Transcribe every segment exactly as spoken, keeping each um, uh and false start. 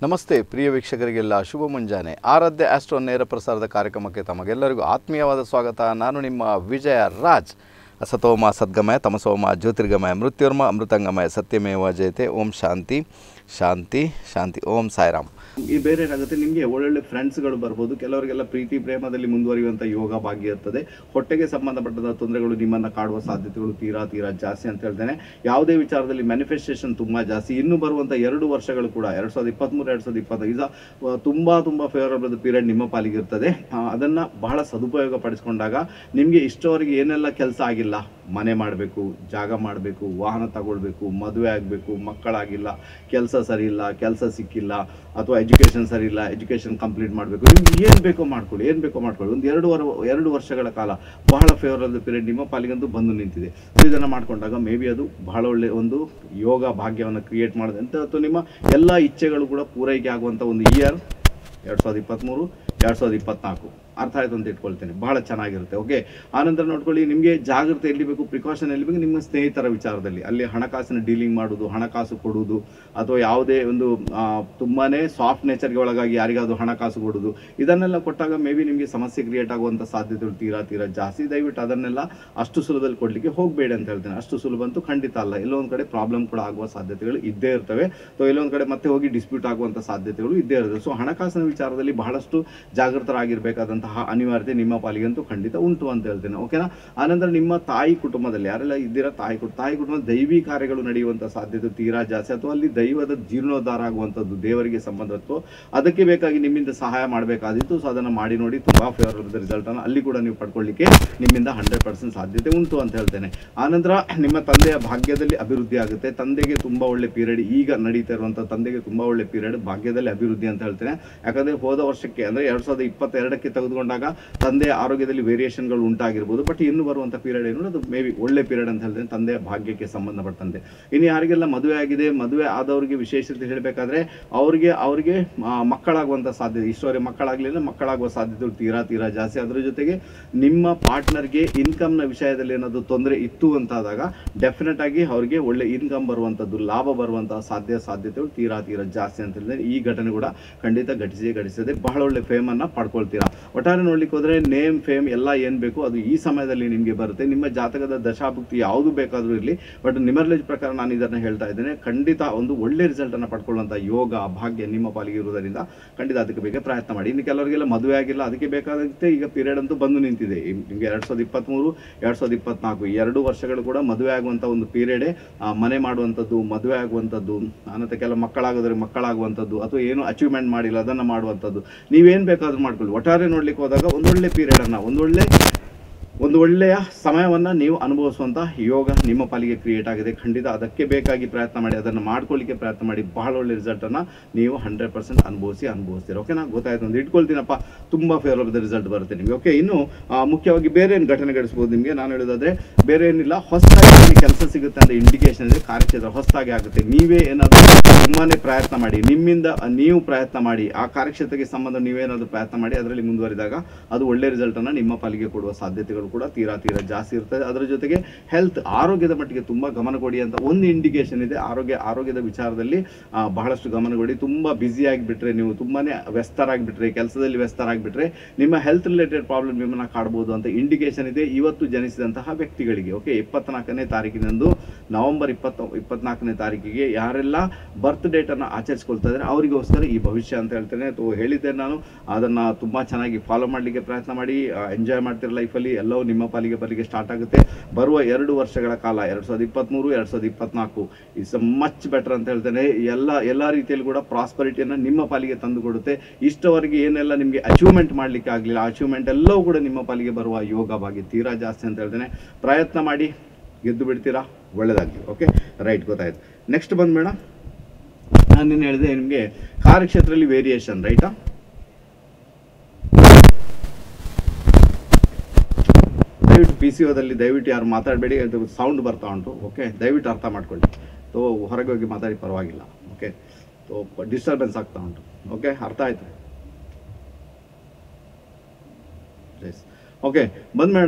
ನಮಸ್ತೆ ಪ್ರಿಯ ವೀಕ್ಷಕರಿಗೆಲ್ಲ ಶುಭ ಮುಂಜಾನೆ. ಆರಾಧ್ಯ ಆಸ್ಟ್ರೋ ನೇರ ಪ್ರಸಾರದ ಕಾರ್ಯಕ್ರಮಕ್ಕೆ ತಮಗೆಲ್ಲರಿಗೂ ಆತ್ಮೀಯವಾದ ಸ್ವಾಗತ. ನಾನು ನಿಮ್ಮ ವಿಜಯ ರಾಜ್. ಅಸತೋಮ ಸದ್ಗಮಯ ತಮಸೋಮ ಜ್ಯೋತಿರ್ಗಮಯ ಮೃತ್ಯುರ್ಮ ಅಮೃತಂಗಮಯ ಸತ್ಯಮೇವ ಜಯತೆ. ಓಂ ಶಾಂತಿ ಶಾಂತಿ ಶಾಂತಿ. ಓಂ ಸಾಯಿರಾಮ್. ಈ ಬೇರೆ ಏನಾಗುತ್ತೆ, ನಿಮಗೆ ಒಳ್ಳೊಳ್ಳೆ ಫ್ರೆಂಡ್ಸ್ಗಳು ಬರ್ಬೋದು. ಕೆಲವರಿಗೆಲ್ಲ ಪ್ರೀತಿ ಪ್ರೇಮದಲ್ಲಿ ಮುಂದುವರಿಯುವಂಥ ಯೋಗ ಭಾಗ್ಯ ಇರ್ತದೆ. ಹೊಟ್ಟೆಗೆ ಸಂಬಂಧಪಟ್ಟಂಥ ತೊಂದರೆಗಳು ನಿಮ್ಮನ್ನು ಕಾಡುವ ಸಾಧ್ಯತೆಗಳು ತೀರಾ ತೀರಾ ಜಾಸ್ತಿ ಅಂತ ಹೇಳ್ತೇನೆ. ಯಾವುದೇ ವಿಚಾರದಲ್ಲಿ ಮ್ಯಾನಿಫೆಸ್ಟೇಷನ್ ತುಂಬ ಜಾಸ್ತಿ. ಇನ್ನು ಬರುವಂಥ ಎರಡು ವರ್ಷಗಳು ಕೂಡ ಎರಡು ಸಾವಿರದ ಇಪ್ಪತ್ತ್ಮೂರು ಎರಡು ಸಾವಿರದ ಇಪ್ಪತ್ತೈದು ತುಂಬ ತುಂಬ ಫೇವರಬಲ್ ಪೀರಿಯಡ್ ನಿಮ್ಮ ಪಾಲಿಗೆ ಇರ್ತದೆ. ಅದನ್ನು ಬಹಳ ಸದುಪಯೋಗ ಪಡಿಸ್ಕೊಂಡಾಗ ನಿಮಗೆ ಇಷ್ಟವರೆಗೆ ಏನೆಲ್ಲ ಕೆಲಸ ಆಗಿಲ್ಲ, ಮನೆ ಮಾಡಬೇಕು, ಜಾಗ ಮಾಡಬೇಕು, ವಾಹನ ತಗೊಳ್ಬೇಕು, ಮದುವೆ ಆಗಬೇಕು, ಮಕ್ಕಳಾಗಿಲ್ಲ, ಕೆಲಸ ಸರಿ ಇಲ್ಲ, ಕೆಲಸ ಸಿಕ್ಕಿಲ್ಲ, ಅಥವಾ ಎಜುಕೇಷನ್ ಸರಿ ಇಲ್ಲ, ಎಜುಕೇಷನ್ ಕಂಪ್ಲೀಟ್ ಮಾಡಬೇಕು, ನಿಮ್ಗೆ ಏನು ಬೇಕೋ ಮಾಡ್ಕೊಳ್ಳಿ, ಏನು ಬೇಕೋ ಮಾಡ್ಕೊಳ್ಳಿ. ಒಂದು ಎರಡು ವರ್ ಎರಡು ವರ್ಷಗಳ ಕಾಲ ಬಹಳ ಫೇವರಬಲ್ ಪೀರಿಯಡ್ ನಿಮ್ಮ ಪಾಲಿಗಂತೂ ಬಂದು ನಿಂತಿದೆ. ಸೊ ಇದನ್ನು ಮಾಡ್ಕೊಂಡಾಗ ಮೇ ಬಿ ಅದು ಬಹಳ ಒಳ್ಳೆ ಒಂದು ಯೋಗ ಭಾಗ್ಯವನ್ನು ಕ್ರಿಯೇಟ್ ಮಾಡಿದೆ ಅಂತ, ಅಥವಾ ನಿಮ್ಮ ಎಲ್ಲ ಇಚ್ಛೆಗಳು ಕೂಡ ಪೂರೈಕೆ ಆಗುವಂಥ ಒಂದು ಇಯರ್ ಎರಡು ಸಾವಿರದ ಇಪ್ಪತ್ತ್ಮೂರು ಎರಡು ಸಾವಿರದ ಇಪ್ಪತ್ತ್ನಾಲ್ಕು. ಅರ್ಥ ಆಯಿತು ಅಂತ ಇಟ್ಕೊಳ್ತೇನೆ. ಬಹಳ ಚೆನ್ನಾಗಿರುತ್ತೆ. ಓಕೆ, ಆನಂತರ ನೋಡ್ಕೊಳ್ಳಿ, ನಿಮಗೆ ಜಾಗ್ರತೆ ಎಲ್ಲಿ ಬೇಕು, ಪ್ರಿಕಾಷನ್ ಎಲ್ಲಿ ಬೇಕು, ನಿಮ್ಮ ಸ್ನೇಹಿತರ ವಿಚಾರದಲ್ಲಿ ಅಲ್ಲಿ ಹಣಕಾಸಿನ ಡೀಲಿಂಗ್ ಮಾಡೋದು, ಹಣಕಾಸು ಕೊಡುವುದು, ಅಥವಾ ಯಾವುದೇ ಒಂದು ತುಂಬಾ ಸಾಫ್ಟ್ ನೇಚರ್ಗೆ ಒಳಗಾಗಿ ಯಾರಿಗಾದರೂ ಹಣಕಾಸು ಕೊಡೋದು, ಇದನ್ನೆಲ್ಲ ಕೊಟ್ಟಾಗ ಮೇ ಬಿ ನಿಮಗೆ ಸಮಸ್ಯೆ ಕ್ರಿಯೇಟ್ ಆಗುವಂಥ ಸಾಧ್ಯತೆಗಳು ತೀರಾ ತೀರಾ ಜಾಸ್ತಿ. ದಯವಿಟ್ಟು ಅದನ್ನೆಲ್ಲ ಅಷ್ಟು ಸುಲಭದಲ್ಲಿ ಕೊಡಲಿಕ್ಕೆ ಹೋಗಬೇಡಿ ಅಂತ ಹೇಳ್ತೇನೆ. ಅಷ್ಟು ಸುಲಭ ಅಂತೂ ಖಂಡಿತ ಅಲ್ಲ. ಎಲ್ಲೊಂದು ಕಡೆ ಪ್ರಾಬ್ಲಮ್ ಕೂಡ ಆಗುವ ಸಾಧ್ಯತೆಗಳು ಇದ್ದೇ ಇರ್ತವೆ. ಸೊ ಎಲ್ಲೊಂದು ಕಡೆ ಮತ್ತೆ ಹೋಗಿ ಡಿಸ್ಪ್ಯೂಟ್ ಆಗುವಂಥ ಸಾಧ್ಯತೆಗಳು ಇದ್ದೇ ಇರ್ತವೆ. ಸೊ ಹಣಕಾಸಿನ ವಿಚಾರದಲ್ಲಿ ಬಹಳಷ್ಟು ಜಾಗೃತರಾಗಿರ್ಬೇಕಾದಂಥ ಅನಿವಾರ್ಯತೆ ನಿಮ್ಮ ಪಾಲಿಗಂತೂ ಖಂಡಿತ ಉಂಟು ಅಂತ ಹೇಳ್ತೇನೆ. ಓಕೆನಾ. ಆನಂತರ ನಿಮ್ಮ ತಾಯಿ ಕುಟುಂಬದಲ್ಲಿ ಯಾರೆಲ್ಲ ಇದ್ದೀರಾ, ತಾಯಿ ಕುಟುಂಬ ತಾಯಿ ಕುಟುಂಬದ ದೈವಿ ಕಾರ್ಯಗಳು ನಡೆಯುವಂಥ ಸಾಧ್ಯತೆ ತೀರಾ ಜಾಸ್ತಿ, ಅಥವಾ ಅಲ್ಲಿ ದೈವದ ಜೀರ್ಣೋದ್ಧಾರ ಆಗುವಂಥದ್ದು, ದೇವರಿಗೆ ಸಂಬಂಧತ್ತು ಅದಕ್ಕೆ ಬೇಕಾಗಿ ನಿಮ್ಮಿಂದ ಸಹಾಯ ಮಾಡಬೇಕಾದಿತ್ತು. ಸೊ ಅದನ್ನು ಮಾಡಿ ನೋಡಿ, ತುಂಬ ಫೇವರಬಲ್ ರಿಸಲ್ಟನ್ನು ಅಲ್ಲಿ ಕೂಡ ನೀವು ಪಡ್ಕೊಳ್ಳಿಕ್ಕೆ ನಿಮ್ಮಿಂದ ಹಂಡ್ರೆಡ್ ಪರ್ಸೆಂಟ್ ಸಾಧ್ಯತೆ ಉಂಟು ಅಂತ ಹೇಳ್ತೇನೆ. ಆನಂತರ ನಿಮ್ಮ ತಂದೆಯ ಭಾಗ್ಯದಲ್ಲಿ ಅಭಿವೃದ್ಧಿ ಆಗುತ್ತೆ. ತಂದೆಗೆ ತುಂಬ ಒಳ್ಳೆ ಪೀರಿಯಡ್ ಈಗ ನಡೀತಾ ಇರುವಂಥ ತಂದೆಗೆ ತುಂಬ ಒಳ್ಳೆ ಪೀರಿಯಡ್ ಭಾಗ್ಯದಲ್ಲಿ ಅಭಿವೃದ್ಧಿ ಅಂತ ಹೇಳ್ತೇನೆ. ಯಾಕಂದರೆ ಹೋದ ವರ್ಷಕ್ಕೆ ಅಂದರೆ ಎರಡು ಸಾವಿರದ ಇಪ್ಪತ್ತೆರಡಕ್ಕೆ ತೆಗೆದುಕೊಂಡಾಗ ತಂದೆಯ ಆರೋಗ್ಯದಲ್ಲಿ ವೇರಿಯೇಷನ್ಗಳು ಉಂಟಾಗಿರ್ಬೋದು. ಬಟ್ ಇನ್ನು ಬರುವಂಥ ಪೀರಿಯಡ್ ಏನು, ಅದು ಮೇ ಬಿ ಒಳ್ಳೆ ಪೀರಿಯಡ್ ಅಂತ ಹೇಳ್ತೇನೆ, ತಂದೆಯ ಭಾಗ್ಯಕ್ಕೆ ಸಂಬಂಧಪಟ್ಟಂತೆ. ಇನ್ನು ಯಾರಿಗೆಲ್ಲ ಮದುವೆ ಆಗಿದೆ, ಮದುವೆ ಆದವರಿಗೆ ವಿಶೇಷತೆ ಹೇಳಬೇಕಾದ್ರೆ ಅವರಿಗೆ ಅವರಿಗೆ ಮಕ್ಕಳಾಗುವಂಥ ಸಾಧ್ಯತೆ, ಇಷ್ಟವರೆಗೆ ಮಕ್ಕಳಾಗಲಿಲ್ಲ, ಮಕ್ಕಳಾಗುವ ಸಾಧ್ಯತೆಗಳು ತೀರಾ ತೀರಾ ಜಾಸ್ತಿ. ಅದರ ಜೊತೆಗೆ ನಿಮ್ಮ ಪಾರ್ಟ್ನರ್ಗೆ ಇನ್ಕಮ್ನ ವಿಷಯದಲ್ಲಿ ಏನಾದರೂ ತೊಂದರೆ ಇತ್ತು ಅಂತಾದಾಗ ಡೆಫಿನೆಟ್ ಆಗಿ ಅವರಿಗೆ ಒಳ್ಳೆ ಇನ್ಕಮ್ ಬರುವಂಥದ್ದು, ಲಾಭ ಬರುವಂತಹ ಸಾಧ್ಯ ಸಾಧ್ಯತೆಗಳು ತೀರಾ ತೀರಾ ಜಾಸ್ತಿ ಅಂತ ಹೇಳಿದ್ರೆ ಈ ಘಟನೆ ಕೂಡ ಖಂಡಿತ ಘಟಿಸಿಯೇ ಘಟಿಸದೆ ಬಹಳ ಒಳ್ಳೆ ಫೇಮನ್ನು ಪಡ್ಕೊಳ್ತೀರಾ. ಒಟ್ಟಾರೆ ನೋಡ್ಲಿಕ್ಕೆ ಹೋದರೆ ನೇಮ್ ಫೇಮ್ ಎಲ್ಲ ಏನು ಬೇಕು ಅದು ಈ ಸಮಯದಲ್ಲಿ ನಿಮಗೆ ಬರುತ್ತೆ. ನಿಮ್ಮ ಜಾತಕದ ದಶಾಭುಕ್ತಿ ಯಾವುದು ಬೇಕಾದರೂ ಇರಲಿ, ಬಟ್ ನಿಮರ್ಲೇಜ್ ಪ್ರಕಾರ ನಾನು ಇದನ್ನು ಹೇಳ್ತಾ ಇದ್ದೇನೆ, ಖಂಡಿತ ಒಂದು ಒಳ್ಳೆ ರಿಸಲ್ಟನ್ನು ಪಡ್ಕೊಳ್ಳುವಂಥ ಯೋಗ ಭಾಗ್ಯ ನಿಮ್ಮ ಪಾಲಿಗೆ ಇರುವುದರಿಂದ ಖಂಡಿತ ಅದಕ್ಕೆ ಬೇಗ ಪ್ರಯತ್ನ ಮಾಡಿ. ಇನ್ನು ಕೆಲವರಿಗೆಲ್ಲ ಮದುವೆ ಆಗಿಲ್ಲ, ಅದಕ್ಕೆ ಬೇಕಾದಂತೆ ಈಗ ಪೀರಿಯಡ್ ಅಂತೂ ಬಂದು ನಿಂತಿದೆ. ನಿಮಗೆ ಎರಡು ಸಾವಿರದ ಇಪ್ಪತ್ತ್ಮೂರು ಎರಡು ಸಾವಿರದ ಇಪ್ಪತ್ತ್ನಾಲ್ಕು ಈ ಎರಡು ವರ್ಷಗಳು ಕೂಡ ಮದುವೆ ಆಗುವಂಥ ಒಂದು ಪೀರಿಯಡೇ. ಮನೆ ಮಾಡುವಂಥದ್ದು, ಮದುವೆ ಆಗುವಂಥದ್ದು, ಅನಂತರ ಕೆಲ ಮಕ್ಕಳಾಗೋದ್ರೆ ಮಕ್ಕಳಾಗುವಂಥದ್ದು, ಅಥವಾ ಏನು ಅಚೀವ್ಮೆಂಟ್ ಮಾಡಿಲ್ಲ ಅದನ್ನು ಮಾಡುವಂಥದ್ದು, ನೀವೇನು ಬೇಕಾದರೂ ಮಾಡ್ಕೊಳ್ಳಿ. ಒಟ್ಟಾರೆ ನೋಡ್ಲಿಕ್ಕೆ ಹೋದಾಗ ಒಂದೊಳ್ಳೆ ಪೀರಿಯಡನ್ನು, ಒಂದೊಳ್ಳೆ ಒಂದು ಒಳ್ಳೆಯ ಸಮಯವನ್ನು ನೀವು ಅನುಭವಿಸುವಂಥ ಯೋಗ ನಿಮ್ಮ ಪಾಲಿಗೆ ಕ್ರಿಯೇಟ್ ಆಗಿದೆ. ಖಂಡಿತ ಅದಕ್ಕೆ ಬೇಕಾಗಿ ಪ್ರಯತ್ನ ಮಾಡಿ, ಅದನ್ನು ಮಾಡ್ಕೊಳ್ಳಿಕ್ಕೆ ಪ್ರಯತ್ನ ಮಾಡಿ. ಬಹಳ ಒಳ್ಳೆ ರಿಸಲ್ಟನ್ನು ನೀವು ಹಂಡ್ರೆಡ್ ಪರ್ಸೆಂಟ್ ಅನುಭವಿಸಿ ಅನುಭವಿಸ್ತೀರ. ಓಕೆನಾ, ಗೊತ್ತಾಯ್ತು ಅಂತ ಇಟ್ಕೊಳ್ತೀನಪ್ಪ. ತುಂಬ ಫೇವರಬಲ್ ರಿಸಲ್ಟ್ ಬರುತ್ತೆ ನಿಮಗೆ. ಓಕೆ, ಇನ್ನು ಮುಖ್ಯವಾಗಿ ಬೇರೆ ಏನು ಘಟನೆ ಘಟಿಸ್ಬೋದು ನಿಮಗೆ, ನಾನು ಹೇಳೋದಾದರೆ ಬೇರೆ ಏನಿಲ್ಲ, ಹೊಸದಾಗಿ ಕೆಲಸ ಸಿಗುತ್ತೆ ಅಂತ ಇಂಡಿಕೇಶನ್ ಇದೆ. ಕಾರ್ಯಕ್ಷೇತ್ರ ಹೊಸದಾಗಿ ಆಗುತ್ತೆ. ನೀವೇ ಏನಾದರೂ ತುಂಬಾ ಪ್ರಯತ್ನ ಮಾಡಿ, ನಿಮ್ಮಿಂದ ನೀವು ಪ್ರಯತ್ನ ಮಾಡಿ, ಆ ಕಾರ್ಯಕ್ಷೇತ್ರಕ್ಕೆ ಸಂಬಂಧ ನೀವೇನಾದರೂ ಪ್ರಯತ್ನ ಮಾಡಿ ಅದರಲ್ಲಿ ಮುಂದುವರಿದಾಗ ಅದು ಒಳ್ಳೆ ರಿಸಲ್ಟನ್ನು ನಿಮ್ಮ ಪಾಲಿಗೆ ಕೊಡುವ ಸಾಧ್ಯತೆಗಳು ಕೂಡ ತೀರಾ ತೀರಾ ಜಾಸ್ತಿ ಇರ್ತದೆ. ಅದರ ಜೊತೆಗೆ ಹೆಲ್ತ್, ಆರೋಗ್ಯದ ಮಟ್ಟಿಗೆ ತುಂಬ ಗಮನ ಕೊಡಿ ಅಂತ ಒಂದು ಇಂಡಿಕೇಶನ್ ಇದೆ. ಆರೋಗ್ಯ ಆರೋಗ್ಯದ ವಿಚಾರದಲ್ಲಿ ಬಹಳಷ್ಟು ಗಮನ ಕೊಡಿ. ತುಂಬ ಬ್ಯುಸಿ ಆಗಿಬಿಟ್ರೆ, ನೀವು ತುಂಬಾ ವ್ಯಸ್ತರಾಗಿಬಿಟ್ರೆ, ಕೆಲಸದಲ್ಲಿ ವ್ಯಸ್ತರಾಗಿಬಿಟ್ರೆ ನಿಮ್ಮ ಹೆಲ್ತ್ ರಿಲೇಟೆಡ್ ಪ್ರಾಬ್ಲಮ್ ನಿಮ್ಮನ್ನು ಕಾಡ್ಬೋದು ಅಂತ ಇಂಡಿಕೇಶನ್ ಇದೆ ಇವತ್ತು ಜನಿಸಿದಂತಹ ವ್ಯಕ್ತಿಗಳಿಗೆ. ಓಕೆ, ಇಪ್ಪತ್ನಾಲ್ಕನೇ ತಾರೀಕಿನಂದು ನವೆಂಬರ್ ಇಪ್ಪತ್ತು ಇಪ್ಪತ್ನಾಲ್ಕನೇ ತಾರೀಕಿಗೆ ಯಾರೆಲ್ಲ ಬರ್ತ್ ಡೇಟನ್ನು ಆಚರಿಸ್ಕೊಳ್ತಾ ಇದ್ದಾರೆ ಅವರಿಗೋಸ್ಕರ ಈ ಭವಿಷ್ಯ ಅಂತ ಹೇಳ್ತೇನೆ. ತೋ ಹೇಳಿದ್ದೆ ನಾನು, ಅದನ್ನು ತುಂಬ ಚೆನ್ನಾಗಿ ಫಾಲೋ ಮಾಡಲಿಕ್ಕೆ ಪ್ರಯತ್ನ ಮಾಡಿ. ಎಂಜಾಯ್ ಮಾಡ್ತಿರೋ ಲೈಫಲ್ಲಿ ಎಲ್ಲವೂ ನಿಮ್ಮ ಪಾಲಿಗೆ ಬರಲಿಕ್ಕೆ ಸ್ಟಾರ್ಟ್ ಆಗುತ್ತೆ. ಬರುವ ಎರಡು ವರ್ಷಗಳ ಕಾಲ ಎರಡು ಸಾವಿರದ ಇಪ್ಪತ್ತ್ಮೂರು ಎರಡು ಸಾವಿರದ ಇಪ್ಪತ್ತ್ನಾಲ್ಕು ಇಟ್ಸ್ ಮಚ್ ಬೆಟರ್ ಅಂತ ಹೇಳ್ತೇನೆ. ಎಲ್ಲ ಎಲ್ಲ ರೀತಿಯಲ್ಲಿ ಕೂಡ ಪ್ರಾಸ್ಪರಿಟಿಯನ್ನು ನಿಮ್ಮ ಪಾಲಿಗೆ ತಂದು ಕೊಡುತ್ತೆ. ಇಷ್ಟವರೆಗೆ ಏನೆಲ್ಲ ನಿಮಗೆ ಅಚೀವ್ಮೆಂಟ್ ಮಾಡಲಿಕ್ಕೆ ಆಗಲಿಲ್ಲ, ಅಚೀವ್ಮೆಂಟ್ ಎಲ್ಲವೂ ಕೂಡ ನಿಮ್ಮ ಪಾಲಿಗೆ ಬರುವ ಯೋಗ ಭಾಗ್ಯ ತೀರಾ ಜಾಸ್ತಿ ಅಂತ ಹೇಳ್ತೇನೆ. ಪ್ರಯತ್ನ ಮಾಡಿ, ಗೆದ್ದು ಬಿಡ್ತೀರಾ. ಒಳ್ಳೆಯದಾಗಲಿ. ಓಕೆ, ರೈಟ್, ಗೊತ್ತಾಯ್ತು. ನೆಕ್ಸ್ಟ್ ಬಂದ್ಬೇಡ, ನಾನು ನಿನ್ನೆ ಹೇಳಿದೆ ನಿಮಗೆ ಕಾರ್ಯಕ್ಷೇತ್ರದಲ್ಲಿ ವೇರಿಯೇಷನ್, ರೈಟಾ. ದಯವಿಟ್ಟು ಪಿ ಸಿ ಓದಲ್ಲಿ ದಯವಿಟ್ಟು ಯಾರು ಮಾತಾಡಬೇಡಿ, ಅದು ಸೌಂಡ್ ಬರ್ತಾ ಉಂಟು. ಓಕೆ, ದಯವಿಟ್ಟು ಅರ್ಥ ಮಾಡ್ಕೊಳ್ಳಿ. ತೋ ಹೊರಗೆ ಹೋಗಿ ಮಾತಾಡಿ ಪರವಾಗಿಲ್ಲ. ಓಕೆ, ತೋ ಡಿಸ್ಟರ್ಬೆನ್ಸ್ ಆಗ್ತಾ ಉಂಟು. ಓಕೆ, ಅರ್ಥ ಆಯಿತು. ಎಸ್, ಓಕೆ, ಬಂದ್ಬೇಡ.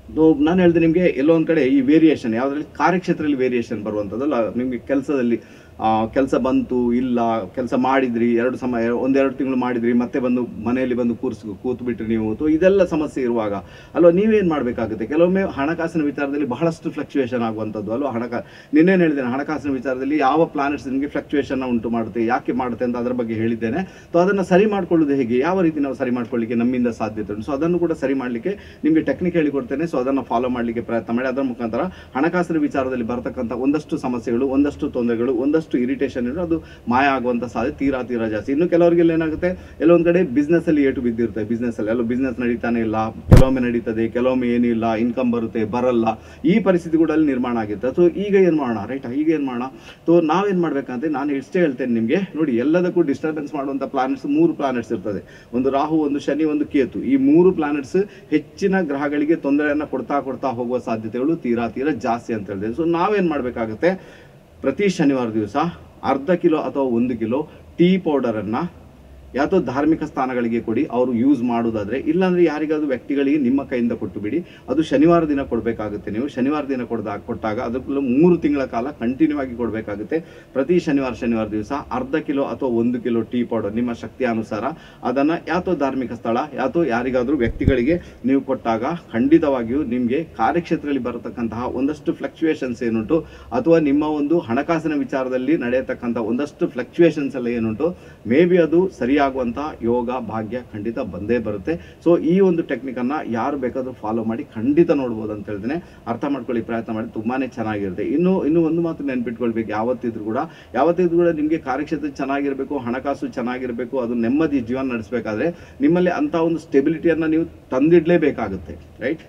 ನಾನು ಹೇಳಿದೆ ನಿಮಗೆ ಎಲ್ಲೋ ಒಂದು ಕಡೆ ಈ ವೇರಿಯೇಷನ್ ಯಾವುದರಲ್ಲಿ, ಕಾರ್ಯಕ್ಷೇತ್ರದಲ್ಲಿ ವೇರಿಯೇಷನ್ ಬರುವಂಥದ್ದಲ್ಲ. ನಿಮಗೆ ಕೆಲಸದಲ್ಲಿ ಕೆಲಸ ಬಂತು ಇಲ್ಲ, ಕೆಲಸ ಮಾಡಿದ್ರಿ ಎರಡು ಸಮಯ ಒಂದೆರಡು ತಿಂಗಳು ಮಾಡಿದ್ರಿ, ಮತ್ತೆ ಬಂದು ಮನೆಯಲ್ಲಿ ಬಂದು ಕೂರ್ಸ್ ಕೂತು ಬಿಟ್ರಿ ನೀವು, ಸೊ ಇದೆಲ್ಲ ಸಮಸ್ಯೆ ಇರುವಾಗ ಅಲ್ವಾ ನೀವೇನು ಮಾಡಬೇಕಾಗುತ್ತೆ? ಕೆಲವೊಮ್ಮೆ ಹಣಕಾಸಿನ ವಿಚಾರದಲ್ಲಿ ಬಹಳಷ್ಟು ಫ್ಲಕ್ಚುಯೇಷನ್ ಆಗುವಂಥದ್ದು ಅಲ್ವಾ. ಹಣಕಾ ನಿನ್ನೇನು ಹೇಳಿದ್ದೇನೆ, ಹಣಕಾಸಿನ ವಿಚಾರದಲ್ಲಿ ಯಾವ ಪ್ಲಾನೆಟ್ಸ್ ನಿಮಗೆ ಫ್ಲಕ್ಚುಯೇಷನ್ ಉಂಟು ಮಾಡುತ್ತೆ, ಯಾಕೆ ಮಾಡುತ್ತೆ ಅಂತ ಅದರ ಬಗ್ಗೆ ಹೇಳಿದ್ದೇನೆ. ಸೊ ಅದನ್ನು ಸರಿ ಮಾಡ್ಕೊಳ್ಳೋದು ಹೇಗೆ, ಯಾವ ರೀತಿ ನಾವು ಸರಿ ಮಾಡ್ಕೊಳ್ಳಿಕ್ಕೆ ನಮ್ಮಿಂದ ಸಾಧ್ಯತೆ ಉಂಟು, ಸೊ ಅದನ್ನು ಕೂಡ ಸರಿ ಮಾಡಲಿಕ್ಕೆ ನಿಮಗೆ ಟೆಕ್ನಿಕ್ ಹೇಳಿಕೊಡ್ತೇನೆ. ಸೊ ಅದನ್ನು ಫಾಲೋ ಮಾಡಲಿಕ್ಕೆ ಪ್ರಯತ್ನ ಮಾಡಿ. ಅದರ ಮುಖಾಂತರ ಹಣಕಾಸಿನ ವಿಚಾರದಲ್ಲಿ ಬರತಕ್ಕಂಥ ಒಂದಷ್ಟು ಸಮಸ್ಯೆಗಳು, ಒಂದಷ್ಟು ತೊಂದರೆಗಳು, ಒಂದಷ್ಟು ಇರಿಟೇಷನ್ ಇರೋ ಅದು ಮಾಯ ಆಗುವಂಥ ಸಾಧ್ಯತೆ ತೀರಾ ತೀರಾ ಜಾಸ್ತಿ. ಇನ್ನು ಕೆಲವರಿಗೆಲ್ಲ ಏನಾಗುತ್ತೆ, ಎಲ್ಲೊಂದು ಕಡೆ ಬಿಸ್ನೆಸ್ ಅಲ್ಲಿ ಏಟು ಬಿದ್ದಿರುತ್ತೆ, ಬಿಸ್ನೆಸ್ ಅಲ್ಲಿ ಎಲ್ಲೋ ಬಿಸ್ನೆಸ್ ನಡೀತಾನೆ ಇಲ್ಲ, ಕೆಲವೊಮ್ಮೆ ನಡೀತದೆ, ಕೆಲವೊಮ್ಮೆ ಏನಿಲ್ಲ, ಇನ್ಕಮ್ ಬರುತ್ತೆ ಬರಲ್ಲ, ಈ ಪರಿಸ್ಥಿತಿ ಕೂಡ ಅಲ್ಲಿ ನಿರ್ಮಾಣ ಆಗಿರುತ್ತೆ. ಸೊ ಈಗ ಏನು ಮಾಡೋಣ ರೈಟ್, ಈಗ ಏನು ಮಾಡೋಣ? ಸೊ ನಾವೇನು ಮಾಡ್ಬೇಕಂದ್ರೆ ನಾನು ಇಷ್ಟೇ ಹೇಳ್ತೇನೆ ನಿಮಗೆ, ನೋಡಿ ಎಲ್ಲದಕ್ಕೂ ಡಿಸ್ಟರ್ಬೆನ್ಸ್ ಮಾಡುವಂಥ ಪ್ಲಾನೆಟ್ಸ್ ಮೂರು ಪ್ಲಾನೆಟ್ಸ್ ಇರ್ತದೆ, ಒಂದು ರಾಹು, ಒಂದು ಶನಿ, ಒಂದು ಕೇತು. ಈ ಮೂರು ಪ್ಲಾನೆಟ್ಸ್ ಹೆಚ್ಚಿನ ಗ್ರಹಗಳಿಗೆ ತೊಂದರೆಯನ್ನು ಕೊಡ್ತಾ ಕೊಡ್ತಾ ಹೋಗುವ ಸಾಧ್ಯತೆಗಳು ತೀರಾ ತೀರಾ ಜಾಸ್ತಿ ಅಂತ ಹೇಳಿದೆ. ಸೊ ನಾವೇನು ಮಾಡಬೇಕಾಗುತ್ತೆ, ಪ್ರತಿ ಶನಿವಾರ ದಿವಸ ಅರ್ಧ ಕಿಲೋ ಅಥವಾ ಒಂದು ಕಿಲೋ ಟೀ ಪೌಡರನ್ನು ಯಾತೋ ಧಾರ್ಮಿಕ ಸ್ಥಾನಗಳಿಗೆ ಕೊಡಿ, ಅವರು ಯೂಸ್ ಮಾಡೋದಾದರೆ. ಇಲ್ಲಾಂದರೆ ಯಾರಿಗಾದ್ರೂ ವ್ಯಕ್ತಿಗಳಿಗೆ ನಿಮ್ಮ ಕೈಯಿಂದ ಕೊಟ್ಟು ಬಿಡಿ. ಅದು ಶನಿವಾರ ದಿನ ಕೊಡಬೇಕಾಗುತ್ತೆ. ನೀವು ಶನಿವಾರ ದಿನ ಕೊಡ್ದ ಕೊಟ್ಟಾಗ ಅದಕ್ಕೂ ಮೂರು ತಿಂಗಳ ಕಾಲ ಕಂಟಿನ್ಯೂ ಆಗಿ ಕೊಡಬೇಕಾಗುತ್ತೆ. ಪ್ರತಿ ಶನಿವಾರ ಶನಿವಾರ ದಿವಸ ಅರ್ಧ ಕಿಲೋ ಅಥವಾ ಒಂದು ಕಿಲೋ ಟೀ ಪೌಡರ್ ನಿಮ್ಮ ಶಕ್ತಿಯ ಅನುಸಾರ ಅದನ್ನು ಯಾತೋ ಧಾರ್ಮಿಕ ಸ್ಥಳ ಯಾತೋ ಯಾರಿಗಾದರೂ ವ್ಯಕ್ತಿಗಳಿಗೆ ನೀವು ಕೊಟ್ಟಾಗ ಖಂಡಿತವಾಗಿಯೂ ನಿಮಗೆ ಕಾರ್ಯಕ್ಷೇತ್ರದಲ್ಲಿ ಬರತಕ್ಕಂತಹ ಒಂದಷ್ಟು ಫ್ಲಕ್ಚುಯೇಷನ್ಸ್ ಏನುಂಟು, ಅಥವಾ ನಿಮ್ಮ ಒಂದು ಹಣಕಾಸಿನ ವಿಚಾರದಲ್ಲಿ ನಡೆಯತಕ್ಕಂಥ ಒಂದಷ್ಟು ಫ್ಲಕ್ಚುಯೇಷನ್ಸ್ ಎಲ್ಲ ಏನುಂಟು, ಮೇ ಬಿ ಅದು ಸರಿಯಾಗಿ ಆಗುವಂತ ಯೋಗ ಭಾಗ್ಯ ಖಂಡಿತ ಬಂದೇ ಬರುತ್ತೆ. ಸೊ ಈ ಒಂದು ಟೆಕ್ನಿಕನ್ನು ಯಾರು ಬೇಕಾದರೂ ಫಾಲೋ ಮಾಡಿ ಖಂಡಿತ ನೋಡ್ಬೋದು ಅಂತ ಹೇಳ್ತೇನೆ. ಅರ್ಥ ಮಾಡ್ಕೊಳ್ಳಿ ಪ್ರಯತ್ನ ಮಾಡಿ, ತುಂಬಾನೇ ಚೆನ್ನಾಗಿರುತ್ತೆ. ಇನ್ನು ಇನ್ನು ಒಂದು ಮಾತು ನೆನ್ಪಿಟ್ಕೊಳ್ಬೇಕು, ಯಾವತ್ತಿದ್ರು ಕೂಡ ಯಾವತ್ತಿದ್ರು ಕೂಡ ನಿಮಗೆ ಕಾರ್ಯಕ್ಷೇತ್ರ ಚೆನ್ನಾಗಿರಬೇಕು, ಹಣಕಾಸು ಚೆನ್ನಾಗಿರಬೇಕು, ಅದು ನೆಮ್ಮದಿ ಜೀವನ ನಡೆಸಬೇಕಾದ್ರೆ ನಿಮ್ಮಲ್ಲಿ ಅಂತ ಒಂದು ಸ್ಟೆಬಿಲಿಟಿಯನ್ನು ನೀವು ತಂದಿಡಲೇಬೇಕಾಗುತ್ತೆ ರೈಟ್.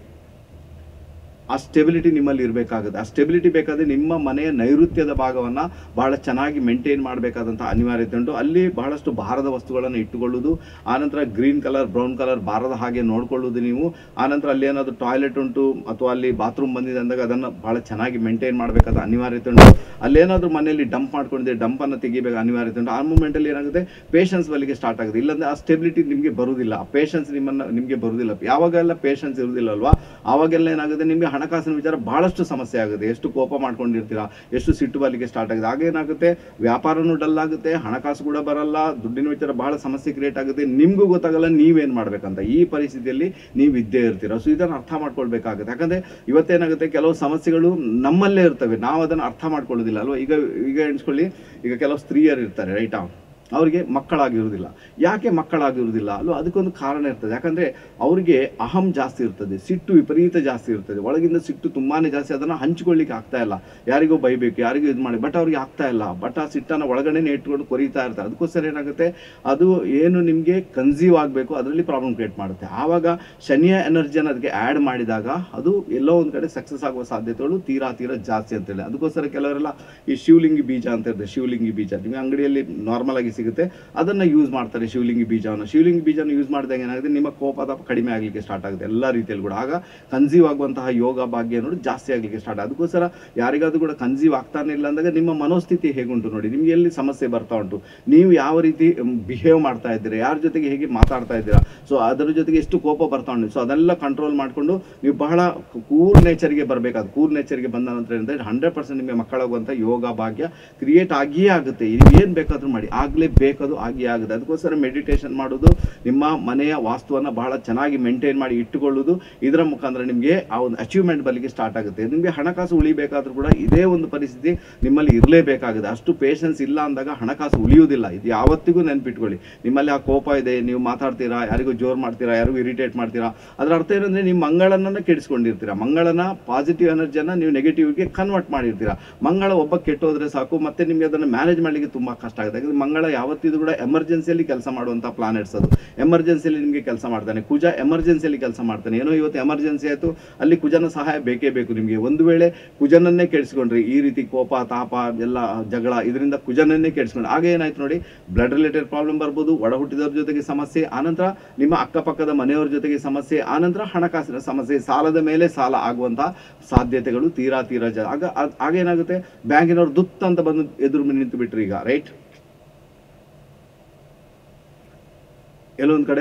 ಆ ಸ್ಟೆಬಿಲಿಟಿ ನಿಮ್ಮಲ್ಲಿ ಇರಬೇಕಾಗುತ್ತೆ. ಆ ಸ್ಟೆಬಿಲಿಟಿ ಬೇಕಾದರೆ ನಿಮ್ಮ ಮನೆಯ ನೈಋತ್ಯದ ಭಾಗವನ್ನು ಬಹಳ ಚೆನ್ನಾಗಿ ಮೇಂಟೈನ್ ಮಾಡಬೇಕಾದಂಥ ಅನಿವಾರ್ಯತೆ ಉಂಟು. ಅಲ್ಲಿ ಬಹಳಷ್ಟು ಭಾರದ ವಸ್ತುಗಳನ್ನು ಇಟ್ಟುಕೊಳ್ಳೋದು, ಆನಂತರ ಗ್ರೀನ್ ಕಲರ್ ಬ್ರೌನ್ ಕಲರ್ ಬಾರದ ಹಾಗೆ ನೋಡ್ಕೊಳ್ಳೋದು ನೀವು. ಆನಂತರ ಅಲ್ಲಿ ಏನಾದರೂ ಟಾಯ್ಲೆಟ್ ಉಂಟು ಅಥವಾ ಅಲ್ಲಿ ಬಾತ್ರೂಮ್ ಬಂದಿದೆ ಅಂದಾಗ ಅದನ್ನು ಬಹಳ ಚೆನ್ನಾಗಿ ಮೇಂಟೈನ್ ಮಾಡಬೇಕಾದ ಅನಿವಾರ್ಯತೆ ಉಂಟು. ಅಲ್ಲೇನಾದರೂ ಮನೆಯಲ್ಲಿ ಡಂಪ್ ಮಾಡ್ಕೊಂಡಿದೆ, ಡಂಪನ್ನು ತೆಗಿಬೇಕು ಅನಿವಾರ್ಯತೆ ಉಂಟು. ಆ ಮೂಮೆಂಟಲ್ಲಿ ಏನಾಗುತ್ತೆ, ಪೇಷನ್ಸ್ ಬಲಿಗೆ ಸ್ಟಾರ್ಟ್ ಆಗುತ್ತೆ. ಇಲ್ಲಾಂದರೆ ಆ ಸ್ಟೆಬಿಲಿಟಿ ನಿಮಗೆ ಬರುವುದಿಲ್ಲ, ಆ ಪೇಷನ್ಸ್ ನಿಮ್ಮನ್ನು ನಿಮಗೆ ಬರುವುದಿಲ್ಲ. ಯಾವಾಗೆಲ್ಲ ಪೇಷನ್ಸ್ ಇರುವುದಿಲ್ಲ ಅಲ್ವಾ, ಆವಾಗೆಲ್ಲ ಏನಾಗುತ್ತೆ, ನಿಮಗೆ ಹಣಕಾಸಿನ ವಿಚಾರ ಬಹಳಷ್ಟು ಸಮಸ್ಯೆ ಆಗುತ್ತೆ. ಎಷ್ಟು ಕೋಪ ಮಾಡ್ಕೊಂಡಿರ್ತೀರಾ, ಎಷ್ಟು ಸಿಟ್ಟು ಬಲಿಗೆ ಸ್ಟಾರ್ಟ್ ಆಗುತ್ತೆ. ಆಗೇನಾಗುತ್ತೆ, ವ್ಯಾಪಾರನೂ ಡಲ್ ಆಗುತ್ತೆ, ಹಣಕಾಸು ಕೂಡ ಬರಲ್ಲ, ದುಡ್ಡಿನ ವಿಚಾರ ಬಹಳ ಸಮಸ್ಯೆ ಕ್ರಿಯೇಟ್ ಆಗುತ್ತೆ. ನಿಮಗೂ ಗೊತ್ತಾಗಲ್ಲ ನೀವೇನು ಮಾಡ್ಬೇಕಂತ. ಈ ಪರಿಸ್ಥಿತಿಯಲ್ಲಿ ನೀವು ಇದ್ದೇ ಇರ್ತೀರ. ಸೊ ಇದನ್ನು ಅರ್ಥ ಮಾಡ್ಕೊಳ್ಬೇಕಾಗುತ್ತೆ. ಯಾಕಂದ್ರೆ ಇವತ್ತೇನಾಗುತ್ತೆ, ಕೆಲವು ಸಮಸ್ಯೆಗಳು ನಮ್ಮಲ್ಲೇ ಇರ್ತವೆ, ನಾವು ಅದನ್ನು ಅರ್ಥ ಮಾಡ್ಕೊಳ್ಳೋದಿಲ್ಲ ಅಲ್ವಾ. ಈಗ ಈಗ ಎಣಿಸ್ಕೊಳ್ಳಿ, ಈಗ ಕೆಲವು ಸ್ತ್ರೀಯರು ಇರ್ತಾರೆ ರೈಟಾ, ಅವರಿಗೆ ಮಕ್ಕಳಾಗಿರುವುದಿಲ್ಲ. ಯಾಕೆ ಮಕ್ಕಳಾಗಿರುವುದಿಲ್ಲ ಅಲ್ವಾ, ಅದಕ್ಕೊಂದು ಕಾರಣ ಇರ್ತದೆ. ಯಾಕಂದರೆ ಅವರಿಗೆ ಅಹಂ ಜಾಸ್ತಿ ಇರ್ತದೆ, ಸಿಟ್ಟು ವಿಪರೀತ ಜಾಸ್ತಿ ಇರ್ತದೆ, ಒಳಗಿಂದ ಸಿಟ್ಟು ತುಂಬಾ ಜಾಸ್ತಿ. ಅದನ್ನು ಹಂಚಿಕೊಳ್ಳಿಕ್ಕೆ ಆಗ್ತಾ ಇಲ್ಲ, ಯಾರಿಗೋ ಬೈಬೇಕು, ಯಾರಿಗೂ ಇದು ಮಾಡಿ, ಬಟ್ ಅವ್ರಿಗೆ ಆಗ್ತಾ ಇಲ್ಲ. ಬಟ್ ಆ ಸಿಟ್ಟನ್ನು ಒಳಗಡೆನೇ ಇಟ್ಕೊಂಡು ಕೊರಿತಾ ಇರ್ತಾರೆ. ಅದಕ್ಕೋಸ್ಕರ ಏನಾಗುತ್ತೆ, ಅದು ಏನು ನಿಮಗೆ ಕನ್ಸೀವ್ ಆಗಬೇಕು ಅದರಲ್ಲಿ ಪ್ರಾಬ್ಲಮ್ ಕ್ರಿಯೇಟ್ ಮಾಡುತ್ತೆ. ಆವಾಗ ಶನಿಯ ಎನರ್ಜಿಯನ್ನು ಅದಕ್ಕೆ ಆ್ಯಡ್ ಮಾಡಿದಾಗ ಅದು ಎಲ್ಲೋ ಒಂದು ಕಡೆ ಸಕ್ಸಸ್ ಆಗುವ ಸಾಧ್ಯತೆಗಳು ತೀರಾ ತೀರಾ ಜಾಸ್ತಿ ಅಂತೇಳಿ. ಅದಕ್ಕೋಸ್ಕರ ಕೆಲವರೆಲ್ಲ ಈ ಶಿವಲಿಂಗಿ ಬೀಜ ಅಂತ ಇರ್ತದೆ, ಶಿವಲಿಂಗಿ ಬೀಜ ನಿಮಗೆ ಅಂಗಡಿಯಲ್ಲಿ ನಾರ್ಮಲ್ ಆಗಿ ಸಿಗುತ್ತೆ, ಅದನ್ನು ಯೂಸ್ ಮಾಡ್ತಾರೆ. ಶಿವಲಿಂಗಿ ಬೀಜವನ್ನು ಶಿವಲಿಂಗಿ ಬೀಜನ ಯೂಸ್ ಮಾಡಿದಾಗ ಏನಾಗುತ್ತೆ, ನಿಮ್ಮ ಕೋಪದ ಕಡಿಮೆ ಆಗಲಿಕ್ಕೆ ಸ್ಟಾರ್ಟ್ ಆಗುತ್ತೆ ಎಲ್ಲ ರೀತಿಯಲ್ಲಿ ಕೂಡ. ಆಗ ಕನ್ಸೀವ್ ಆಗುವಂತಹ ಯೋಗ ಭಾಗ್ಯ ನೋಡಿ ಜಾಸ್ತಿ ಆಗಲಿಕ್ಕೆ ಸ್ಟಾರ್ಟ್. ಅದಕ್ಕೋಸ್ಕರ ಯಾರಿಗಾದ್ರೂ ಕೂಡ ಕನ್ಸೀವ್ ಆಗ್ತಾನೆ ಇಲ್ಲ ಅಂದಾಗ ನಿಮ್ಮ ಮನೋಸ್ಥಿತಿ ಹೇಗುಂಟು ನೋಡಿ, ನಿಮ್ಗೆ ಎಲ್ಲಿ ಸಮಸ್ಯೆ ಬರ್ತಾ ಉಂಟು, ನೀವು ಯಾವ ರೀತಿ ಬಿಹೇವ್ ಮಾಡ್ತಾ ಇದ್ದೀರಾ, ಯಾರ ಜೊತೆಗೆ ಹೇಗೆ ಮಾತಾಡ್ತಾ ಇದ್ದೀರಾ, ಸೊ ಅದರ ಜೊತೆಗೆ ಎಷ್ಟು ಕೋಪ ಬರ್ತಾ ಉಂಟು, ಸೊ ಅದೆಲ್ಲ ಕಂಟ್ರೋಲ್ ಮಾಡಿಕೊಂಡು ನೀವು ಬಹಳ ಕೂಲ್ ನೇಚರ್ಗೆ ಬರಬೇಕಾದ. ಕೂಲ್ ನೇಚರ್ಗೆ ಬಂದ ನಂತರ ಏನಂದರೆ ಹಂಡ್ರೆಡ್ ಪರ್ಸೆಂಟ್ ನಿಮಗೆ ಮಕ್ಕಳಾಗುವಂಥ ಯೋಗ ಭಾಗ್ಯ ಕ್ರಿಯೇಟ್ ಆಗಿಯೇ ಆಗುತ್ತೆ. ನೀವು ಏನು ಬೇಕಾದರೂ ಮಾಡಿ, ಆಗಲೇ ಬೇಕದು ಆಗಿಯೇ ಆಗುತ್ತೆ. ಅದಕ್ಕೋಸ್ಕರ ಮೆಡಿಟೇಷನ್ ಮಾಡೋದು, ನಿಮ್ಮ ಮನೆಯ ವಾಸ್ತುವನ್ನು ಬಹಳ ಚೆನ್ನಾಗಿ ಮೇಂಟೈನ್ ಮಾಡಿ ಇಟ್ಟುಕೊಳ್ಳೋದು, ಇದರ ಮುಖಾಂತರ ನಿಮಗೆ ಆ ಒಂದು ಅಚೀವ್ಮೆಂಟ್ ಬಲಿಗೆ ಸ್ಟಾರ್ಟ್ ಆಗುತ್ತೆ. ನಿಮಗೆ ಹಣಕಾಸು ಉಳಿಬೇಕಾದ್ರೂ ಕೂಡ ಇದೇ ಒಂದು ಪರಿಸ್ಥಿತಿ ನಿಮ್ಮಲ್ಲಿ ಇರಲೇಬೇಕಾಗಿದೆ. ಅಷ್ಟು ಪೇಷನ್ಸ್ ಇಲ್ಲ ಅಂದಾಗ ಹಣಕಾಸು ಉಳಿಯುವುದಿಲ್ಲ. ಇದು ಯಾವತ್ತಿಗೂ ನೆನ್ಪಿಟ್ಕೊಳ್ಳಿ. ನಿಮ್ಮಲ್ಲಿ ಆ ಕೋಪ ಇದೆ, ನೀವು ಮಾತಾಡ್ತೀರಾ, ಯಾರಿಗೂ ಜೋರು ಮಾಡ್ತೀರಾ, ಯಾರಿಗೂ ಇರಿಟೇಟ್ ಮಾಡ್ತೀರಾ, ಅದರ ಅರ್ಥ ಏನಂದರೆ ನಿಮ್ಮ ಮಂಗಳನನ್ನು ಕೆಡಿಸ್ಕೊಂಡಿರ್ತೀರಾ. ಮಂಗಳನ ಪಾಸಿಟಿವ್ ಎನರ್ಜಿಯನ್ನು ನೀವು ನೆಗೆಟಿವ್ಗೆ ಕನ್ವರ್ಟ್ ಮಾಡಿರ್ತೀರಾ. ಮಂಗಳ ಒಬ್ಬ ಕೆಟ್ಟೋದ್ರೆ ಸಾಕು, ಮತ್ತೆ ನಿಮಗೆ ಅದನ್ನು ಮ್ಯಾನೇಜ್ ಮಾಡಲಿಕ್ಕೆ ತುಂಬ ಕಷ್ಟ ಆಗುತ್ತೆ. ಯಾಕಂದರೆ ಮಂಗಳ ಯಾವತ್ತಿದ್ದು ಕೂಡ ಎಮರ್ಜೆನ್ಸಿಯಲ್ಲಿ ಕೆಲಸ ಮಾಡುವಂಥ ಪ್ಲಾನೆಟ್ಸ್. ಅದು ಎಮರ್ಜೆನ್ಸಿಯಲ್ಲಿ ನಿಮಗೆ ಕೆಲಸ ಮಾಡ್ತಾನೆ. ಕುಜ ಎಮರ್ಜೆನ್ಸಿಯಲ್ಲಿ ಕೆಲಸ ಮಾಡ್ತಾನೆ. ಏನೋ ಇವತ್ತು ಎಮರ್ಜೆನ್ಸಿ ಆಯಿತು, ಅಲ್ಲಿ ಕುಜನ ಸಹಾಯ ಬೇಕೇ ಬೇಕು ನಿಮಗೆ. ಒಂದು ವೇಳೆ ಕುಜನನ್ನೇ ಕೆಡಿಸ್ಕೊಂಡ್ರಿ, ಈ ರೀತಿ ಕೋಪ ತಾಪ ಎಲ್ಲ ಜಗಳ, ಇದರಿಂದ ಕುಜನನ್ನೇ ಕೆಡಿಸ್ಕೊಂಡ್ರಿ, ಆಗ ಏನಾಯ್ತು ನೋಡಿ, ಬ್ಲಡ್ ರಿಲೇಟೆಡ್ ಪ್ರಾಬ್ಲಮ್ ಬರ್ಬೋದು, ಒಡ ಹುಟ್ಟಿದವ್ರ ಜೊತೆಗೆ ಸಮಸ್ಯೆ, ಆನಂತರ ನಿಮ್ಮ ಅಕ್ಕಪಕ್ಕದ ಮನೆಯವ್ರ ಜೊತೆಗೆ ಸಮಸ್ಯೆ, ಆನಂತರ ಹಣಕಾಸಿನ ಸಮಸ್ಯೆ, ಸಾಲದ ಮೇಲೆ ಸಾಲ ಆಗುವಂಥ ಸಾಧ್ಯತೆಗಳು ತೀರಾ ತೀರಾ ಜ ಆಗ ಆಗೇನಾಗುತ್ತೆ, ಬ್ಯಾಂಕಿನವ್ರು ದುತ್ ಅಂತ ಬಂದು ಎದುರು ನಿಂತು ಬಿಟ್ರಿ ಈಗ ರೈಟ್. ಎಲ್ಲೊಂದು ಕಡೆ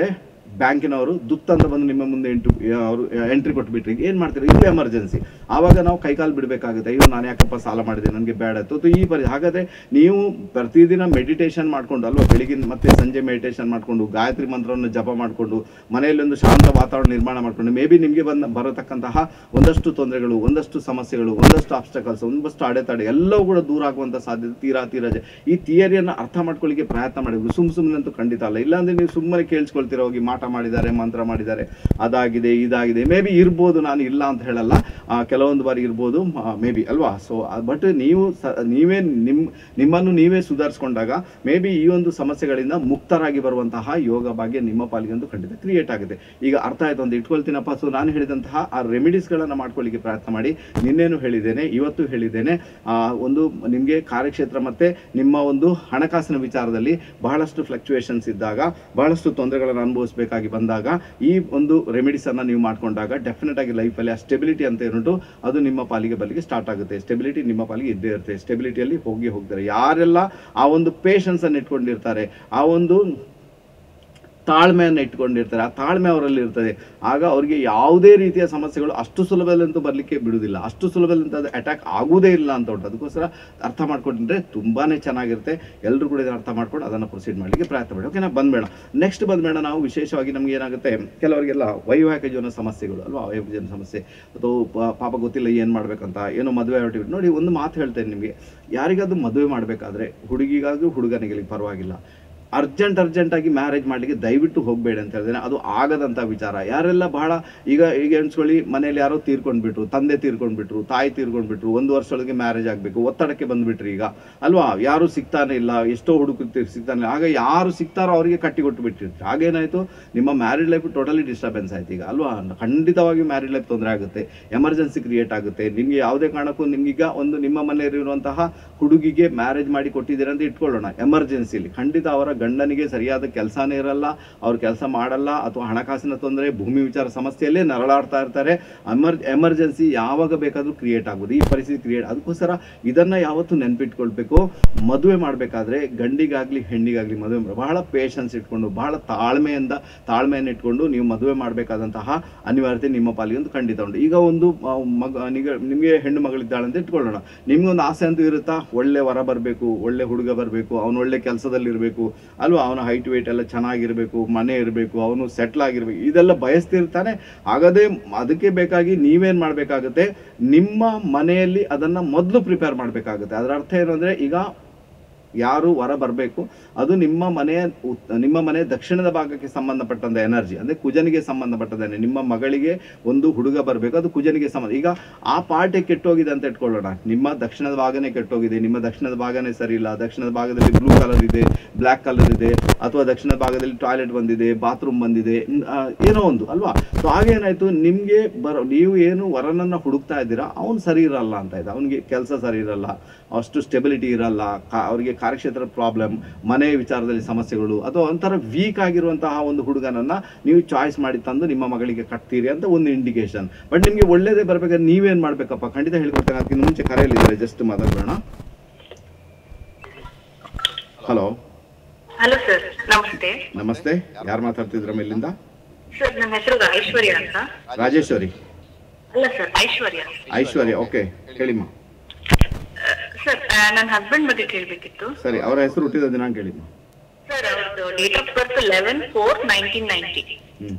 ಬ್ಯಾಂಕಿನವರು ದುತ್ತ ಅಂತ ಬಂದು ನಿಮ್ಮ ಮುಂದೆ ಎಂಟ್ರಿ ಅವರು ಎಂಟ್ರಿ ಕೊಟ್ಬಿಟ್ರಿ, ಏನು ಮಾಡ್ತೀರಿ? ಇದು ಎಮರ್ಜೆನ್ಸಿ. ಆವಾಗ ನಾವು ಕೈಕಾಲು ಬಿಡಬೇಕಾಗುತ್ತೆ. ಅಯ್ಯೋ ನಾನು ಯಾಕಪ್ಪ ಸಾಲ ಮಾಡಿದೆ, ನನಗೆ ಬೇಡ ಇತ್ತು ಈ ಪರಿ. ಹಾಗಾದರೆ ನೀವು ಪ್ರತಿದಿನ ಮೆಡಿಟೇಷನ್ ಮಾಡಿಕೊಂಡು ಅಲ್ವಾ, ಬೆಳಿಗಿನ ಮತ್ತೆ ಸಂಜೆ ಮೆಡಿಟೇಷನ್ ಮಾಡಿಕೊಂಡು ಗಾಯತ್ರಿ ಮಂತ್ರವನ್ನು ಜಪ ಮಾಡಿಕೊಂಡು ಮನೆಯಲ್ಲಿ ಒಂದು ಶಾಂತ ವಾತಾವರಣ ನಿರ್ಮಾಣ ಮಾಡಿಕೊಂಡು ಮೇ ಬಿ ನಿಮಗೆ ಬಂದ ಬರತಕ್ಕಂತಹ ಒಂದಷ್ಟು ತೊಂದರೆಗಳು, ಒಂದಷ್ಟು ಸಮಸ್ಯೆಗಳು, ಒಂದಷ್ಟು ಆಬ್ಸ್ಟಕಲ್ಸ್, ಒಂದಷ್ಟು ಅಡೆತಡೆ ಎಲ್ಲವೂ ಕೂಡ ದೂರ ಆಗುವಂಥ ಸಾಧ್ಯತೆ ತೀರಾ ತೀರಾ ಜ ಈ ಥಿಯರಿಯನ್ನು ಅರ್ಥ ಮಾಡ್ಕೊಳ್ಳಿಕ್ಕೆ ಪ್ರಯತ್ನ ಮಾಡಿದ್ರು. ಸುಮ್ ಸುಮ್ಮನೆ ಅಂತೂ ಖಂಡಿತ ಅಲ್ಲ. ಇಲ್ಲಾಂದರೆ ನೀವು ಸುಮ್ಮನೆ ಕೇಳಿಸ್ಕೊಳ್ತೀರ, ಹೋಗಿ ಮಾಟ ಮಾಡಿದ್ದಾರೆ, ಮಂತ್ರ ಮಾಡಿದ್ದಾರೆ, ಅದಾಗಿದೆ ಇದಾಗಿದೆ. ಮೇ ಬಿ ಇರ್ಬೋದು, ನಾನು ಇಲ್ಲ ಅಂತ ಹೇಳಲ್ಲ, ಕೆಲವೊಂದು ಬಾರಿ ಇರ್ಬೋದು ಮೇ ಬಿ ಅಲ್ವಾ. ಸೊ ಬಟ್ ನೀವು ಸ ನೀವೇ ನಿಮ್ಮ ನಿಮ್ಮನ್ನು ನೀವೇ ಸುಧಾರಿಸ್ಕೊಂಡಾಗ ಮೇ ಬಿ ಈ ಒಂದು ಸಮಸ್ಯೆಗಳಿಂದ ಮುಕ್ತರಾಗಿ ಬರುವಂತಹ ಯೋಗ ಭಾಗ್ಯ ನಿಮ್ಮ ಪಾಲಿಗಂತೂ ಖಂಡಿತ ಕ್ರಿಯೇಟ್ ಆಗುತ್ತೆ. ಈಗ ಅರ್ಥ ಆಯ್ತು ಅಂತ ಇಟ್ಕೊಳ್ತೀನಪ್ಪ. ಸೊ ನಾನು ಹೇಳಿದಂತಹ ಆ ರೆಮಿಡೀಸ್ಗಳನ್ನು ಮಾಡ್ಕೊಳ್ಳಿಕ್ಕೆ ಪ್ರಯತ್ನ ಮಾಡಿ. ನಿನ್ನೇನು ಹೇಳಿದ್ದೇನೆ, ಇವತ್ತು ಹೇಳಿದ್ದೇನೆ. ಒಂದು ನಿಮಗೆ ಕಾರ್ಯಕ್ಷೇತ್ರ ಮತ್ತು ನಿಮ್ಮ ಒಂದು ಹಣಕಾಸಿನ ವಿಚಾರದಲ್ಲಿ ಬಹಳಷ್ಟು ಫ್ಲಕ್ಚುಯೇಷನ್ಸ್ ಇದ್ದಾಗ, ಬಹಳಷ್ಟು ತೊಂದರೆಗಳನ್ನು ಅನುಭವಿಸಬೇಕಾಗಿ ಬಂದಾಗ ಈ ಒಂದು ರೆಮಿಡೀಸನ್ನು ನೀವು ಮಾಡ್ಕೊಂಡಾಗ ಡೆಫಿನೆಟ್ ಆಗಿ ಲೈಫಲ್ಲಿ ಆ ಸ್ಟೆಬಿಲಿಟಿ ಅಂತ ಏನುಂಟು ಅದು ನಿಮ್ಮ ಪಾಲಿಗೆ ಬರಲಿಕ್ಕೆ ಸ್ಟಾರ್ಟ್ ಆಗುತ್ತೆ. ಸ್ಟೆಬಿಲಿಟಿ ನಿಮ್ಮ ಪಾಲಿಗೆ ಇದ್ದೇ ಇರುತ್ತೆ. ಸ್ಟೆಬಿಲಿಟಿಯಲ್ಲಿ ಹೋಗಿ ಹೋಗ್ತಾರೆ. ಯಾರೆಲ್ಲ ಆ ಒಂದು ಪೇಷನ್ಸನ್ನು ಇಟ್ಕೊಂಡಿರ್ತಾರೆ, ಆ ಒಂದು ತಾಳ್ಮೆಯನ್ನು ಇಟ್ಕೊಂಡಿರ್ತಾರೆ, ಆ ತಾಳ್ಮೆ ಅವರಲ್ಲಿ ಇರ್ತದೆ, ಆಗ ಅವರಿಗೆ ಯಾವುದೇ ರೀತಿಯ ಸಮಸ್ಯೆಗಳು ಅಷ್ಟು ಸುಲಭದಲ್ಲಂತೂ ಬರಲಿಕ್ಕೆ ಬಿಡುವುದಿಲ್ಲ. ಅಷ್ಟು ಸುಲಭದಲ್ಲಂತೂ ಅದು ಅಟ್ಯಾಕ್ ಆಗುವುದೇ ಇಲ್ಲ ಅಂತ ಉಂಟು. ಅದಕ್ಕೋಸ್ಕರ ಅರ್ಥ ಮಾಡ್ಕೊಂಡ್ರೆ ತುಂಬಾ ಚೆನ್ನಾಗಿರುತ್ತೆ. ಎಲ್ಲರೂ ಕೂಡ ಇದನ್ನು ಅರ್ಥ ಮಾಡ್ಕೊಂಡು ಅದನ್ನು ಪ್ರೊಸೀಡ್ ಮಾಡಲಿಕ್ಕೆ ಪ್ರಯತ್ನ ಮಾಡಿ. ಓಕೆನಾ? ಬಂದ್ಬೇಡ ನೆಕ್ಸ್ಟ್ ಬಂದ್ಬೇಡ ನಾವು ವಿಶೇಷವಾಗಿ ನಮ್ಗೆ ಏನಾಗುತ್ತೆ, ಕೆಲವರಿಗೆಲ್ಲ ವೈವಾಹಿಕ ಜೀವನ ಸಮಸ್ಯೆಗಳು ಅಲ್ವಾ, ವೈವಾಹಿಕ ಜೀವನ ಸಮಸ್ಯೆ ಅಥವಾ ಪಾಪ ಗೊತ್ತಿಲ್ಲ ಏನು ಮಾಡಬೇಕಂತ, ಏನೋ ಮದುವೆ ಹೊರಟಿಬಿಟ್ಟು ನೋಡಿ. ಒಂದು ಮಾತು ಹೇಳ್ತೇನೆ ನಿಮಗೆ, ಯಾರಿಗಾದ್ರೂ ಮದುವೆ ಮಾಡಬೇಕಾದ್ರೆ ಹುಡುಗಿಗಾದ್ರೂ ಹುಡುಗನಿಗೆ ಪರವಾಗಿಲ್ಲ, ಅರ್ಜೆಂಟ್ ಅರ್ಜೆಂಟಾಗಿ ಮ್ಯಾರೇಜ್ ಮಾಡಲಿಕ್ಕೆ ದಯವಿಟ್ಟು ಹೋಗಬೇಡಿ ಅಂತ ಹೇಳ್ತೇನೆ. ಅದು ಆಗದಂಥ ವಿಚಾರ. ಯಾರೆಲ್ಲ ಬಹಳ ಈಗ ಈಗ ಎಣಿಸ್ಕೊಳ್ಳಿ, ಮನೇಲಿ ಯಾರೋ ತೀರ್ಕೊಂಡ್ಬಿಟ್ರು, ತಂದೆ ತೀರ್ಕೊಂಡ್ಬಿಟ್ರು, ತಾಯಿ ತೀರ್ಕೊಂಡ್ಬಿಟ್ರು, ಒಂದು ವರ್ಷದೊಳಗೆ ಮ್ಯಾರೇಜ್ ಆಗಬೇಕು, ಒತ್ತಡಕ್ಕೆ ಬಂದುಬಿಟ್ರಿ ಈಗ ಅಲ್ವಾ, ಯಾರು ಸಿಗ್ತಾನೆ ಇಲ್ಲ, ಎಷ್ಟೋ ಹುಡುಗ ಸಿಗ್ತಾನೆ. ಆಗ ಯಾರು ಸಿಗ್ತಾರೋ ಅವರಿಗೆ ಕಟ್ಟಿ ಕೊಟ್ಟು ಬಿಟ್ಟಿರ್ತಾರೆ. ಆಗೇನಾಯಿತು, ನಿಮ್ಮ ಮ್ಯಾರಿಡ್ ಲೈಫ್ ಟೋಟಲಿ ಡಿಸ್ಟರ್ಬೆನ್ಸ್ ಆಯ್ತು ಈಗ ಅಲ್ವಾ. ಖಂಡಿತವಾಗಿ ಮ್ಯಾರಿಡ್ ಲೈಫ್ ತೊಂದರೆ ಆಗುತ್ತೆ, ಎಮರ್ಜೆನ್ಸಿ ಕ್ರಿಯೇಟ್ ಆಗುತ್ತೆ. ನಿಮಗೆ ಯಾವುದೇ ಕಾರಣಕ್ಕೂ ನಿಮಗೀಗ ಒಂದು ನಿಮ್ಮ ಮನೆಯಲ್ಲಿರುವಂತಹ ಹುಡುಗಿಗೆ ಮ್ಯಾರೇಜ್ ಮಾಡಿ ಕೊಟ್ಟಿದ್ದೀರ ಅಂತ ಇಟ್ಕೊಳ್ಳೋಣ, ಎಮರ್ಜೆನ್ಸಿಲಿ ಖಂಡಿತ ಅವರ ಗಂಡನಿಗೆ ಸರಿಯಾದ ಕೆಲಸನೇ ಇರಲ್ಲ, ಅವ್ರು ಕೆಲಸ ಮಾಡಲ್ಲ, ಅಥವಾ ಹಣಕಾಸಿನ ತೊಂದರೆ, ಭೂಮಿ ವಿಚಾರ ಸಮಸ್ಯೆಯಲ್ಲೇ ನರಳಾಡ್ತಾ ಇರ್ತಾರೆ. ಎಮರ್ ಎಮರ್ಜೆನ್ಸಿ ಯಾವಾಗ ಬೇಕಾದರೂ ಕ್ರಿಯೇಟ್ ಆಗೋದು, ಈ ಪರಿಸ್ಥಿತಿ ಕ್ರಿಯೇಟ್. ಅದಕ್ಕೋಸ್ಕರ ಇದನ್ನು ಯಾವತ್ತೂ ನೆನಪಿಟ್ಕೊಳ್ಬೇಕು. ಮದುವೆ ಮಾಡಬೇಕಾದ್ರೆ ಗಂಡಿಗಾಗಲಿ ಹೆಣ್ಣಿಗಾಗಲಿ ಮದುವೆ ಬಹಳ ಪೇಷನ್ಸ್ ಇಟ್ಕೊಂಡು, ಬಹಳ ತಾಳ್ಮೆಯಿಂದ ತಾಳ್ಮೆಯನ್ನು ಇಟ್ಕೊಂಡು ನೀವು ಮದುವೆ ಮಾಡಬೇಕಾದಂತಹ ಅನಿವಾರ್ಯತೆ ನಿಮ್ಮ ಪಾಲಿಗೆ ಒಂದು ಖಂಡಿತ ಉಂಟು. ಈಗ ಒಂದು ಮಗ ನಿಮಗೆ ಹೆಣ್ಣು ಮಗಳಿದ್ದಾಳೆ ಅಂತ ಇಟ್ಕೊಳ್ಳೋಣ, ನಿಮ್ಗೊಂದು ಆಸೆ ಅಂತೂ ಇರುತ್ತಾ, ಒಳ್ಳೆ ವರ ಬರಬೇಕು, ಒಳ್ಳೆ ಹುಡುಗ ಬರಬೇಕು, ಅವನು ಒಳ್ಳೆ ಕೆಲಸದಲ್ಲಿರಬೇಕು ಅಲ್ವಾ, ಅವನ ಹೈಟ್ ವೇಟ್ ಎಲ್ಲ ಚೆನ್ನಾಗಿರಬೇಕು, ಮನೆ ಇರಬೇಕು, ಅವನು ಸೆಟ್ಲ್ ಆಗಿರ್ಬೇಕು, ಇದೆಲ್ಲ ಬಯಸ್ತಿರ್ತಾನೆ. ಹಾಗಾದರೆ ಅದಕ್ಕೆ ಬೇಕಾಗಿ ನೀವೇನು ಮಾಡಬೇಕಾಗುತ್ತೆ, ನಿಮ್ಮ ಮನೆಯಲ್ಲಿ ಅದನ್ನು ಮೊದಲು ಪ್ರಿಪೇರ್ ಮಾಡಬೇಕಾಗುತ್ತೆ. ಅದರ ಅರ್ಥ ಏನು ಅಂದರೆ, ಈಗ ಯಾರು ವರ ಬರಬೇಕು ಅದು ನಿಮ್ಮ ಮನೆಯ ನಿಮ್ಮ ಮನೆ ದಕ್ಷಿಣದ ಭಾಗಕ್ಕೆ ಸಂಬಂಧಪಟ್ಟಂಥ ಎನರ್ಜಿ, ಅಂದರೆ ಕುಜನಿಗೆ ಸಂಬಂಧಪಟ್ಟದೇನೆ. ನಿಮ್ಮ ಮಗಳಿಗೆ ಒಂದು ಹುಡುಗ ಬರಬೇಕು, ಅದು ಕುಜನಿಗೆ ಸಂಬಂಧ. ಈಗ ಆ ಪಾರ್ಟಿ ಕೆಟ್ಟೋಗಿದೆ ಅಂತ ಇಟ್ಕೊಳ್ಳೋಣ, ನಿಮ್ಮ ದಕ್ಷಿಣದ ಭಾಗನೇ ಕೆಟ್ಟೋಗಿದೆ, ನಿಮ್ಮ ದಕ್ಷಿಣದ ಭಾಗನೇ ಸರಿ ಇಲ್ಲ, ದಕ್ಷಿಣದ ಭಾಗದಲ್ಲಿ ಬ್ಲೂ ಕಲರ್ ಇದೆ, ಬ್ಲ್ಯಾಕ್ ಕಲರ್ ಇದೆ, ಅಥವಾ ದಕ್ಷಿಣದ ಭಾಗದಲ್ಲಿ ಟಾಯ್ಲೆಟ್ ಬಂದಿದೆ, ಬಾತ್ರೂಮ್ ಬಂದಿದೆ, ಏನೋ ಒಂದು ಅಲ್ವಾ. ಸೊ ಹಾಗೇನಾಯಿತು, ನಿಮಗೆ ಬರೋ ನೀವು ಏನು ವರನನ್ನು ಹುಡುಕ್ತಾ ಇದ್ದೀರಾ ಅವನು ಸರಿ ಇರಲ್ಲ ಅಂತ ಇದೆ. ಅವನಿಗೆ ಕೆಲಸ ಸರಿ ಇರಲ್ಲ, ಅಷ್ಟು ಸ್ಟೆಬಿಲಿಟಿ ಇರಲ್ಲ, ಅವರಿಗೆ ಕಾರ್ಯಕ್ಷೇತ್ರ ಪ್ರಾಬ್ಲಮ್, ಮನೆ ವಿಚಾರದಲ್ಲಿ ಸಮಸ್ಯೆಗಳು, ಅಥವಾ ಒಂಥರ ವೀಕ್ ಆಗಿರುವಂತಹ ಒಂದು ಹುಡುಗನನ್ನು ನೀವು ಚಾಯ್ಸ್ ಮಾಡಿ ತಂದು ನಿಮ್ಮ ಮಗಳಿಗೆ ಕಟ್ತೀರಿ ಅಂತ ಒಂದು ಇಂಡಿಕೇಶನ್. ಬಟ್ ನಿಮಗೆ ಒಳ್ಳೇದೇ ಬರಬೇಕಾದ್ರೆ ನೀವೇನು ಮಾಡಬೇಕಪ್ಪ, ಖಂಡಿತ ಹೇಳ್ಕೊಡ್ತೇನೆ. ಅದಕ್ಕಿಂತ ಮುಂಚೆ ಕರೆಯಲ್ಲಿದ್ದಾರೆ, ಜಸ್ಟ್ ಮಾತಾಡೋಣ. ಹಲೋ ಹಲೋ ಸರ್, ನಮಸ್ತೆ. ನಮಸ್ತೆ, ಯಾರು ಮಾತಾಡ್ತಿದ್ರ ಮೇಲಿಂದ? ಸರ್ ನನ್ನ ಹೆಸರು ಐಶ್ವರ್ಯ ಅಂತ. ರಾಜೇಶ್ವರಿ? ಅಲ್ಲ ಸರ್, ಐಶ್ವರ್ಯ. ಐಶ್ವರ್ಯ, ಓಕೆ, ಹೇಳಿಮ್ಮ. ಸರ್ ನನ್ನ ಹಸ್ಬೆಂಡ್ ಬಗ್ಗೆ ಕೇಳಬೇಕಿತ್ತು. ಸರಿ, ಅವರ ಹೆಸರು, ಹುಟ್ಟಿದ ದಿನಾಂಕ ಹೇಳಿಮ್ಮ. ಸರ್ ಅವ್ರದ್ದು date of birth eleven four nineteen ninety. Hmm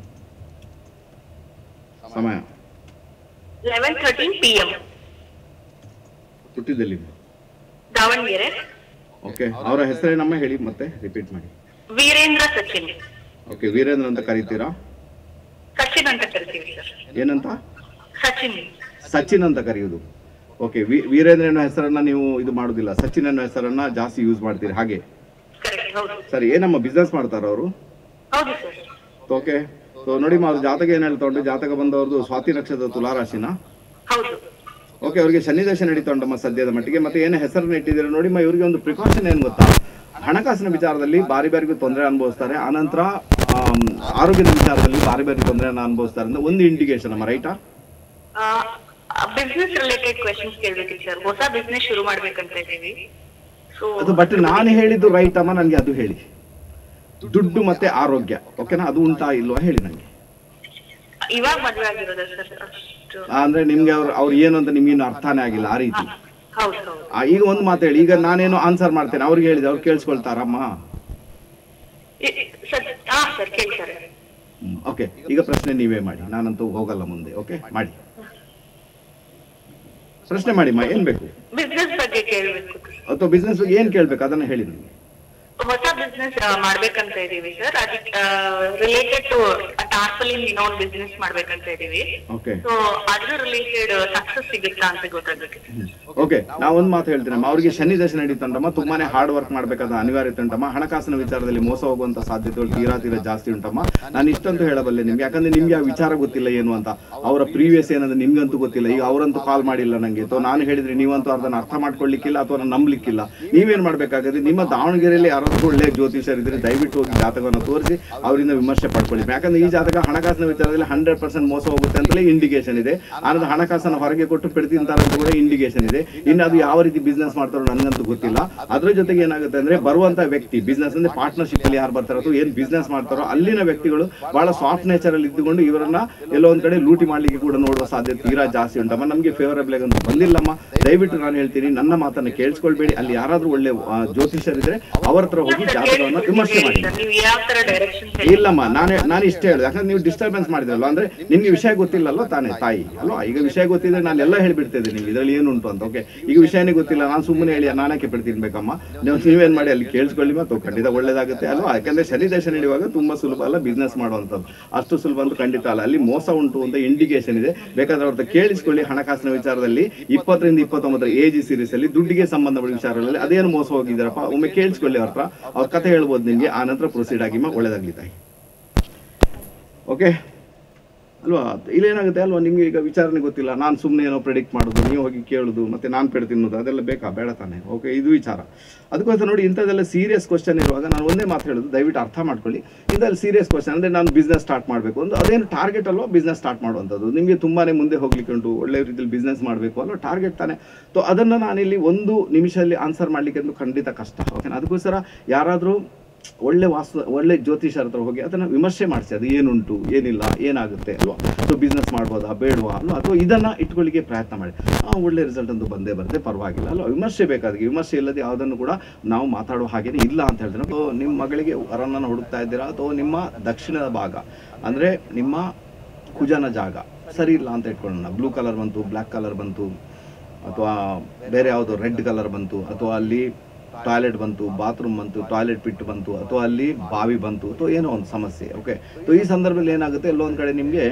ಸಮಯ ಲೆವೆನ್ ಥರ್ಟೀನ್ ಪಿ ಎಂ. ಹುಟ್ಟಿದಲ್ಲಿ ದಾವಣಗೆರೆ. ಓಕೆ, ಅವರ ಹೆಸರೇನಮ್ಮ ಹೇಳಿ, ಮತ್ತೆ ರಿಪೀಟ್ ಮಾಡಿ. ವೀರೇಂದ್ರ ಸಚಿನ್. ಓಕೆ, ವೀರೇಂದ್ರ ಅಂತ ಕರೀತೀರಾ? ಸಚಿನ್ ಅಂತ ಕರಿತೀವಿ ಸರ್. ಏನಂತ? ಸಚಿನ್. ಸಚಿನ್ ಅಂತ ಕರೆಯುವುದು. ಓಕೆ, ವೀರೇಂದ್ರ ಅನ್ನೋ ಹೆಸರನ್ನ ನೀವು ಇದು ಮಾಡುದಿಲ್ಲ, ಸಚಿನ್ ಅನ್ನೋ ಹೆಸರನ್ನ ಜಾಸ್ತಿ ಯೂಸ್ ಮಾಡ್ತೀರಿ ಹಾಗೆ? ಸರಿ, ಏನಮ್ಮ ಬಿಸ್ನೆಸ್ ಮಾಡ್ತಾರ ಅವರು? ಹೌದು ಸರ್. ಓಕೆ, ಸೊ ನೋಡಿ ಅವ್ರ ಜಾತಕ ಏನ್ ಹೇಳ್ತಾ ಉಂಟು, ಜಾತಕ ಬಂದವ್ರದ್ದು ಸ್ವಾತಿ ನಕ್ಷತ್ರದ ತುಲಾರಾಶಿನ. ಹೌದು. ಓಕೆ, ಅವ್ರಿಗೆ ಶನಿದಶ ನಡೀತಾ ಉಂಟಮ್ಮ ಸದ್ಯದ ಮಟ್ಟಿಗೆ. ಮತ್ತೆ ಏನು ಹೆಸರನ್ನ ಇಟ್ಟಿದ್ದೀರಾ ನೋಡಿಮ್ಮ. ಇವ್ರಿಗೆ ಒಂದು ಪ್ರಿಕಾಷನ್ ಏನು ಗೊತ್ತಾ, ಹಣಕಾಸಿನ ವಿಚಾರದಲ್ಲಿ ಬಾರಿ ಬಾರಿಗೂ ತೊಂದರೆ ಅನುಭವಿಸ್ತಾರೆ, ಆನಂತರ ಆರೋಗ್ಯದ ವಿಚಾರದಲ್ಲಿ ಬಾರಿ ಬಾರಿ ತೊಂದರೆಯನ್ನು ಅನುಭವಿಸ್ತಾರೆ ಅಂತ ಒಂದು ಇಂಡಿಕೇಶನ್ ಅಮ್ಮ, ರೈಟಾ? ಬಿಸ್ನೆಸ್ ರಿಲೇಟೆಡ್ ಕ್ವೆಶ್ಚನ್ಸ್ ಕೇಳಬೇಕಿತ್ತು ಸರ್. ಹೊಸ ಬಿಸ್ನೆಸ್ ಶುರು ಮಾಡ್ಬೇಕಂತ ಇದ್ದೀವಿ. ಅದು ಬಟ್ ನಾನು ಹೇಳಿದ್ದು ರೈಟ್ ಅಮ್ಮ, ನನಗೆ ಅದು ಹೇಳಿ. ದುಡ್ಡು ಮತ್ತೆ ಆರೋಗ್ಯ, ಓಕೆನಾ? ಅದು ಉಂಟಾ ಇಲ್ವಾ ಹೇಳಿ ನಂಗೆ. ಇವಾಗ ಮದುವೆ ಆಗಿರೋದ ಸರ್? ಅಷ್ಟು ಅಂದ್ರೆ ನಿಮ್ಗೆ ಅವ್ರು ಅವ್ರು ಏನು ಅಂತ ನಿಮ್ಗೆ ಇನ್ನು ಅರ್ಥನೇ ಆಗಿಲ್ಲ ಆ ರೀತಿ. ಹೌದು ಹೌದು. ಆ, ಈಗ ಒಂದು ಮಾತು ಹೇಳಿ, ಈಗ ನಾನೇನು ಆನ್ಸರ್ ಮಾಡ್ತೇನೆ, ಅವ್ರಿಗೆ ಹೇಳಿದೆ, ಅವ್ರು ಕೇಳಿಸ್ಕೊಳ್ತಾರಮ್ಮ? ಇ- ಇ- ಸರ್ ಹಾ ಸರ್ ಕೇಳ್ತಾರೆ. ಓಕೆ, ಈಗ ಪ್ರಶ್ನೆ ನೀವೇ ಮಾಡಿ, ನಾನಂತೂ ಹೋಗಲ್ಲ ಮುಂದೆ. ಓಕೆ, ಮಾಡಿ, ಪ್ರಶ್ನೆ ಮಾಡಿಮ್ಮ, ಏನ್ ಬೇಕು? ಬಿಸ್ನೆಸ್ ಬಗ್ಗೆ ಕೇಳ್ಬೇಕು. ಅಥವಾ ಬಿಸ್ನೆಸ್ ಬಗ್ಗೆ ಏನ್ ಕೇಳ್ಬೇಕು ಅದನ್ನ ಹೇಳಿ ನನಗೆ. ಹೊಸ ಬಿಸ್ನೆಸ್ ಮಾಡ್ಬೇಕಂತ ಇದೀವಿ ಸರ್, ಅದಕ್ಕೆ ರಿಲೇಟೆಡ್ ಟು ಟಾರ್ಪಲಿನ್ ಇನ್ನೊಂದು ಬಿಸ್ನೆಸ್ ಮಾಡ್ಬೇಕಂತ ಇದೀವಿ. ಓಕೆ ಸೊ ಅದ್ರ ರಿಲೇಟೆಡ್ ಸಕ್ಸಸ್ ಸಿಗುತ್ತಾ ಅಂತ ಗೊತ್ತಾಗುತ್ತೆ. ಓಕೆ, ನಾ ಒಂದ್ ಮಾತು ಹೇಳ್ತೀನಮ್ಮ, ಅವ್ರಿಗೆ ಶನಿ ದಶೆ ನಡೀತಂಟಮ್ಮ, ತುಂಬಾನೇ ಹಾರ್ಡ್ ವರ್ಕ್ ಮಾಡ್ಬೇಕಾದ ಅನಿವಾರ್ಯತೆ ಉಂಟಮ್ಮ. ಹಣಕಾಸಿನ ವಿಚಾರದಲ್ಲಿ ಮೋಸ ಹೋಗುವಂತ ಸಾಧ್ಯತೆಗಳು ತೀರಾ ತೀರಾ ಜಾಸ್ತಿ ಉಂಟಮ್ಮ. ನಾನು ಇಷ್ಟಂತೂ ಹೇಳಬಲ್ಲೆ ನಿಮ್ಗೆ, ಯಾಕಂದ್ರೆ ನಿಮ್ಗೆ ಆ ವಿಚಾರ ಗೊತ್ತಿಲ್ಲ ಏನು ಅಂತ, ಅವರ ಪ್ರೀವಿಯಸ್ ಏನಂದ್ರೆ ನಿಮ್ಗಂತೂ ಗೊತ್ತಿಲ್ಲ. ಈಗ ಅವರಂತೂ ಕಾಲ್ ಮಾಡಿಲ್ಲ ನಂಗೆ, ಅಥವಾ ನಾನು ಹೇಳಿದ್ರೆ ನೀವಂತೂ ಅದನ್ನ ಅರ್ಥ ಮಾಡ್ಕೊಳ್ಳಿಕ್ಕಿಲ್ಲ ಅಥವಾ ನಂಬಲಿಕ್ಕಿಲ್ಲ. ನೀವೇನ್ ಮಾಡ್ಬೇಕಾಗುತ್ತೆ, ನಿಮ್ಮ ದಾವಣಗೆರೆಯಲ್ಲಿ ಯಾರಾದ್ರೂ ಒಳ್ಳೆ ಜ್ಯೋತಿಷರ್ ಇದ್ರೆ ದಯವಿಟ್ಟು ಹೋಗಿ ಜಾತಕವನ್ನು ತೋರಿಸಿ ಅವರಿಂದ ವಿಮರ್ಶೆ ಪಡ್ಕೊಳ್ಳಿ. ಯಾಕಂದ್ರೆ ಈ ಜಾತಕ ಹಣಕಾಸಿನ ವಿಚಾರದಲ್ಲಿ ಹಂಡ್ರೆಡ್ ಪರ್ಸೆಂಟ್ ಮೋಸ ಹೋಗುತ್ತೆ ಅಂತಲೇ ಇಂಡಿಕೇಶನ್ ಇದೆ. ಆನಂತರ ಹಣಕಾಸನ್ನು ಹೊರಗೆ ಕೊಟ್ಟು ಪೆಡ್ತಿಂತಾರೆ ಅಂತ ಕೂಡ ಇಂಡಿಕೇಶನ್ ಇದೆ. ಇನ್ನು ಅದು ಯಾವ ರೀತಿ ಬಿಸ್ನೆಸ್ ಮಾಡ್ತಾರೋ ನನಗಂತೂ ಗೊತ್ತಿಲ್ಲ. ಅದ್ರ ಜೊತೆಗೆ ಏನಾಗುತ್ತೆ ಅಂದ್ರೆ, ಬರುವಂತ ವ್ಯಕ್ತಿ ಬಿಸ್ನೆಸ್ ಅಂದ್ರೆ ಪಾರ್ಟ್ನರ್ಶಿಪ್ ಅಲ್ಲಿ ಯಾರು ಬರ್ತಾರೋ ಅಥವಾ ಏನ್ ಬಿಸ್ನೆಸ್ ಮಾಡ್ತಾರೋ ಅಲ್ಲಿನ ವ್ಯಕ್ತಿಗಳು ಬಹಳ ಸಾಫ್ಟ್ ನೇಚರ್ ಅಲ್ಲಿ ಇದ್ದುಕೊಂಡು ಇವರನ್ನ ಎಲ್ಲೋ ಒಂದ್ ಕಡೆ ಲೂಟಿ ಮಾಡ್ಲಿಕ್ಕೆ ಕೂಡ ನೋಡುವ ಸಾಧ್ಯತೆ ತೀರಾ ಜಾಸ್ತಿ ಉಂಟಮ್ಮ. ನಮ್ಗೆ ಫೇವರಬಲ್ ಆಗಿ ಬಂದಿಲ್ಲಮ್ಮ. ದಯವಿಟ್ಟು ನಾನು ಹೇಳ್ತೀನಿ, ನನ್ನ ಮಾತನ್ನ ಕೇಳಿಸ್ಕೊಳ್ಬೇಡಿ. ಅಲ್ಲಿ ಯಾರಾದ್ರೂ ಒಳ್ಳೆ ಆ, ಜ್ಯೋತಿಷರು ಇದ್ರೆ ಅವರ ಹತ್ರ ಹೋಗಿ ಜಾತಕವನ್ನು ವಿಮರ್ಶೆ ಮಾಡಿ. ನೀವು ಯಾವ ತರ ಡೈರೆಕ್ಷನ್ ಇಲ್ಲಮ್ಮ, ನಾನೇ ನಾನು ಇಷ್ಟೇ ಹೇಳಿದೆ, ಯಾಕಂದ್ರೆ ನೀವು ಡಿಸ್ಟರ್ಬೆನ್ಸ್ ಮಾಡಿದ್ರಲ್ವ, ಅಂದ್ರೆ ನಿಮ್ಗೆ ವಿಷಯ ಗೊತ್ತಿಲ್ಲಲ್ವ ತಾನೇ ತಾಯಿ ಅಲ್ವಾ? ಈಗ ವಿಷಯ ಗೊತ್ತಿದ್ರೆ ನಾನು ಎಲ್ಲ ಹೇಳ್ಬಿಡ್ತಿದ್ದೆ ನಿಮ್ಗೆ ಇದ್ರಲ್ಲಿ ಏನುಂಟು ಅಂತ. ಓಕೆ, ಈಗ ವಿಷಯನೇ ಗೊತ್ತಿಲ್ಲ, ನಾನು ಸುಮ್ಮನೆ ಹೇಳಿ ನಾನಕ್ಕೆ ಬಿಡ್ತಿರ್ಬೇಕಮ್ಮ. ನೀವು ನೀವೇನ್ ಮಾಡಿ ಅಲ್ಲಿ ಕೇಳಿಸ್ಕೊಳ್ಳಿ, ಮತ್ತು ಖಂಡಿತ ಒಳ್ಳೇದಾಗುತ್ತೆ ಅಲ್ವಾ? ಯಾಕಂದ್ರೆ ಶನಿ ದಶೆ ನಡೆಯುವಾಗ ತುಂಬಾ ಸುಲಭ ಅಲ್ಲ ಬಿಸ್ನೆಸ್ ಮಾಡುವಂಥದ್ದು, ಅಷ್ಟು ಸುಲಭ ಅಂತೂ ಖಂಡಿತ ಅಲ್ಲ. ಅಲ್ಲಿ ಮೋಸ ಉಂಟು ಅಂತ ಇಂಡಿಕೇಶನ್ ಇದೆ. ಬೇಕಾದ್ರೆ ಅವ್ರದ್ದು ಕೇಳಿಸ್ಕೊಳ್ಳಿ. ಹಣಕಾಸಿನ ವಿಚಾರದಲ್ಲಿ ಇಪ್ಪತ್ತರಿಂದ ಇಪ್ಪತ್ತೊಂಬತ್ತರ ಎ ಜಿ ಸೀರೀಸ್ ಅಲ್ಲಿ ದುಡ್ಡಿಗೆ ಸಂಬಂಧಪಟ್ಟ ವಿಚಾರಗಳಲ್ಲಿ ಅದೇನು ಮೋಸ ಹೋಗಿದ್ದಾರಪ್ಪ, ಒಮ್ಮೆ ಕೇಳಿಸ್ಕೊಳ್ಳಿ ಅವ್ರ ಹತ್ರ, ಅವ್ರ ಕಥೆ ಹೇಳ್ಬೋದು ನಿಮ್ಗೆ. ಆ ನಂತರ ಪ್ರೊಸೀಡ್ ಆಗಿ ಒಳ್ಳೇದಾಗ್ಲಿ ತಾಯಿ. ಓಕೆ ಅಲ್ವಾ? ಇಲ್ಲೇನಾಗುತ್ತೆ ಅಲ್ವಾ, ನಿಮ್ಗೆ ಈಗ ವಿಚಾರಣೆ ಗೊತ್ತಿಲ್ಲ, ನಾನು ಸುಮ್ಮನೆ ಏನೋ ಪ್ರೆಡಿಕ್ಟ್ ಮಾಡೋದು, ನೀವು ಹೋಗಿ ಕೇಳೋದು, ಮತ್ತೆ ನಾನು ಪೆಡ್ ತಿನ್ನೋದು, ಅದೆಲ್ಲ ಬೇಕಾ? ಬೇಡ ತಾನೆ. ಓಕೆ, ಇದು ವಿಚಾರ. ಅದಕ್ಕೋಸ್ಕರ ನೋಡಿ, ಇಂಥದ್ದೆಲ್ಲ ಸೀರಿಯಸ್ ಕ್ವಶನ್ ಇರುವಾಗ ನಾನು ಒಂದೇ ಮಾತು ಹೇಳೋದು, ದಯವಿಟ್ಟು ಅರ್ಥ ಮಾಡ್ಕೊಳ್ಳಿ. ಇಂಥಲ್ಲಿ ಸೀರಿಯಸ್ ಕ್ವಶನ್ ಅಂದರೆ ನಾನು ಬಿಸ್ನೆಸ್ ಸ್ಟಾರ್ಟ್ ಮಾಡಬೇಕು ಒಂದು ಅದೇನು ಟಾರ್ಗೆಟ್ ಅಲ್ವಾ ಬಿಸ್ನೆಸ್ ಸ್ಟಾರ್ಟ್ ಮಾಡುವಂಥದ್ದು. ನಿಮಗೆ ತುಂಬಾ ಮುಂದೆ ಹೋಗ್ಲಿಕ್ಕೆ ಉಂಟು, ಒಳ್ಳೆ ರೀತಿಯಲ್ಲಿ ಬಿಸ್ನೆಸ್ ಮಾಡಬೇಕು ಅಲ್ವಾ, ಟಾರ್ಗೆಟ್ ತಾನೆ. ಸೊ ಅದನ್ನು ನಾನಿಲ್ಲಿ ಒಂದು ನಿಮಿಷದಲ್ಲಿ ಆನ್ಸರ್ ಮಾಡಲಿಕ್ಕೆ ಅಂತೂ ಖಂಡಿತ ಕಷ್ಟ. ಓಕೆ, ಅದಕ್ಕೋಸ್ಕರ ಯಾರಾದರೂ ಒಳ್ಳೆ ವಾಸ್ತು ಒಳ್ಳೆ ಜ್ಯೋತಿಷರ ಹತ್ರ ಹೋಗಿ ಅದನ್ನು ವಿಮರ್ಶೆ ಮಾಡಿಸಿ, ಅದು ಏನುಂಟು ಏನಿಲ್ಲ ಏನಾಗುತ್ತೆ ಅಲ್ವಾ, ಸೊ ಬಿಸ್ನೆಸ್ ಮಾಡ್ಬೋದಾ ಬೇಡವಾ ಅಲ್ವಾ, ಅಥವಾ ಇದನ್ನು ಇಟ್ಕೊಳ್ಳಿಕ್ಕೆ ಪ್ರಯತ್ನ ಮಾಡಿ. ಆ ಒಳ್ಳೆ ರಿಸಲ್ಟ್ ಅಂತೂ ಬಂದೇ ಬರುತ್ತೆ, ಪರವಾಗಿಲ್ಲ ಅಲ್ವಾ. ವಿಮರ್ಶೆ ಬೇಕಾದ್ರೆ ವಿಮರ್ಶೆ ಇಲ್ಲದೆ ಯಾವುದನ್ನು ಕೂಡ ನಾವು ಮಾತಾಡೋ ಹಾಗೇನೆ ಇಲ್ಲ ಅಂತ ಹೇಳ್ತೀನಿ. ಸೊ ನಿಮ್ಮ ಮಗಳಿಗೆ ವರನನ್ನು ಹುಡುಕ್ತಾ ಇದ್ದೀರಾ, ಅಥವಾ ನಿಮ್ಮ ದಕ್ಷಿಣದ ಭಾಗ ಅಂದರೆ ನಿಮ್ಮ ಕುಜನ ಜಾಗ ಸರಿ ಇಲ್ಲ ಅಂತ ಇಟ್ಕೊಳ್ಳೋಣ. ಬ್ಲೂ ಕಲರ್ ಬಂತು, ಬ್ಲ್ಯಾಕ್ ಕಲರ್ ಬಂತು, ಅಥವಾ ಬೇರೆ ಯಾವುದೋ ರೆಡ್ ಕಲರ್ ಬಂತು, ಅಥವಾ ಅಲ್ಲಿ ಟಾಯ್ಲೆಟ್ ಬಂತು, ಬಾತ್ರೂಮ್ ಬಂತು, ಟಾಯ್ಲೆಟ್ ಪಿಟ್ ಬಂತು, ಅಥವಾ ಅಲ್ಲಿ ಬಾವಿ ಬಂತು, ಅಥವಾ ಏನೋ ಒಂದು ಸಮಸ್ಯೆ. ಓಕೆ, ಸೊ ಈ ಸಂದರ್ಭದಲ್ಲಿ ಏನಾಗುತ್ತೆ, ಎಲ್ಲೊಂದು ಕಡೆ ನಿಮಗೆ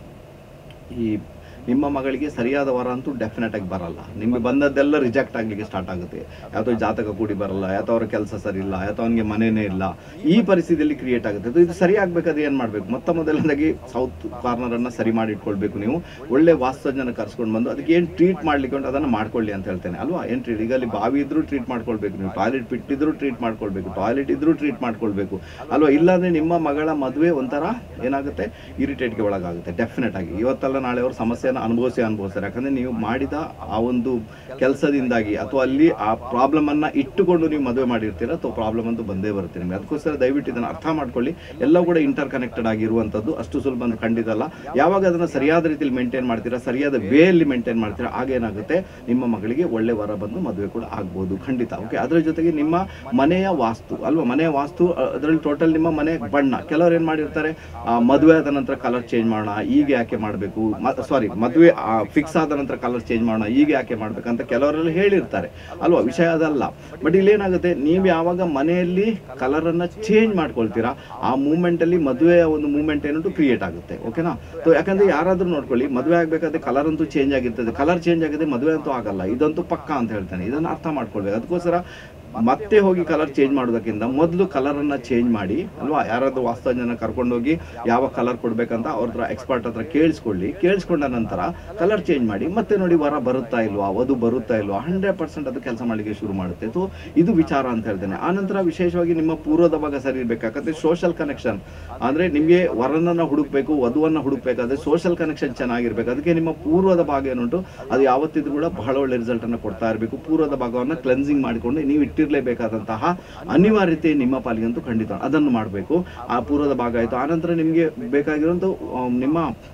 ಈ ನಿಮ್ಮ ಮಗಳಿಗೆ ಸರಿಯಾದ ವರ ಅಂತೂ ಡೆಫಿನೆಟ್ ಆಗಿ ಬರಲ್ಲ. ನಿಮಗೆ ಬಂದದ್ದೆಲ್ಲ ರಿಜೆಕ್ಟ್ ಆಗಲಿಕ್ಕೆ ಸ್ಟಾರ್ಟ್ ಆಗುತ್ತೆ. ಯಾವ್ದೋ ಜಾತಕ ಕೂಡಿ ಬರಲ್ಲ, ಯಾವ್ದೋ ಅವ್ರ ಕೆಲಸ ಸರಿ ಇಲ್ಲ, ಯಾವ್ದೋ ಅವನಿಗೆ ಮನೆಯೇ ಇಲ್ಲ, ಈ ಪರಿಸ್ಥಿತಿಯಲ್ಲಿ ಕ್ರಿಯೇಟ್ ಆಗುತ್ತೆ. ಇದು ಸರಿ ಆಗಬೇಕಾದ್ರೆ ಏನು ಮಾಡಬೇಕು, ಮೊತ್ತ ಮೊದಲನೇದಾಗಿ ಸೌತ್ ಕಾರ್ನರನ್ನು ಸರಿ ಮಾಡಿ ಇಟ್ಕೊಳ್ಬೇಕು. ನೀವು ಒಳ್ಳೆ ವಾಸ್ತುಜ್ಞನ ಕರ್ಸ್ಕೊಂಡು ಬಂದು ಅದಕ್ಕೆ ಏನು ಟ್ರೀಟ್ ಮಾಡ್ಲಿಕ್ಕೆ ಉಂಟು ಅದನ್ನು ಮಾಡ್ಕೊಳ್ಳಿ ಅಂತ ಹೇಳ್ತೇನೆ ಅಲ್ವಾ. ಏನು ಟ್ರೀಟ್, ಈಗ ಅಲ್ಲಿ ಬಾವಿ ಇದ್ರೂ ಟ್ರೀಟ್ ಮಾಡ್ಕೊಳ್ಬೇಕು, ನೀವು ಟಾಯ್ಲೆಟ್ ಬಿಟ್ಟಿದ್ರು ಟ್ರೀಟ್ ಮಾಡ್ಕೊಳ್ಬೇಕು, ಟಾಯ್ಲೆಟ್ ಇದ್ರೂ ಟ್ರೀಟ್ ಮಾಡ್ಕೊಳ್ಬೇಕು ಅಲ್ವಾ. ಇಲ್ಲಾಂದರೆ ನಿಮ್ಮ ಮಗಳ ಮದುವೆ ಒಂಥರ ಏನಾಗುತ್ತೆ, ಇರಿಟೇಟ್ಗೆ ಒಳಗಾಗುತ್ತೆ ಡೆಫಿನೆಟ್ ಆಗಿ. ಇವತ್ತಲ್ಲ ನಾಳೆ ಅವ್ರ ಸಮಸ್ಯೆಯನ್ನು ಅನುಭವಿಸಿ ಅನುಭವಿಸ್ತಾರೆ. ಯಾಕಂದರೆ ನೀವು ಮಾಡಿದ ಆ ಒಂದು ಕೆಲಸದಿಂದಾಗಿ, ಅಥವಾ ಅಲ್ಲಿ ಆ ಪ್ರಾಬ್ಲಮನ್ನು ಇಟ್ಟುಕೊಂಡು ನೀವು ಮದುವೆ ಮಾಡಿರ್ತೀರ, ಅಥವಾ ಪ್ರಾಬ್ಲಮ್ ಅಂತೂ ಬಂದೇ ಬರುತ್ತೆ ನಿಮಗೆ. ಅದಕ್ಕೋಸ್ಕರ ದಯವಿಟ್ಟು ಇದನ್ನು ಅರ್ಥ ಮಾಡ್ಕೊಳ್ಳಿ. ಎಲ್ಲ ಕೂಡ ಇಂಟರ್ ಕನೆಕ್ಟೆಡ್ ಆಗಿರುವಂಥದ್ದು, ಅಷ್ಟು ಸುಲಭ ಅಂತ ಖಂಡಿತ ಅಲ್ಲ. ಯಾವಾಗ ಅದನ್ನು ಸರಿಯಾದ ರೀತಿಯಲ್ಲಿ ಮೇಂಟೈನ್ ಮಾಡ್ತೀರಾ, ಸರಿಯಾದ ವೇಯಲ್ಲಿ ಮೇಂಟೈನ್ ಮಾಡ್ತೀರಾ, ಆಗೇನಾಗುತ್ತೆ ನಿಮ್ಮ ಮಗಳಿಗೆ ಒಳ್ಳೆ ವರ ಬಂದು ಮದುವೆ ಕೂಡ ಆಗ್ಬೋದು ಖಂಡಿತ. ಓಕೆ, ಅದರ ಜೊತೆಗೆ ನಿಮ್ಮ ಮನೆಯ ವಾಸ್ತು ಅಲ್ವಾ, ಮನೆಯ ವಾಸ್ತು ಅದರಲ್ಲಿ ಟೋಟಲ್ ನಿಮ್ಮ ಮನೆ ಬಣ್ಣ. ಕೆಲವರು ಏನು ಮಾಡಿರ್ತಾರೆ, ಮದುವೆ ಆದ ನಂತರ ಕಲರ್ ಚೇಂಜ್ ಮಾಡೋಣ, ಈಗ ಯಾಕೆ ಮಾಡಬೇಕು, ಸಾರಿ ಮದುವೆ ಫಿಕ್ಸ್ ಆದ ನಂತರ ಕಲರ್ ಚೇಂಜ್ ಮಾಡೋಣ, ಈಗ ಯಾಕೆ ಮಾಡ್ಬೇಕಂತ ಕೆಲವರೆಲ್ಲ ಹೇಳಿರ್ತಾರೆ ಅಲ್ವಾ. ವಿಷಯ ಅದಲ್ಲ. ಬಟ್ ಇಲ್ಲೇನಾಗುತ್ತೆ, ನೀವು ಯಾವಾಗ ಮನೆಯಲ್ಲಿ ಕಲರನ್ನು ಚೇಂಜ್ ಮಾಡ್ಕೊಳ್ತೀರಾ, ಆ ಮೂಮೆಂಟಲ್ಲಿ ಮದುವೆಯ ಒಂದು ಮೂಮೆಂಟ್ ಏನುಂಟು ಕ್ರಿಯೇಟ್ ಆಗುತ್ತೆ. ಓಕೆನಾ. ಸೊ ಯಾಕಂದರೆ ಯಾರಾದರೂ ನೋಡ್ಕೊಳ್ಳಿ, ಮದುವೆ ಆಗಬೇಕಾದ್ರೆ ಕಲರ್ ಅಂತೂ ಚೇಂಜ್ ಆಗಿರ್ತದೆ, ಕಲರ್ ಚೇಂಜ್ ಆಗಿದೆ ಮದುವೆ ಅಂತೂ ಆಗಲ್ಲ, ಇದಂತೂ ಪಕ್ಕ ಅಂತ ಹೇಳ್ತಾನೆ. ಇದನ್ನು ಅರ್ಥ ಮಾಡ್ಕೊಳ್ಬೇಕು. ಅದಕ್ಕೋಸ್ಕರ ಮತ್ತೆ ಹೋಗಿ ಕಲರ್ ಚೇಂಜ್ ಮಾಡೋದಕ್ಕಿಂತ ಮೊದಲು ಕಲರನ್ನು ಚೇಂಜ್ ಮಾಡಿ ಅಲ್ವಾ. ಯಾರಾದರೂ ವಾಸ್ತುಜ್ಞನ ಕರ್ಕೊಂಡೋಗಿ ಯಾವ ಕಲರ್ ಕೊಡಬೇಕಂತ ಅವ್ರ ಹತ್ರ ಎಕ್ಸ್ಪರ್ಟ್ ಹತ್ರ ಕೇಳಿಸ್ಕೊಳ್ಳಿ. ಕೇಳಿಸ್ಕೊಂಡ ನಂತರ ಕಲರ್ ಚೇಂಜ್ ಮಾಡಿ, ಮತ್ತೆ ನೋಡಿ ವರ ಬರುತ್ತಾ ಇಲ್ವಾ, ವಧು ಬರುತ್ತಾ ಇಲ್ವಾ, ಹಂಡ್ರೆಡ್ ಪರ್ಸೆಂಟ್ ಅದು ಕೆಲಸ ಮಾಡಲಿಕ್ಕೆ ಶುರು ಮಾಡುತ್ತೆ. ಸೊ ಇದು ವಿಚಾರ ಅಂತ ಹೇಳ್ತೇನೆ. ಆನಂತರ ವಿಶೇಷವಾಗಿ ನಿಮ್ಮ ಪೂರ್ವದ ಭಾಗ ಸರಿ ಇರಬೇಕಾಗತ್ತೆ. ಸೋಷಲ್ ಕನೆಕ್ಷನ್ ಅಂದರೆ ನಿಮಗೆ ವರನನ್ನು ಹುಡುಕಬೇಕು, ವಧುವನ್ನು ಹುಡುಕಬೇಕಾದ್ರೆ ಸೋಷಲ್ ಕನೆಕ್ಷನ್ ಚೆನ್ನಾಗಿರ್ಬೇಕು. ಅದಕ್ಕೆ ನಿಮ್ಮ ಪೂರ್ವದ ಭಾಗ ಏನುಂಟು ಅದು ಯಾವತ್ತಿದ್ರೂ ಕೂಡ ಬಹಳ ಒಳ್ಳೆ ರಿಸಲ್ಟನ್ನು ಕೊಡ್ತಾ ಇರಬೇಕು. ಪೂರ್ವದ ಭಾಗವನ್ನು ಕ್ಲೆನ್ಸಿಂಗ್ ಮಾಡಿಕೊಂಡು ನೀವು ಇಟ್ಟು ಇಟ್ಟಿರಲೇಬೇಕಾದಂತಹ ಅನಿವಾರ್ಯತೆ ನಿಮ್ಮ ಪಾಲಿಗಂತೂ ಖಂಡಿತ ಅದನ್ನು ಮಾಡಬೇಕು. ಆ ಪೂರ್ವದ ಭಾಗ ಆಯಿತು. ಆನಂತರ ನಿಮಗೆ ಬೇಕಾಗಿರುವಂಥ ನಿಮ್ಮ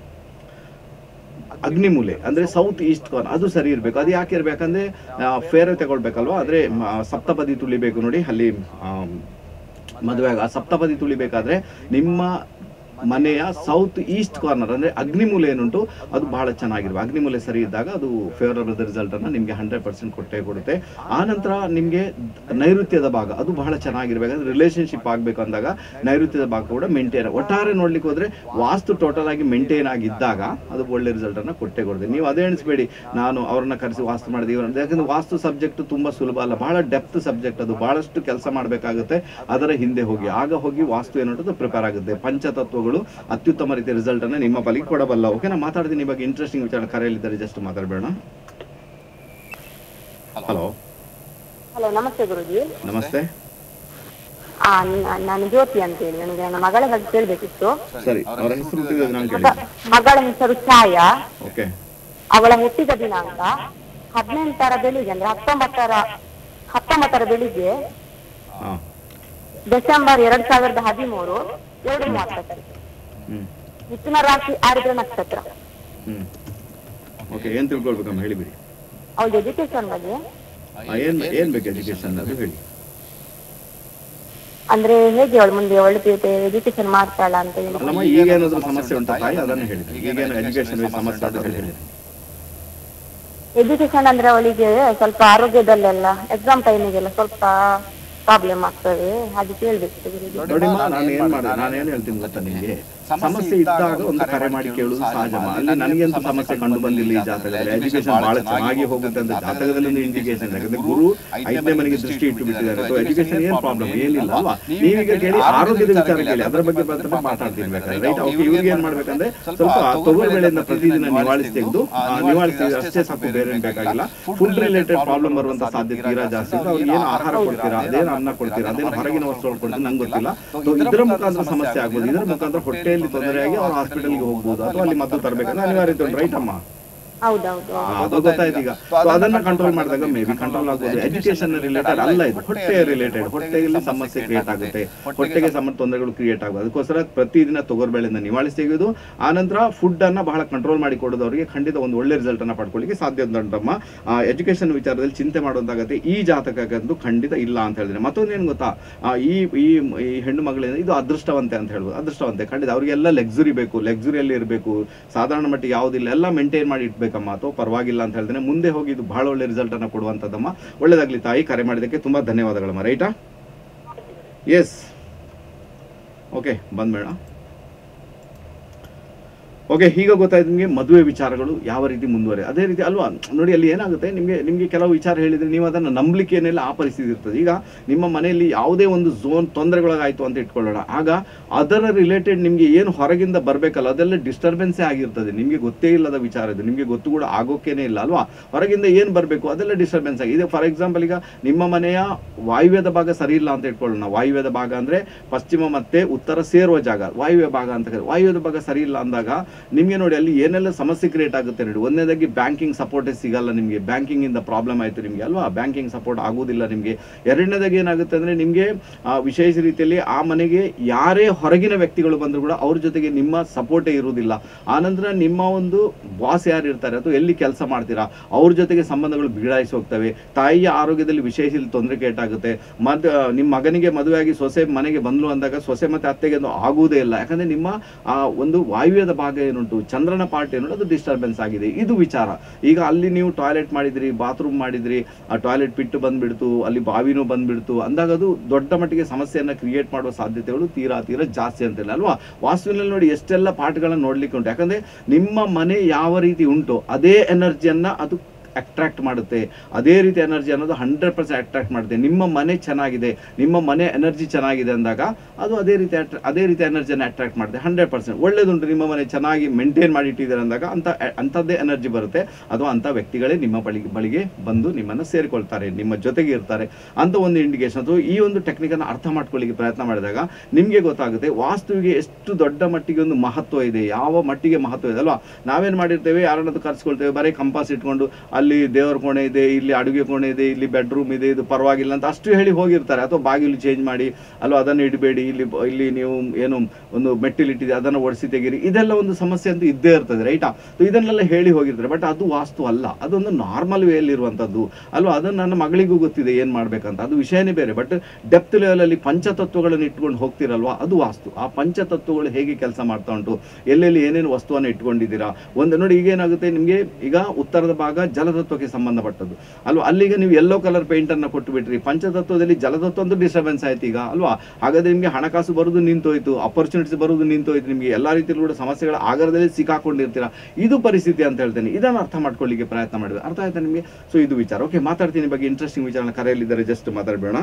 ಅಗ್ನಿಮೂಲೆ ಅಂದ್ರೆ ಸೌತ್ ಈಸ್ಟ್ ಕಾರ್ನರ್ ಅದು ಸರಿ ಇರಬೇಕು. ಅದು ಯಾಕೆ ಇರಬೇಕಂದ್ರೆ ಫೇರೆ ತಗೊಳ್ಬೇಕಲ್ವಾ, ಆದರೆ ಸಪ್ತಪದಿ ತುಳಿಬೇಕು ನೋಡಿ ಅಲ್ಲಿ ಮದುವೆ ಆ ಸಪ್ತಪದಿ ತುಳಿಬೇಕಾದ್ರೆ ನಿಮ್ಮ ಮನೆಯ ಸೌತ್ ಈಸ್ಟ್ ಕಾರ್ನರ್ ಅಂದ್ರೆ ಅಗ್ನಿಮೂಲೆ ಏನುಂಟು ಅದು ಬಹಳ ಚೆನ್ನಾಗಿರುವ ಅಗ್ನಿಮೂಲೆ ಸರಿ ಇದ್ದಾಗ ಅದು ಫೇವರಬಲ್ ರಿಸಲ್ಟ್ ಅನ್ನ ನಿಮಗೆ ಹಂಡ್ರೆಡ್ ಪರ್ಸೆಂಟ್ ಕೊಟ್ಟೇ ಕೊಡುತ್ತೆ. ಆ ನಂತರ ನಿಮಗೆ ನೈಋತ್ಯದ ಭಾಗ ಅದು ಬಹಳ ಚೆನ್ನಾಗಿರ್ಬೇಕಂದ್ರೆ ರಿಲೇಶನ್ಶಿಪ್ ಆಗ್ಬೇಕು ಅಂದಾಗ ನೈಋತ್ಯದ ಭಾಗ ಕೂಡ ಮೇಂಟೈನ್ ಒಟ್ಟಾರೆ ನೋಡ್ಲಿಕ್ಕೆ ಹೋದ್ರೆ ವಾಸ್ತು ಟೋಟಲ್ ಆಗಿ ಮೇಂಟೈನ್ ಆಗಿದ್ದಾಗ ಅದು ಒಳ್ಳೆ ರಿಸಲ್ಟ್ ಅನ್ನ ಕೊಟ್ಟೇ ಕೊಡುತ್ತೆ. ನೀವು ಅದೇ ಎಣಿಸ್ಬೇಡಿ ನಾನು ಅವ್ರನ್ನ ಕರೆಸಿ ವಾಸ್ತು ಮಾಡಿದೀವಿ, ಯಾಕಂದ್ರೆ ವಾಸ್ತು ಸಬ್ಜೆಕ್ಟ್ ತುಂಬಾ ಸುಲಭ ಅಲ್ಲ, ಬಹಳ ಡೆಪ್ತ್ ಸಬ್ಜೆಕ್ಟ್, ಅದು ಬಹಳಷ್ಟು ಕೆಲಸ ಮಾಡಬೇಕಾಗುತ್ತೆ. ಅದರ ಹಿಂದೆ ಹೋಗಿ ಆಗ ಹೋಗಿ ವಾಸ್ತು ಏನಂಟು ಪ್ರಿಪೇರ್ ಆಗುತ್ತೆ. ಪಂಚತತ್ವಗಳು ಅತ್ಯುತ್ತಮ ರೀತಿಯ ರಿಸಲ್ಟ್ ಅನ್ನ ನಿಮ್ಮ ಪಾಲಿಗೆ ಕೊಡಬಲ್ಲ. ಓಕೆ, ನಾ ಮಾತಾಡ್ತೀನಿ ಈ ಬಗ್ಗೆ ಇಂಟ್ರೆಸ್ಟಿಂಗ್ ವಿಚಾರ. ಕರೆಯಲ್ಲಿದ್ದಾರೆ, ಜಸ್ಟ್ ಮಾತಾಡಬೇಡ. ಹಲೋ ಹಲೋ, ನಮಸ್ತೆ ಗುರುಜಿ. ನಮಸ್ತೆ. ಆ ನಾನು ಜ್ಯೋತಿ ಅಂತ ಹೇಳಿ, ನನಗೆ ನನ್ನ ಮಗಳ ಬಗ್ಗೆ ಕೇಳಬೇಕಿತ್ತು. ಸರಿ, ಅವರ ಹೆಸರು ನಾನು ಕೇಳಿ. ಮಗಳ ಹೆಸರು ಛಾಯಾ. ಓಕೆ. ಅವಳ ಹುಟ್ಟಿದ ದಿನಾಂಕ ಹದಿನೆಂಟರ ಬೆಳಿಗ್ಗೆ ಅಂದ್ರೆ ಹತ್ತೊಂಬತ್ತರ ಹತ್ತೊಂಬತ್ತರ ಬೆಳಿಗ್ಗೆ ಡಿಸೆಂಬರ್ ಎರಡ್ ಸಾವಿರದ ಹದಿಮೂರು ಎರಡು ಮೂವತ್ತಕ್ಕೆ. ಮಿಥುನ ರಾಶಿ ಆರ್ದ್ರ ನಕ್ಷತ್ರ. ಓಕೆ, ಏನ್ ತಿಳ್ಕೊಳ್ಬೇಕಮ್ಮ ಹೇಳಿಬಿಡಿ. ಅವಳ ಎಜುಕೇಶನ್ ಬಗ್ಗೆ ಏನ್ ಏನ್ ಬೇಕು ಎಜುಕೇಶನ್ ಅದು ಹೇಳಿ. ಅಂದ್ರೆ ಹೇಗೆ ಅವಳು ಮುಂದೆ ಒಳ್ಳೆ ಎಜುಕೇಶನ್ ಮಾಡ್ತಾಳ ಅಂತ ಹೇಳಿ. ಅಲ್ಲಮ್ಮ, ಈಗ ಏನಾದ್ರು ಸಮಸ್ಯೆ ಉಂಟಾ ತಾಯಿ ಅದನ್ನು ಹೇಳಿ. ಈಗೇನು ಎಜುಕೇಶನ್ ಸಮಸ್ಯೆ ಅಂತ ಹೇಳಿ. ಎಜುಕೇಶನ್ ಅಂದ್ರೆ ಅವಳಿಗೆ ಸ್ವಲ್ಪ ಆರೋಗ್ಯದಲ್ಲೆಲ್ಲ ಎಕ್ಸಾಮ್ ಟೈಮಿಗೆಲ್ಲ ಸ್ವಲ್ಪ ಪ್ರಾಬ್ಲಮ್ ಆಗ್ತದೆ, ಹಾಗೆ ಕೇಳ್ಬೇಕು. ನೋಡಿಮ್ಮ, ನಾನು ಏನ್ ಮಾಡಿದೆ ನಾನು ಏನ್ ಹೇಳ್ತೀನಿ ಗೊತ್ತಾ ನಿಮಗೆ, ಸಮಸ್ಯೆ ಇದ್ದಾಗ ಒಂದು ಕರೆ ಮಾಡಿ ಕೇಳುವುದು ಸಹಜಮ. ಅಲ್ಲಿ ನನಗೆಂತ ಸಮಸ್ಯೆ ಕಂಡು ಬಂದಿಲ್ಲ ಈ ಜಾತಕದಲ್ಲಿ. ಎಜುಕೇಶನ್ ಬಹಳ ಚೆನ್ನಾಗಿ ಹೋಗುತ್ತೆ ಅಂತ ಜಾತಕದಲ್ಲಿ ಒಂದು ಇಂಡಿಕೇಶನ್. ಯಾಕಂದ್ರೆ ಗುರು ಐದನೇ ಮನೆಗೆ ದೃಷ್ಟಿ ಇಟ್ಟು ಬಿಟ್ಟಿದ್ದಾರೆ. ಎಜುಕೇಶನ್ ಏನ್ ಪ್ರಾಬ್ಲಮ್ ಏನಿಲ್ಲ ಅಲ್ವಾ. ನೀವೀಗ ಕೇಳಿ ಆರೋಗ್ಯದ ವಿಚಾರ ಕೇಳಿ, ಅದರ ಬಗ್ಗೆ ಮಾತ್ರ ಮಾತಾಡ್ತೀನಿ ಬೇಕಾದ್ರೆ. ರೈಟ್, ಅವ್ರಿಗೆ ಇವ್ರಿಗೆ ಏನ್ ಮಾಡ್ಬೇಕಂದ್ರೆ ಸ್ವಲ್ಪ ತೊಗರಿ ಬೆಳೆಯಿಂದ ಪ್ರತಿದಿನ ನಿವಾಳಿಸಿ ತೆಗೆದು ನಿವಾಳಿಸಿ ಅಷ್ಟೇ ಸಾಕು, ಬೇರೆ ಏನ್ ಬೇಕಾಗಿಲ್ಲ. ಫುಡ್ ರಿಲೇಟೆಡ್ ಪ್ರಾಬ್ಲಮ್ ಬರುವಂತ ಸಾಧ್ಯತೆ ತೀರಾ ಜಾಸ್ತಿ. ಅವ್ರಿಗೆ ಏನು ಆಹಾರ ಕೊಡ್ತೀರಾ, ಅದೇನು ಅನ್ನ ಕೊಡ್ತೀರಾ, ಅದೇನು ಹೊರಗಿನ ವಸ್ತುಗಳು ಕೊಡ್ತೀರಾ ನಂಗೆ ಗೊತ್ತಿಲ್ಲ. ಇದರ ಮುಖಾಂತರ ಸಮಸ್ಯೆ ಆಗ್ಬೋದು. ಇದರ ಮುಖಾಂತರ ಹೊಟ್ಟೆ ತೊಂದರೆಯಾಗಿ ಅವ್ರು ಹಾಸ್ಪಿಟಲ್ಗೆ ಹೋಗ್ಬೋದು ಅಥವಾ ಅಲ್ಲಿ ಮದ್ದು ತರಬೇಕಂದ್ರೆ ಅನಿವಾರ್ಯತೆ ಉಂಟು. ರೈಟ್ ಅಮ್ಮ, ಅದು ಗೊತ್ತಾಯ್ತು. ಈಗ ಅದನ್ನ ಕಂಟ್ರೋಲ್ ಮಾಡಿದಾಗ ಮೇ ಬಿ ಕಂಟ್ರೋಲ್ ಆಗ್ಬೋದು. ಎಜುಕೇಶನ್ ರಿಲೇಟೆಡ್ ಅಲ್ಲ, ಇದು ಹೊಟ್ಟೆ ರಿಲೇಟೆಡ್. ಹೊಟ್ಟೆಯಲ್ಲಿ ಸಮಸ್ಯೆ ಕ್ರಿಯೇಟ್ ಆಗುತ್ತೆ, ಹೊಟ್ಟೆಗೆ ಸಂಬಂಧ ತೊಂದರೆಗಳು ಕ್ರಿಯೇಟ್ ಆಗೋದು. ಅದಕ್ಕೋಸ್ಕರ ಪ್ರತಿದಿನ ತೊಗರ್ಬೇಳೆಯಿಂದ ನಿವಾಳಿಸಿ ತೆಗೆದು ಆನಂತರ ಫುಡ್ ಅನ್ನ ಬಹಳ ಕಂಟ್ರೋಲ್ ಮಾಡಿ ಕೊಡೋದವರಿಗೆ ಖಂಡಿತ ಒಂದು ಒಳ್ಳೆ ರಿಸಲ್ಟ್ ಅನ್ನ ಪಡ್ಕೊಳ್ಳಿಕ್ಕೆ ಸಾಧ್ಯ ಉಂಟಮ್ಮ. ಎಜುಕೇಶನ್ ವಿಚಾರದಲ್ಲಿ ಚಿಂತೆ ಮಾಡುವಂತಾಗತ್ತೆ ಈ ಜಾತಕಕ್ಕಂತೂ ಖಂಡಿತ ಇಲ್ಲ ಅಂತ ಹೇಳಿದ್ರೆ. ಮತ್ತೊಂದೇನು ಗೊತ್ತಾ, ಈ ಈ ಹೆಣ್ಣು ಮಗಳಿಂದ ಇದು ಅದೃಷ್ಟವಂತೆ ಅಂತ ಹೇಳ್ಬೋದು. ಅದೃಷ್ಟವಂತೆ ಖಂಡಿತ. ಅವ್ರಿಗೆಲ್ಲ ಲಕ್ಸುರಿ ಬೇಕು, ಲಕ್ಸುರಿಯಲ್ಲಿ ಇರಬೇಕು, ಸಾಧಾರಣ ಮಟ್ಟಿಗೆ ಯಾವುದಿಲ್ಲ, ಎಲ್ಲ ಮೇಂಟೈನ್ ಮಾಡಿ ಇಟ್ಬೇಕು. ಅಥವಾ ಪರವಾಗಿಲ್ಲ ಅಂತ ಹೇಳ್ತೇನೆ. ಮುಂದೆ ಹೋಗಿ ಇದು ಬಹಳ ಒಳ್ಳೆ ರಿಸಲ್ಟ್ ಅನ್ನ ಕೊಡುವಂತದ್ದಮ್ಮ. ಒಳ್ಳೇದಾಗ್ಲಿ ತಾಯಿ, ಕರೆ ಮಾಡಿದಕ್ಕೆ ತುಂಬಾ ಧನ್ಯವಾದಗಳಮ್ಮ. ರೈಟಾ? S, okay, ಬಂದ್ಬೇಡ. ಓಕೆ, ಈಗ ಗೊತ್ತಾಯ್ತು ನಿಮಗೆ ಮದುವೆ ವಿಚಾರಗಳು ಯಾವ ರೀತಿ ಮುಂದುವರೆ. ಅದೇ ರೀತಿ ಅಲ್ವಾ ನೋಡಿ, ಅಲ್ಲಿ ಏನಾಗುತ್ತೆ ನಿಮಗೆ ನಿಮಗೆ ಕೆಲವು ವಿಚಾರ ಹೇಳಿದ್ರೆ ನೀವು ಅದನ್ನು ನಂಬಲಿಕ್ಕೆ ಏನೆಲ್ಲ ಆ ಪರಿಸ್ಥಿತಿ ಇರ್ತದೆ. ಈಗ ನಿಮ್ಮ ಮನೆಯಲ್ಲಿ ಯಾವುದೇ ಒಂದು ಝೋನ್ ತೊಂದರೆಗೊಳಗಾಯಿತು ಅಂತ ಇಟ್ಕೊಳ್ಳೋಣ, ಆಗ ಅದರ ರಿಲೇಟೆಡ್ ನಿಮಗೆ ಏನು ಹೊರಗಿಂದ ಬರಬೇಕಲ್ಲ ಅದೆಲ್ಲ ಡಿಸ್ಟರ್ಬೆನ್ಸೇ ಆಗಿರ್ತದೆ. ನಿಮಗೆ ಗೊತ್ತೇ ಇಲ್ಲದ ವಿಚಾರ ಇದು, ನಿಮಗೆ ಗೊತ್ತು ಕೂಡ ಆಗೋಕ್ಕೇನೆ ಇಲ್ಲ ಅಲ್ವಾ. ಹೊರಗಿಂದ ಏನು ಬರಬೇಕು ಅದೆಲ್ಲ ಡಿಸ್ಟರ್ಬೆನ್ಸ್ ಆಗಿದೆ. ಫಾರ್ ಎಕ್ಸಾಂಪಲ್, ಈಗ ನಿಮ್ಮ ಮನೆಯ ವಾಯುವ್ಯದ ಭಾಗ ಸರಿ ಇಲ್ಲ ಅಂತ ಇಟ್ಕೊಳ್ಳೋಣ. ವಾಯುವ್ಯದ ಭಾಗ ಅಂದ್ರೆ ಪಶ್ಚಿಮ ಮತ್ತೆ ಉತ್ತರ ಸೇರುವ ಜಾಗ ವಾಯುವ್ಯ ಭಾಗ ಅಂತ ಕರೀತಾರೆ. ವಾಯುವ್ಯದ ಭಾಗ ಸರಿ ಇಲ್ಲ ಅಂದಾಗ ನಿಮಗೆ ನೋಡಿ ಅಲ್ಲಿ ಏನೆಲ್ಲ ಸಮಸ್ಯೆ ಕ್ರಿಯೇಟ್ ಆಗುತ್ತೆ ನೋಡಿ. ಒಂದನೇದಾಗಿ ಬ್ಯಾಂಕಿಂಗ್ ಸಪೋರ್ಟೇ ಸಿಗಲ್ಲ ನಿಮಗೆ, ಬ್ಯಾಂಕಿಂಗ್ ಇಂದ ಪ್ರಾಬ್ಲಮ್ ಆಯ್ತು ನಿಮಗೆ ಅಲ್ವಾ, ಬ್ಯಾಂಕಿಂಗ್ ಸಪೋರ್ಟ್ ಆಗೋದಿಲ್ಲ ನಿಮಗೆ. ಎರಡನೇದಾಗಿ ಏನಾಗುತ್ತೆ ಅಂದ್ರೆ ನಿಮಗೆ ವಿಶೇಷ ರೀತಿಯಲ್ಲಿ ಆ ಮನೆಗೆ ಯಾರೇ ಹೊರಗಿನ ವ್ಯಕ್ತಿಗಳು ಬಂದ್ರು ಕೂಡ ಅವ್ರ ಜೊತೆಗೆ ನಿಮ್ಮ ಸಪೋರ್ಟೇ ಇರುವುದಿಲ್ಲ. ಆನಂತರ ನಿಮ್ಮ ಒಂದು ಬಾಸ್ ಯಾರು ಇರ್ತಾರೆ ಅಥವಾ ಎಲ್ಲಿ ಕೆಲಸ ಮಾಡ್ತೀರಾ ಅವ್ರ ಜೊತೆಗೆ ಸಂಬಂಧಗಳು ಬಿಗಡಾಯಿಸಿ ಹೋಗ್ತವೆ. ತಾಯಿಯ ಆರೋಗ್ಯದಲ್ಲಿ ವಿಶೇಷ ತೊಂದರೆ ಕೇಟಾಗುತ್ತೆ. ಮದ್ ನಿಮ್ಮ ಮಗನಿಗೆ ಮದುವೆಯಾಗಿ ಸೊಸೆ ಮನೆಗೆ ಬಂದ್ಲು ಅಂದಾಗ ಸೊಸೆ ಮತ್ತೆ ಅತ್ತೆಗೆ ಅದು ಆಗುವುದೇ ಇಲ್ಲ. ಯಾಕಂದ್ರೆ ನಿಮ್ಮ ಆ ಒಂದು ವಾಯುವ್ಯದ ಭಾಗ ಏನುಂಟು, ಚಂದ್ರನ ಪಾರ್ಟ್ ಏನುಂಟು ಅದು ಡಿಸ್ಟರ್ಬೆನ್ಸ್ ಆಗಿದೆ. ಇದು ವಿಚಾರ. ಈಗ ಅಲ್ಲಿ ನೀವು ಟಾಯ್ಲೆಟ್ ಮಾಡಿದ್ರಿ, ಬಾತ್ರೂಮ್ ಮಾಡಿದ್ರಿ, ಆ ಟಾಯ್ಲೆಟ್ ಪಿಟ್ಟು ಬಂದ್ಬಿಡ್ತು, ಅಲ್ಲಿ ಬಾವಿನೂ ಬಂದ್ಬಿಡ್ತು ಅಂದಾಗ ಅದು ದೊಡ್ಡ ಮಟ್ಟಿಗೆ ಸಮಸ್ಯೆಯನ್ನ ಕ್ರಿಯೇಟ್ ಮಾಡುವ ಸಾಧ್ಯತೆಗಳು ತೀರಾ ತೀರಾ ಜಾಸ್ತಿ ಅಂತಿಲ್ಲ ಅಲ್ವಾ. ವಾಸ್ತುವಿನಲ್ಲಿ ನೋಡಿ ಎಷ್ಟೆಲ್ಲ ಪಾರ್ಟ್ಗಳನ್ನ ನೋಡ್ಲಿಕ್ಕೆ ಉಂಟು. ಯಾಕಂದ್ರೆ ನಿಮ್ಮ ಮನೆ ಯಾವ ರೀತಿ ಉಂಟು ಅದೇ ಎನರ್ಜಿಯನ್ನ ಅದು ಅಟ್ರಾಕ್ಟ್ ಮಾಡುತ್ತೆ. ಅದೇ ರೀತಿ ಎನರ್ಜಿ ಅನ್ನೋದು ಹಂಡ್ರೆಡ್ ಪರ್ಸೆಂಟ್ ಅಟ್ರಾಕ್ಟ್ ಮಾಡುತ್ತೆ. ನಿಮ್ಮ ಮನೆ ಚೆನ್ನಾಗಿದೆ, ನಿಮ್ಮ ಮನೆ ಎನರ್ಜಿ ಚೆನ್ನಾಗಿದೆ ಅಂದಾಗ ಅದು ಅದೇ ರೀತಿ ಅದೇ ರೀತಿ ಎನರ್ಜಿಯನ್ನು ಅಟ್ರಾಕ್ಟ್ ಮಾಡುತ್ತೆ. ಹಂಡ್ರೆಡ್ ಪರ್ಸೆಂಟ್ ಒಳ್ಳೇದುಂಟು. ನಿಮ್ಮ ಮನೆ ಚೆನ್ನಾಗಿ ಮೇಂಟೈನ್ ಮಾಡಿ ಇಟ್ಟಿದ್ದಾರೆ ಅಂದಾಗ ಅಂತ ಅಂಥದ್ದೇ ಎನರ್ಜಿ ಬರುತ್ತೆ, ಅಥವಾ ಅಂಥ ವ್ಯಕ್ತಿಗಳೇ ನಿಮ್ಮ ಬಳಿಗೆ ಬಳಿಗೆ ಬಂದು ನಿಮ್ಮನ್ನು ಸೇರಿಕೊಳ್ತಾರೆ, ನಿಮ್ಮ ಜೊತೆಗೆ ಇರ್ತಾರೆ ಅಂತ ಒಂದು ಇಂಡಿಕೇಶನ್. ಅಥವಾ ಈ ಒಂದು ಟೆಕ್ನಿಕನ್ನು ಅರ್ಥ ಮಾಡ್ಕೊಳ್ಳಿಕ್ಕೆ ಪ್ರಯತ್ನ ಮಾಡಿದಾಗ ನಿಮಗೆ ಗೊತ್ತಾಗುತ್ತೆ ವಾಸ್ತುವಿಗೆ ಎಷ್ಟು ದೊಡ್ಡ ಮಟ್ಟಿಗೆ ಒಂದು ಮಹತ್ವ ಇದೆ, ಯಾವ ಮಟ್ಟಿಗೆ ಮಹತ್ವ ಇದೆ ಅಲ್ವಾ. ನಾವೇನು ಮಾಡಿರ್ತೇವೆ, ಯಾರನ್ನದು ಕರ್ಸ್ಕೊಳ್ತೇವೆ, ಬರೀ ಕಂಪಾಸ್ ಇಟ್ಕೊಂಡು ಅಲ್ಲಿ ಅಲ್ಲಿ ದೇವರ ಕೋಣೆ ಇದೆ, ಇಲ್ಲಿ ಅಡುಗೆ ಕೋಣೆ ಇದೆ, ಇಲ್ಲಿ ಬೆಡ್ರೂಮ್ ಇದೆ, ಇದು ಪರವಾಗಿಲ್ಲ ಅಂತ ಅಷ್ಟು ಹೇಳಿ ಹೋಗಿರ್ತಾರೆ. ಅಥವಾ ಬಾಗಿಲು ಚೇಂಜ್ ಮಾಡಿ ಅಲ್ವಾ ಅದನ್ನು ಇಡಬೇಡಿ, ಇಲ್ಲಿ ಇಲ್ಲಿ ನೀವು ಏನು ಒಂದು ಮೆಟ್ಟಿಲಿಟ್ಟಿದೆ ಅದನ್ನು ಒಡಿಸಿ ತೆಗೀರಿ, ಇದೆಲ್ಲ ಒಂದು ಸಮಸ್ಯೆ ಅಂತೂ ಇದ್ದೇ ಇರ್ತದೆ ರೈಟಾ. ಇದನ್ನೆಲ್ಲ ಹೇಳಿ ಹೋಗಿರ್ತಾರೆ. ಬಟ್ ಅದು ವಾಸ್ತು ಅಲ್ಲ, ಅದೊಂದು ನಾರ್ಮಲ್ ವೇಯಲ್ಲಿರುವಂಥದ್ದು ಅಲ್ವಾ. ಅದನ್ನು ನನ್ನ ಮಗಳಿಗೂ ಗೊತ್ತಿದೆ ಏನು ಮಾಡ್ಬೇಕಂತ, ಅದು ವಿಷಯನೇ ಬೇರೆ. ಬಟ್ ಡೆಪ್ತ್ ಲೆವೆಲಲ್ಲಿ ಪಂಚತತ್ವಗಳನ್ನು ಇಟ್ಕೊಂಡು ಹೋಗ್ತಿರಲ್ವಾ, ಅದು ವಾಸ್ತು. ಆ ಪಂಚತತ್ವಗಳು ಹೇಗೆ ಕೆಲಸ ಮಾಡ್ತಾ ಉಂಟು, ಎಲ್ಲೆಲ್ಲಿ ಏನೇನು ವಸ್ತುವನ್ನು ಇಟ್ಕೊಂಡಿದ್ದೀರಾ. ಒಂದು ನೋಡಿ ಈಗ ಏನಾಗುತ್ತೆ ನಿಮಗೆ, ಈಗ ಉತ್ತರದ ಭಾಗ ಜಲತತ್ವಕ್ಕೆ ಸಂಬಂಧಪಟ್ಟದ್ದು ಅಲ್ವಾ, ಅಲ್ಲಿಗೆ ನೀವು ಯೆಲ್ಲೋ ಕಲರ್ ಪೇಂಟ್ ಅನ್ನು ಕೊಟ್ಟು ಬಿಟ್ರಿ. ಪಂಚತತ್ವದಲ್ಲಿ ಜಲತತ್ವ ಒಂದು ಡಿಸ್ಟರ್ಬೆನ್ಸ್ ಆಯ್ತು ಈಗ ಅಲ್ವಾ. ಹಾಗಾದ್ರೆ ನಿಮಗೆ ಹಣಕಾಸು ಬರೋದು ನಿಂತೋಯ್ತು, ಅಪರ್ಚುನಿಟೀಸ್ ಬರೋದು ನಿಂತೋಯ್ತು, ನಿಮಗೆ ಎಲ್ಲಾ ರೀತಿಯಲ್ಲೂ ಕೂಡ ಸಮಸ್ಯೆಗಳ ಆಗರದಲ್ಲಿ ಸಿಕ್ಕಾಕೊಂಡಿರ್ತೀರಾ. ಇದು ಪರಿಸ್ಥಿತಿ ಅಂತ ಹೇಳ್ತೇನೆ. ಇದನ್ನು ಅರ್ಥ ಮಾಡ್ಕೊಳ್ಳಿಕ್ಕೆ ಪ್ರಯತ್ನ ಮಾಡಿದೆ. ಅರ್ಥ ಆಯ್ತಾ ನಿಮಗೆ? ಸೊ ಇದು ವಿಚಾರ. ಓಕೆ, ಮಾತಾಡ್ತೀನಿ ಬಗ್ಗೆ ಇಂಟ್ರೆಸ್ಟಿಂಗ್ ವಿಚಾರ. ಕರೆಯಲ್ಲಿದ್ದಾರೆ, ಜಸ್ಟ್ ಮಾತಾಡಬೇಡ.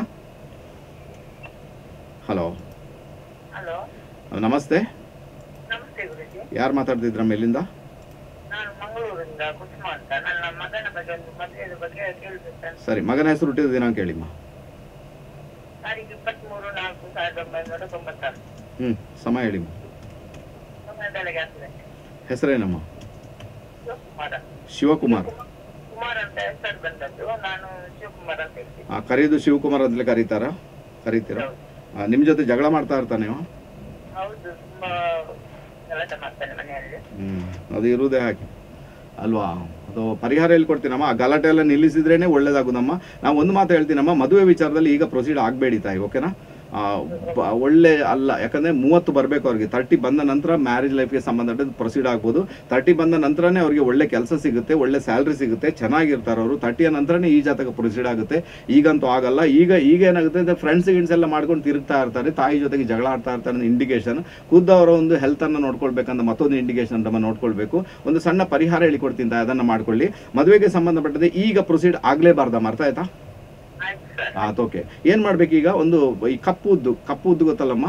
ಹಲೋ ಹಲೋ, ನಮಸ್ತೆ. ನಮಸ್ತೆ ಗುರುಜಿ. ಯಾರು ಮಾತಾಡ್ತಿದ್ರಮ್ಮ, ಎಲ್ಲಿಂದ? ನಾನು ಮಂಗಳೂರಿಂದ ಕುಸುಮ ಅಂತ. ನನ್ನ ಮಗನ ಬಗ್ಗೆ ಒಂದು ಮದುವೆಯ ಬಗ್ಗೆ ಕೇಳ್ಬೇಕಂತ. ಸರಿ, ಮಗನ ಹೆಸರು ಹುಟ್ಟಿದ ದಿನಾಂಕ ಹೇಳಿಮ್ಮ. ತಾರೀಕು ಇಪ್ಪತ್ಮೂರು ನಾಲ್ಕು ಸಾವಿರದ ಒಂಬೈನೂರ ತೊಂಬತ್ತಾರು. ಹ್ಮ್, ಸಮಯ ಹೇಳಿಮ್ಮ. ಸಮಯ ಬೆಳಗ್ಗೆ ಹತ್ತು ಗಂಟೆ. ಹೆಸರೇನಮ್ಮ? ಶಿವಕುಮಾರ. ಶಿವಕುಮಾರ್. ಕುಮಾರ್ ಅಂತ ಹೆಸರು ಬಂದದ್ದು, ನಾನು ಶಿವಕುಮಾರ್ ಅಂತ ಹೇಳ್ತೀನಿ. ಆ ಕರೆಯೋದು ಶಿವಕುಮಾರ್ ಅಂತಲೇ ಕರೀತಾರ ಕರೀತೀರಾ? ನಿಮ್ ಜೊತೆ ಜಗಳ ಮಾಡ್ತಾ ಇರ್ತಾನೆ? ಹೌದು, ತುಂಬಾ ಗಲಾಟೆ ಮಾಡ್ತಾನೆ ಮನೆಯಲ್ಲಿ. ಹ್ಮ್, ಅದು ಇರುವುದೇ ಹಾಗೆ ಅಲ್ವಾ. ಅದು ಪರಿಹಾರ ಎಲ್ಲಿ ಕೊಡ್ತೀನಮ್ಮ, ಆ ಗಲಾಟೆ ಎಲ್ಲ ನಿಲ್ಲಿಸಿದ್ರೇನೆ ಒಳ್ಳೇದಾಗುದಮ್ಮ. ನಾವು ಒಂದು ಮಾತು ಹೇಳ್ತೀನಮ್ಮ, ಮದುವೆ ವಿಚಾರದಲ್ಲಿ ಈಗ ಪ್ರೊಸೀಡ್ ಆಗಬೇಡಿ ತಾಯಿ, ಓಕೆನಾ? ಒಳ್ಳೆ ಅಲ್ಲ, ಯಾಕಂದ್ರೆ ಮೂವತ್ತು ಬರಬೇಕು ಅವ್ರಿಗೆ. ತರ್ಟಿ ಬಂದ ನಂತರ ಮ್ಯಾರೇಜ್ ಲೈಫ್ಗೆ ಸಂಬಂಧಪಟ್ಟ ಪ್ರೊಸೀಡ್ ಆಗ್ಬೋದು. ತರ್ಟಿ ಬಂದ ನಂತರನೇ ಅವ್ರಿಗೆ ಒಳ್ಳೆ ಕೆಲಸ ಸಿಗುತ್ತೆ, ಒಳ್ಳೆ ಸ್ಯಾಲ್ರಿ ಸಿಗುತ್ತೆ, ಚೆನ್ನಾಗಿರ್ತಾರೆ ಅವರು. ತರ್ಟಿಯ ನಂತರನೇ ಈ ಜಾತಕ ಪ್ರೊಸೀಡ್ ಆಗುತ್ತೆ. ಈಗಂತೂ ಆಗಲ್ಲ. ಈಗ ಈಗ ಏನಾಗುತ್ತೆ, ಫ್ರೆಂಡ್ಸ್ ಗಿಂಡ್ಸ್ ಎಲ್ಲ ಮಾಡ್ಕೊಂಡು ತಿರುಗ್ತಾ ಇರ್ತಾರೆ, ತಾಯಿ ಜೊತೆಗೆ ಜಗಳ ಆಡ್ತಾ ಇರ್ತಾರೆ, ಇಂಡಿಕೇಶನ್. ಖುದ್ದು ಅವರ ಒಂದು ಹೆಲ್ತ್ ಅನ್ನು ನೋಡ್ಕೊಳ್ಬೇಕಂತ ಮತ್ತೊಂದು ಇಂಡಿಕೇಶನ್ ನಮ್ಮ ನೋಡ್ಕೊಳ್ಬೇಕು. ಒಂದು ಸಣ್ಣ ಪರಿಹಾರ ಹೇಳಿಕೊಡ್ತೀನಿ, ಅದನ್ನ ಮಾಡ್ಕೊಳ್ಳಿ. ಮದುವೆಗೆ ಸಂಬಂಧಪಟ್ಟದೆ ಈಗ ಪ್ರೊಸೀಡ್ ಆಗ್ಲೇಬಾರ್ದಮ್ಮ, ಅರ್ಥ ಆಯ್ತಾ? ಆತ್ ಓಕೆ. ಏನ್ ಮಾಡ್ಬೇಕು ಈಗ, ಒಂದು ಈ ಕಪ್ಪು ಉದ್ದು, ಕಪ್ಪು ಉದ್ದು ಗೊತ್ತಲ್ಲಮ್ಮ?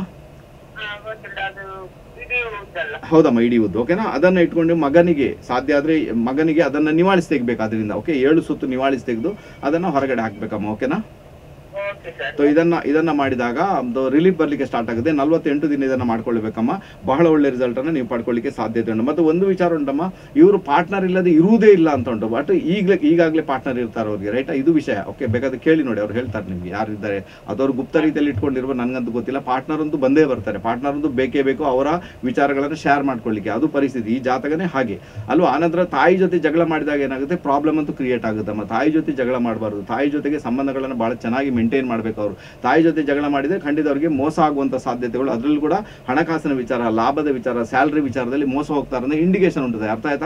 ಹೌದಮ್ಮ, ಇಡೀ ಉದ್ದು, ಓಕೆನಾ? ಅದನ್ನ ಇಟ್ಕೊಂಡು ಮಗನಿಗೆ ಸಾಧ್ಯ ಆದ್ರೆ ಮಗನಿಗೆ ಅದನ್ನ ನಿವಾಳಿಸಿ ತೆಗಿಬೇಕು ಅದರಿಂದ. ಓಕೆ, ಏಳು ಸುತ್ತು ನಿವಾಳಿಸಿ ತೆಗೆದು ಅದನ್ನ ಹೊರಗಡೆ ಹಾಕ್ಬೇಕಮ್ಮ, ಓಕೆನಾ? ಸೊ ಇದನ್ನ ಇದನ್ನ ಮಾಡಿದಾಗ ಒಂದು ರಿಲೀಫ್ ಬರ್ಲಿಕ್ಕೆ ಸ್ಟಾರ್ಟ್ ಆಗುತ್ತೆ. ನಲ್ವತ್ತೆಂಟು ದಿನ ಇದನ್ನ ಮಾಡ್ಕೊಳ್ಬೇಕಮ್ಮ. ಬಹಳ ಒಳ್ಳೆ ರಿಸಲ್ಟ್ ಅನ್ನ ನೀವು ಪಡ್ಕೊಳ್ಳಿಕ್ಕೆ ಸಾಧ್ಯತೆ ಉಂಟು. ಮತ್ತೆ ಒಂದು ವಿಚಾರ ಉಂಟಮ್ಮ, ಇವರು ಪಾರ್ಟ್ನರ್ ಇಲ್ಲದೆ ಇರುವುದೇ ಇಲ್ಲ ಅಂತ ಉಂಟು. ಬಟ್ ಈಗಲೇ ಈಗಾಗಲೇ ಪಾರ್ಟ್ನರ್ ಇರ್ತಾರೆ ಅವ್ರಿಗೆ, ರೈಟ್? ಇದು ವಿಷಯ. ಓಕೆ, ಬೇಕಾದ್ರೆ ಕೇಳಿ ನೋಡಿ, ಅವ್ರು ಹೇಳ್ತಾರೆ ನಿಮ್ಗೆ ಯಾರಿದ್ದಾರೆ. ಅದವ್ರು ಗುಪ್ತ ರೀತಿಯಲ್ಲಿ ಇಟ್ಕೊಂಡಿರುವ ನನಗಂತೂ ಗೊತ್ತಿಲ್ಲ. ಪಾರ್ಟ್ನರ್ ಅಂತೂ ಬಂದೇ ಬರ್ತಾರೆ, ಪಾರ್ಟ್ನರ್ ಅಂತೂ ಬೇಕೇ ಬೇಕು ಅವರ ವಿಚಾರಗಳನ್ನು ಶೇರ್ ಮಾಡ್ಕೊಳ್ಳಿಕ್ಕೆ. ಅದು ಪರಿಸ್ಥಿತಿ, ಈ ಜಾತಕನೇ ಹಾಗೆ ಅಲ್ವಾ. ಆನಂತರ ತಾಯಿ ಜೊತೆ ಜಗಳ ಮಾಡಿದಾಗ ಏನಾಗುತ್ತೆ, ಪ್ರಾಬ್ಲಮ್ ಅಂತೂ ಕ್ರಿಯೇಟ್ ಆಗುತ್ತಮ್ಮ. ತಾಯಿ ಜೊತೆ ಜಗಳ ಮಾಡಬಾರ್ದು, ತಾಯಿ ಜೊತೆಗೆ ಸಂಬಂಧಗಳನ್ನು ಬಹಳ ಚೆನ್ನಾಗಿ ಮೇಂಟೈನ್ ಮಾಡಬೇಕು ಅವರು. ತಾಯಿ ಜೊತೆ ಜಗಳ ಮಾಡಿದ್ರೆ ಖಂಡಿತ ಅವರಿಗೆ ಮೋಸ ಆಗುವಂತ ಸಾಧ್ಯತೆಗಳು, ಅದರಲ್ಲೂ ಕೂಡ ಹಣಕಾಸಿನ ವಿಚಾರ, ಲಾಭದ ವಿಚಾರ, ಸ್ಯಾಲರಿ ವಿಚಾರದಲ್ಲಿ ಮೋಸ ಹೋಗ್ತಾರೆ ಅನ್ನೋ ಇಂಡಿಕೇಶನ್ ಉಂಟು. ಅರ್ಥ ಆಯ್ತಾ?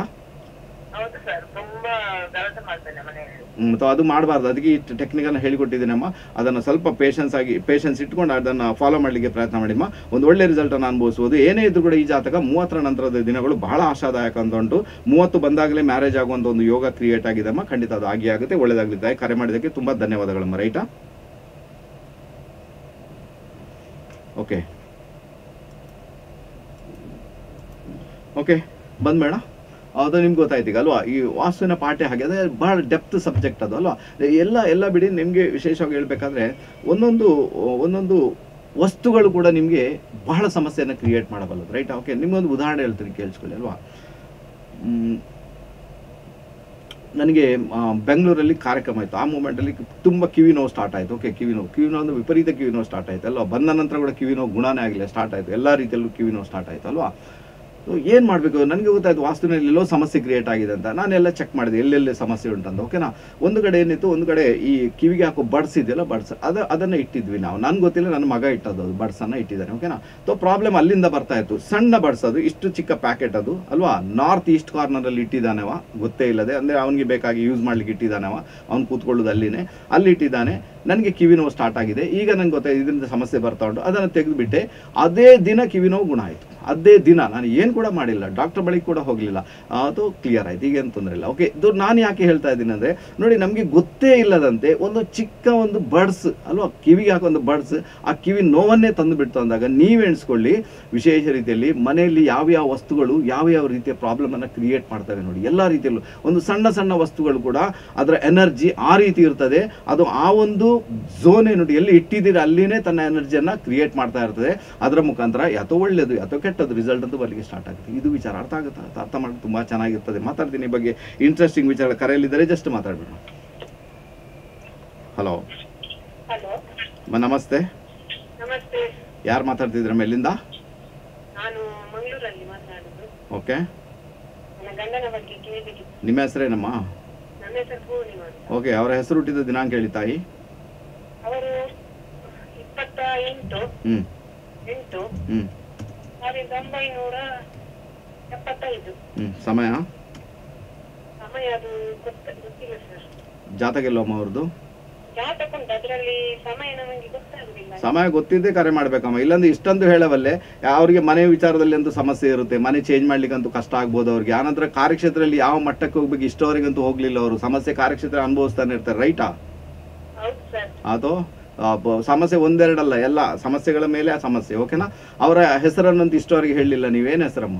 ಹ್ಮ್, ಅದು ಮಾಡಬಾರ್ದು. ಅದಕ್ಕೆ ಈ ಟೆಕ್ನಿಕ್ ಅನ್ನು ಹೇಳಿಕೊಟ್ಟಿದ್ದೀನಮ್ಮ. ಅದನ್ನು ಸ್ವಲ್ಪ ಪೇಷನ್ಸ್ ಆಗಿ ಪೇಷನ್ಸ್ ಇಟ್ಕೊಂಡು ಅದನ್ನು ಫಾಲೋ ಮಾಡಲಿಕ್ಕೆ ಪ್ರಯತ್ನ ಮಾಡಿಮ್ಮ. ಒಂದು ಒಳ್ಳೆ ರಿಸಲ್ಟ್ ಅನ್ನು ಅನುಭವಿಸಬಹುದು. ಏನೇ ಇದ್ರು ಕೂಡ ಈ ಜಾತಕ ಮೂವತ್ತರ ನಂತರದ ದಿನಗಳು ಬಹಳ ಆಶಾದಾಯಕ ಅಂತ ಉಂಟು. ಮೂವತ್ತು ಬಂದಾಗಲೇ ಮ್ಯಾರೇಜ್ ಆಗುವಂತ ಒಂದು ಯೋಗ ಕ್ರಿಯೇಟ್ ಆಗಿದೆಮ್ಮ. ಖಂಡಿತ ಅದು ಆಗಿ ಆಗುತ್ತೆ. ಒಳ್ಳೇದಾಗಲಿದೆ. ಕರೆ ಮಾಡಿದಕ್ಕೆ ತುಂಬಾ ಧನ್ಯವಾದಗಳಮ್ಮ, ರೈಟಾ? ಓಕೆ ಓಕೆ ಬಂದ್ಬೇಡ. ಅದು ನಿಮ್ಗೆ ಗೊತ್ತಾಯ್ತು ಈಗ ಅಲ್ವಾ, ಈ ವಾಸ್ತುವಿನ ಪಾಠ ಹಾಗೆ ಅದೇ ಬಹಳ ಡೆಪ್ತ್ ಸಬ್ಜೆಕ್ಟ್ ಅದು ಅಲ್ವಾ. ಎಲ್ಲ ಎಲ್ಲ ಬಿಡಿ, ನಿಮಗೆ ವಿಶೇಷವಾಗಿ ಹೇಳ್ಬೇಕಾದ್ರೆ ಒಂದೊಂದು ಒಂದೊಂದು ವಸ್ತುಗಳು ಕೂಡ ನಿಮಗೆ ಬಹಳ ಸಮಸ್ಯೆಯನ್ನು ಕ್ರಿಯೇಟ್ ಮಾಡಬಲ್ಲದು, ರೈಟ್? ಓಕೆ, ನಿಮ್ಗೊಂದು ಉದಾಹರಣೆ ಹೇಳ್ತೀನಿ, ಕೇಳಿಸ್ಕೊಳ್ಳಿ ಅಲ್ವಾ. ನನಗೆ ಬೆಂಗಳೂರಲ್ಲಿ ಕಾರ್ಯಕ್ರಮ ಆಯಿತು. ಆ ಮೂಮೆಂಟಲ್ಲಿ ತುಂಬ ಕಿವಿ ನೋವು ಸ್ಟಾರ್ಟ್ ಆಯಿತು. ಓಕೆ, ಕಿವಿ ನೋವು ಕಿವಿ ನೋವು ಒಂದು ವಿಪರೀತ ಕಿವಿ ನೋವು ಸ್ಟಾರ್ಟ್ ಆಯಿತು ಅಲ್ವಾ. ಬಂದ ನಂತರ ಕೂಡ ಕಿವಿ ನೋವು ಗುಣನೇ ಆಗಿಲ್ಲ, ಸ್ಟಾರ್ಟ್ ಆಯಿತು. ಎಲ್ಲ ರೀತಿಯಲ್ಲೂ ಕಿವಿ ನೋವು ಸ್ಟಾರ್ಟ್ ಆಯಿತು ಅಲ್ವಾ. ಏನು ಮಾಡಬೇಕು, ನನಗೆ ಗೊತ್ತಾಯ್ತು ವಾಸ್ತುವಿನಲ್ಲಿ ಎಲ್ಲೋ ಸಮಸ್ಯೆ ಕ್ರಿಯೇಟ್ ಆಗಿದೆ ಅಂತ. ನಾನೆಲ್ಲ ಚೆಕ್ ಮಾಡಿದೆ ಎಲ್ಲೆಲ್ಲಿ ಸಮಸ್ಯೆ ಉಂಟಂತ, ಓಕೆನಾ. ಒಂದು ಕಡೆ ಏನಿತ್ತು, ಒಂದು ಕಡೆ ಈ ಕಿವಿಗೆ ಹಾಕೋ ಬಡ್ಸ್ ಇದೆಯಲ್ಲ, ಬಡ್ಸ್ ಅದು ಅದನ್ನು ಇಟ್ಟಿದ್ವಿ ನಾವು. ನನಗೆ ಗೊತ್ತಿಲ್ಲ, ನನ್ನ ಮಗ ಇಟ್ಟದ್ದು ಅದು ಬಡ್ಸನ್ನು ಇಟ್ಟಿದ್ದಾನೆ, ಓಕೆನಾ. ಸೊ ಪ್ರಾಬ್ಲಮ್ ಅಲ್ಲಿಂದ ಬರ್ತಾ ಇತ್ತು. ಸಣ್ಣ ಬಡ್ಸ್ ಅದು, ಇಷ್ಟು ಚಿಕ್ಕ ಪ್ಯಾಕೆಟ್ ಅದು ಅಲ್ವಾ. ನಾರ್ತ್ ಈಸ್ಟ್ ಕಾರ್ನರಲ್ಲಿ ಇಟ್ಟಿದ್ದಾನೆವ, ಗೊತ್ತೇ ಇಲ್ಲದೆ. ಅಂದರೆ ಅವನಿಗೆ ಬೇಕಾಗಿ ಯೂಸ್ ಮಾಡ್ಲಿಕ್ಕೆ ಇಟ್ಟಿದ್ದಾನೆವ, ಅವ್ನು ಕೂತ್ಕೊಳ್ಳೋದು ಅಲ್ಲಿನೇ, ಅಲ್ಲಿ ಇಟ್ಟಿದ್ದಾನೆ. ನನಗೆ ಕಿವಿ ನೋವು ಸ್ಟಾರ್ಟ್ ಆಗಿದೆ. ಈಗ ನಂಗೆ ಗೊತ್ತಾಯ್ತು ಇದರಿಂದ ಸಮಸ್ಯೆ ಬರ್ತಾ ಉಂಟು. ಅದನ್ನು ತೆಗೆದುಬಿಟ್ಟೆ. ಅದೇ ದಿನ ಕಿವಿ ನೋವು ಗುಣ ಆಯಿತು. ಅದೇ ದಿನ ನಾನು ಏನು ಕೂಡ ಮಾಡಿಲ್ಲ, ಡಾಕ್ಟರ್ ಬಳಿಗೆ ಕೂಡ ಹೋಗಲಿಲ್ಲ, ಅದು ಕ್ಲಿಯರ್ ಆಯ್ತು. ಈಗೇನು ತೊಂದರೆ ಇಲ್ಲ. ಓಕೆ, ಇದು ನಾನು ಯಾಕೆ ಹೇಳ್ತಾ ಇದ್ದೀನಿ ಅಂದರೆ, ನೋಡಿ ನಮಗೆ ಗೊತ್ತೇ ಇಲ್ಲದಂತೆ ಒಂದು ಚಿಕ್ಕ ಒಂದು ಬಡ್ಸ್ ಅಲ್ವಾ, ಕಿವಿಗೆ ಹಾಕೋ ಒಂದು ಬಡ್ಸ್ ಆ ಕಿವಿ ನೋವನ್ನೇ ತಂದು ಬಿಡ್ತು ಅಂದಾಗ ನೀವು ಎಣಿಸ್ಕೊಳ್ಳಿ ವಿಶೇಷ ರೀತಿಯಲ್ಲಿ ಮನೆಯಲ್ಲಿ ಯಾವ್ಯಾವ ವಸ್ತುಗಳು ಯಾವ ಯಾವ ರೀತಿಯ ಪ್ರಾಬ್ಲಮನ್ನು ಕ್ರಿಯೇಟ್ ಮಾಡ್ತವೆ ನೋಡಿ. ಎಲ್ಲ ರೀತಿಯಲ್ಲೂ ಒಂದು ಸಣ್ಣ ಸಣ್ಣ ವಸ್ತುಗಳು ಕೂಡ ಅದರ ಎನರ್ಜಿ ಆ ರೀತಿ ಇರ್ತದೆ. ಅದು ಆ ಒಂದು ಝೋನ್ ಏನು ಎಲ್ಲಿ ಇಟ್ಟಿದ್ದೀರಾ ಅಲ್ಲಿನೇ ತನ್ನ ಎನರ್ಜಿಯನ್ನು ಕ್ರಿಯೇಟ್ ಮಾಡ್ತಾ ಇರ್ತದೆ. ಅದರ ಮುಖಾಂತರ ಯಾತೋ ಒಳ್ಳೇದು ಯಾತೋ ಕೆಟ್ಟದ್ದು ರಿಸಲ್ಟ್ ಅಂತೂ ಬರಲಿಕ್ಕೆ ಸ್ಟಾರ್ಟ್ ಆಗುತ್ತೆ. ಇದು ವಿಚಾರ ಅರ್ಥ ಆಗುತ್ತೆ, ಅರ್ಥ ಮಾಡೋದು ತುಂಬ ಚೆನ್ನಾಗಿರ್ತದೆ. ಮಾತಾಡ್ತೀನಿ ಈ ಬಗ್ಗೆ ಇಂಟ್ರೆಸ್ಟಿಂಗ್ ವಿಚಾರ. ಕರೆಯಲ್ಲಿದ್ದರೆ ಜಸ್ಟ್ ಮಾತಾಡ್ಬಿಡೋಣ. ಹಲೋ ಹಲೋ ನಮಸ್ತೆ, ನಮಸ್ತೆ. ಯಾರು ಮಾತಾಡ್ತಿದ್ರಮ್ಮ, ಎಲ್ಲಿಂದ? ನಾನು ಮಂಗಳೂರಲ್ಲಿ ಮಾತನಾಡುದು. ಓಕೆ, ನನ್ನ ಗಂಡನ ಬಗ್ಗೆ ಕೇಳಬೇಕಿತ್ತು. ನಿಮ್ಮ ಹೆಸರೇನಮ್ಮ? ನನ್ನ ಹೆಸರು ಪೂರ್ಣಿಮಾ ಅಂತ. ಓಕೆ, ಅವರ ಹೆಸರು ಹುಟ್ಟಿದ ದಿನಾಂಕ ಹೇಳಿ ತಾಯಿ. ಅವರು ಇಪ್ಪತ್ತ ಎಂಟು ಹ್ಞೂ ಎಂಟು ಹ್ಞೂ ಸಾವಿರದ ಒಂಬೈನೂರ ಎಪ್ಪತ್ತೈದು. ಹ್ಞೂ ಸಮಯ ಸಮಯ ಅದು ಗೊತ್ತ ಗೊತ್ತಿಲ್ಲ ಸರ್. ಜಾತಕ ಎಲ್ಲಮ್ಮ ಅವ್ರದ್ದು? ಜಾತಕ ಉಂಟು, ಅದರಲ್ಲಿ ಸಮಯ ನಮಗೆ ಗೊತ್ತಾಗುದಿಲ್ಲ. ಸಮಯ ಗೊತ್ತಿದ್ದೇ ಕರೆ ಮಾಡ್ಬೇಕಮ್ಮ, ಇಲ್ಲಂದ್ರೆ ಇಷ್ಟೊಂದು ಹೇಳವಲ್ಲೇ ಅವ್ರಿಗೆ ಮನೆ ವಿಚಾರದಲ್ಲಿ ಅಂತೂ ಸಮಸ್ಯೆ ಇರುತ್ತೆ, ಮನೆ ಚೇಂಜ್ ಮಾಡ್ಲಿಕ್ಕಂತೂ ಕಷ್ಟ ಆಗ್ಬೋದು ಅವ್ರಿಗೆ. ಆನಂತರ ಕಾರ್ಯಕ್ಷೇತ್ರದಲ್ಲಿ ಯಾವ ಮಟ್ಟಕ್ಕೆ ಹೋಗ್ಬೇಕು ಇಷ್ಟವರೆಗಂತೂ ಹೋಗ್ಲಿಲ್ಲ ಅವರು, ಸಮಸ್ಯೆ ಕಾರ್ಯಕ್ಷೇತ್ರ ಅನುಭವಿಸ್ತಾನೆ ಇರ್ತಾರೆ, ರೈಟಾ? ಹೌದು ಸರ್. ಅಥವಾ ಸಮಸ್ಯೆ ಒಂದೆರಡಲ್ಲ, ಎಲ್ಲ ಸಮಸ್ಯೆಗಳ ಮೇಲೆ ಆ ಸಮಸ್ಯೆ. ಓಕೆನಾ? ಅವರ ಹೆಸರನ್ನಂತೂ ಇಷ್ಟವರೆಗೆ ಹೇಳಲಿಲ್ಲ. ನೀವೇನು ಹೆಸರಮ್ಮ?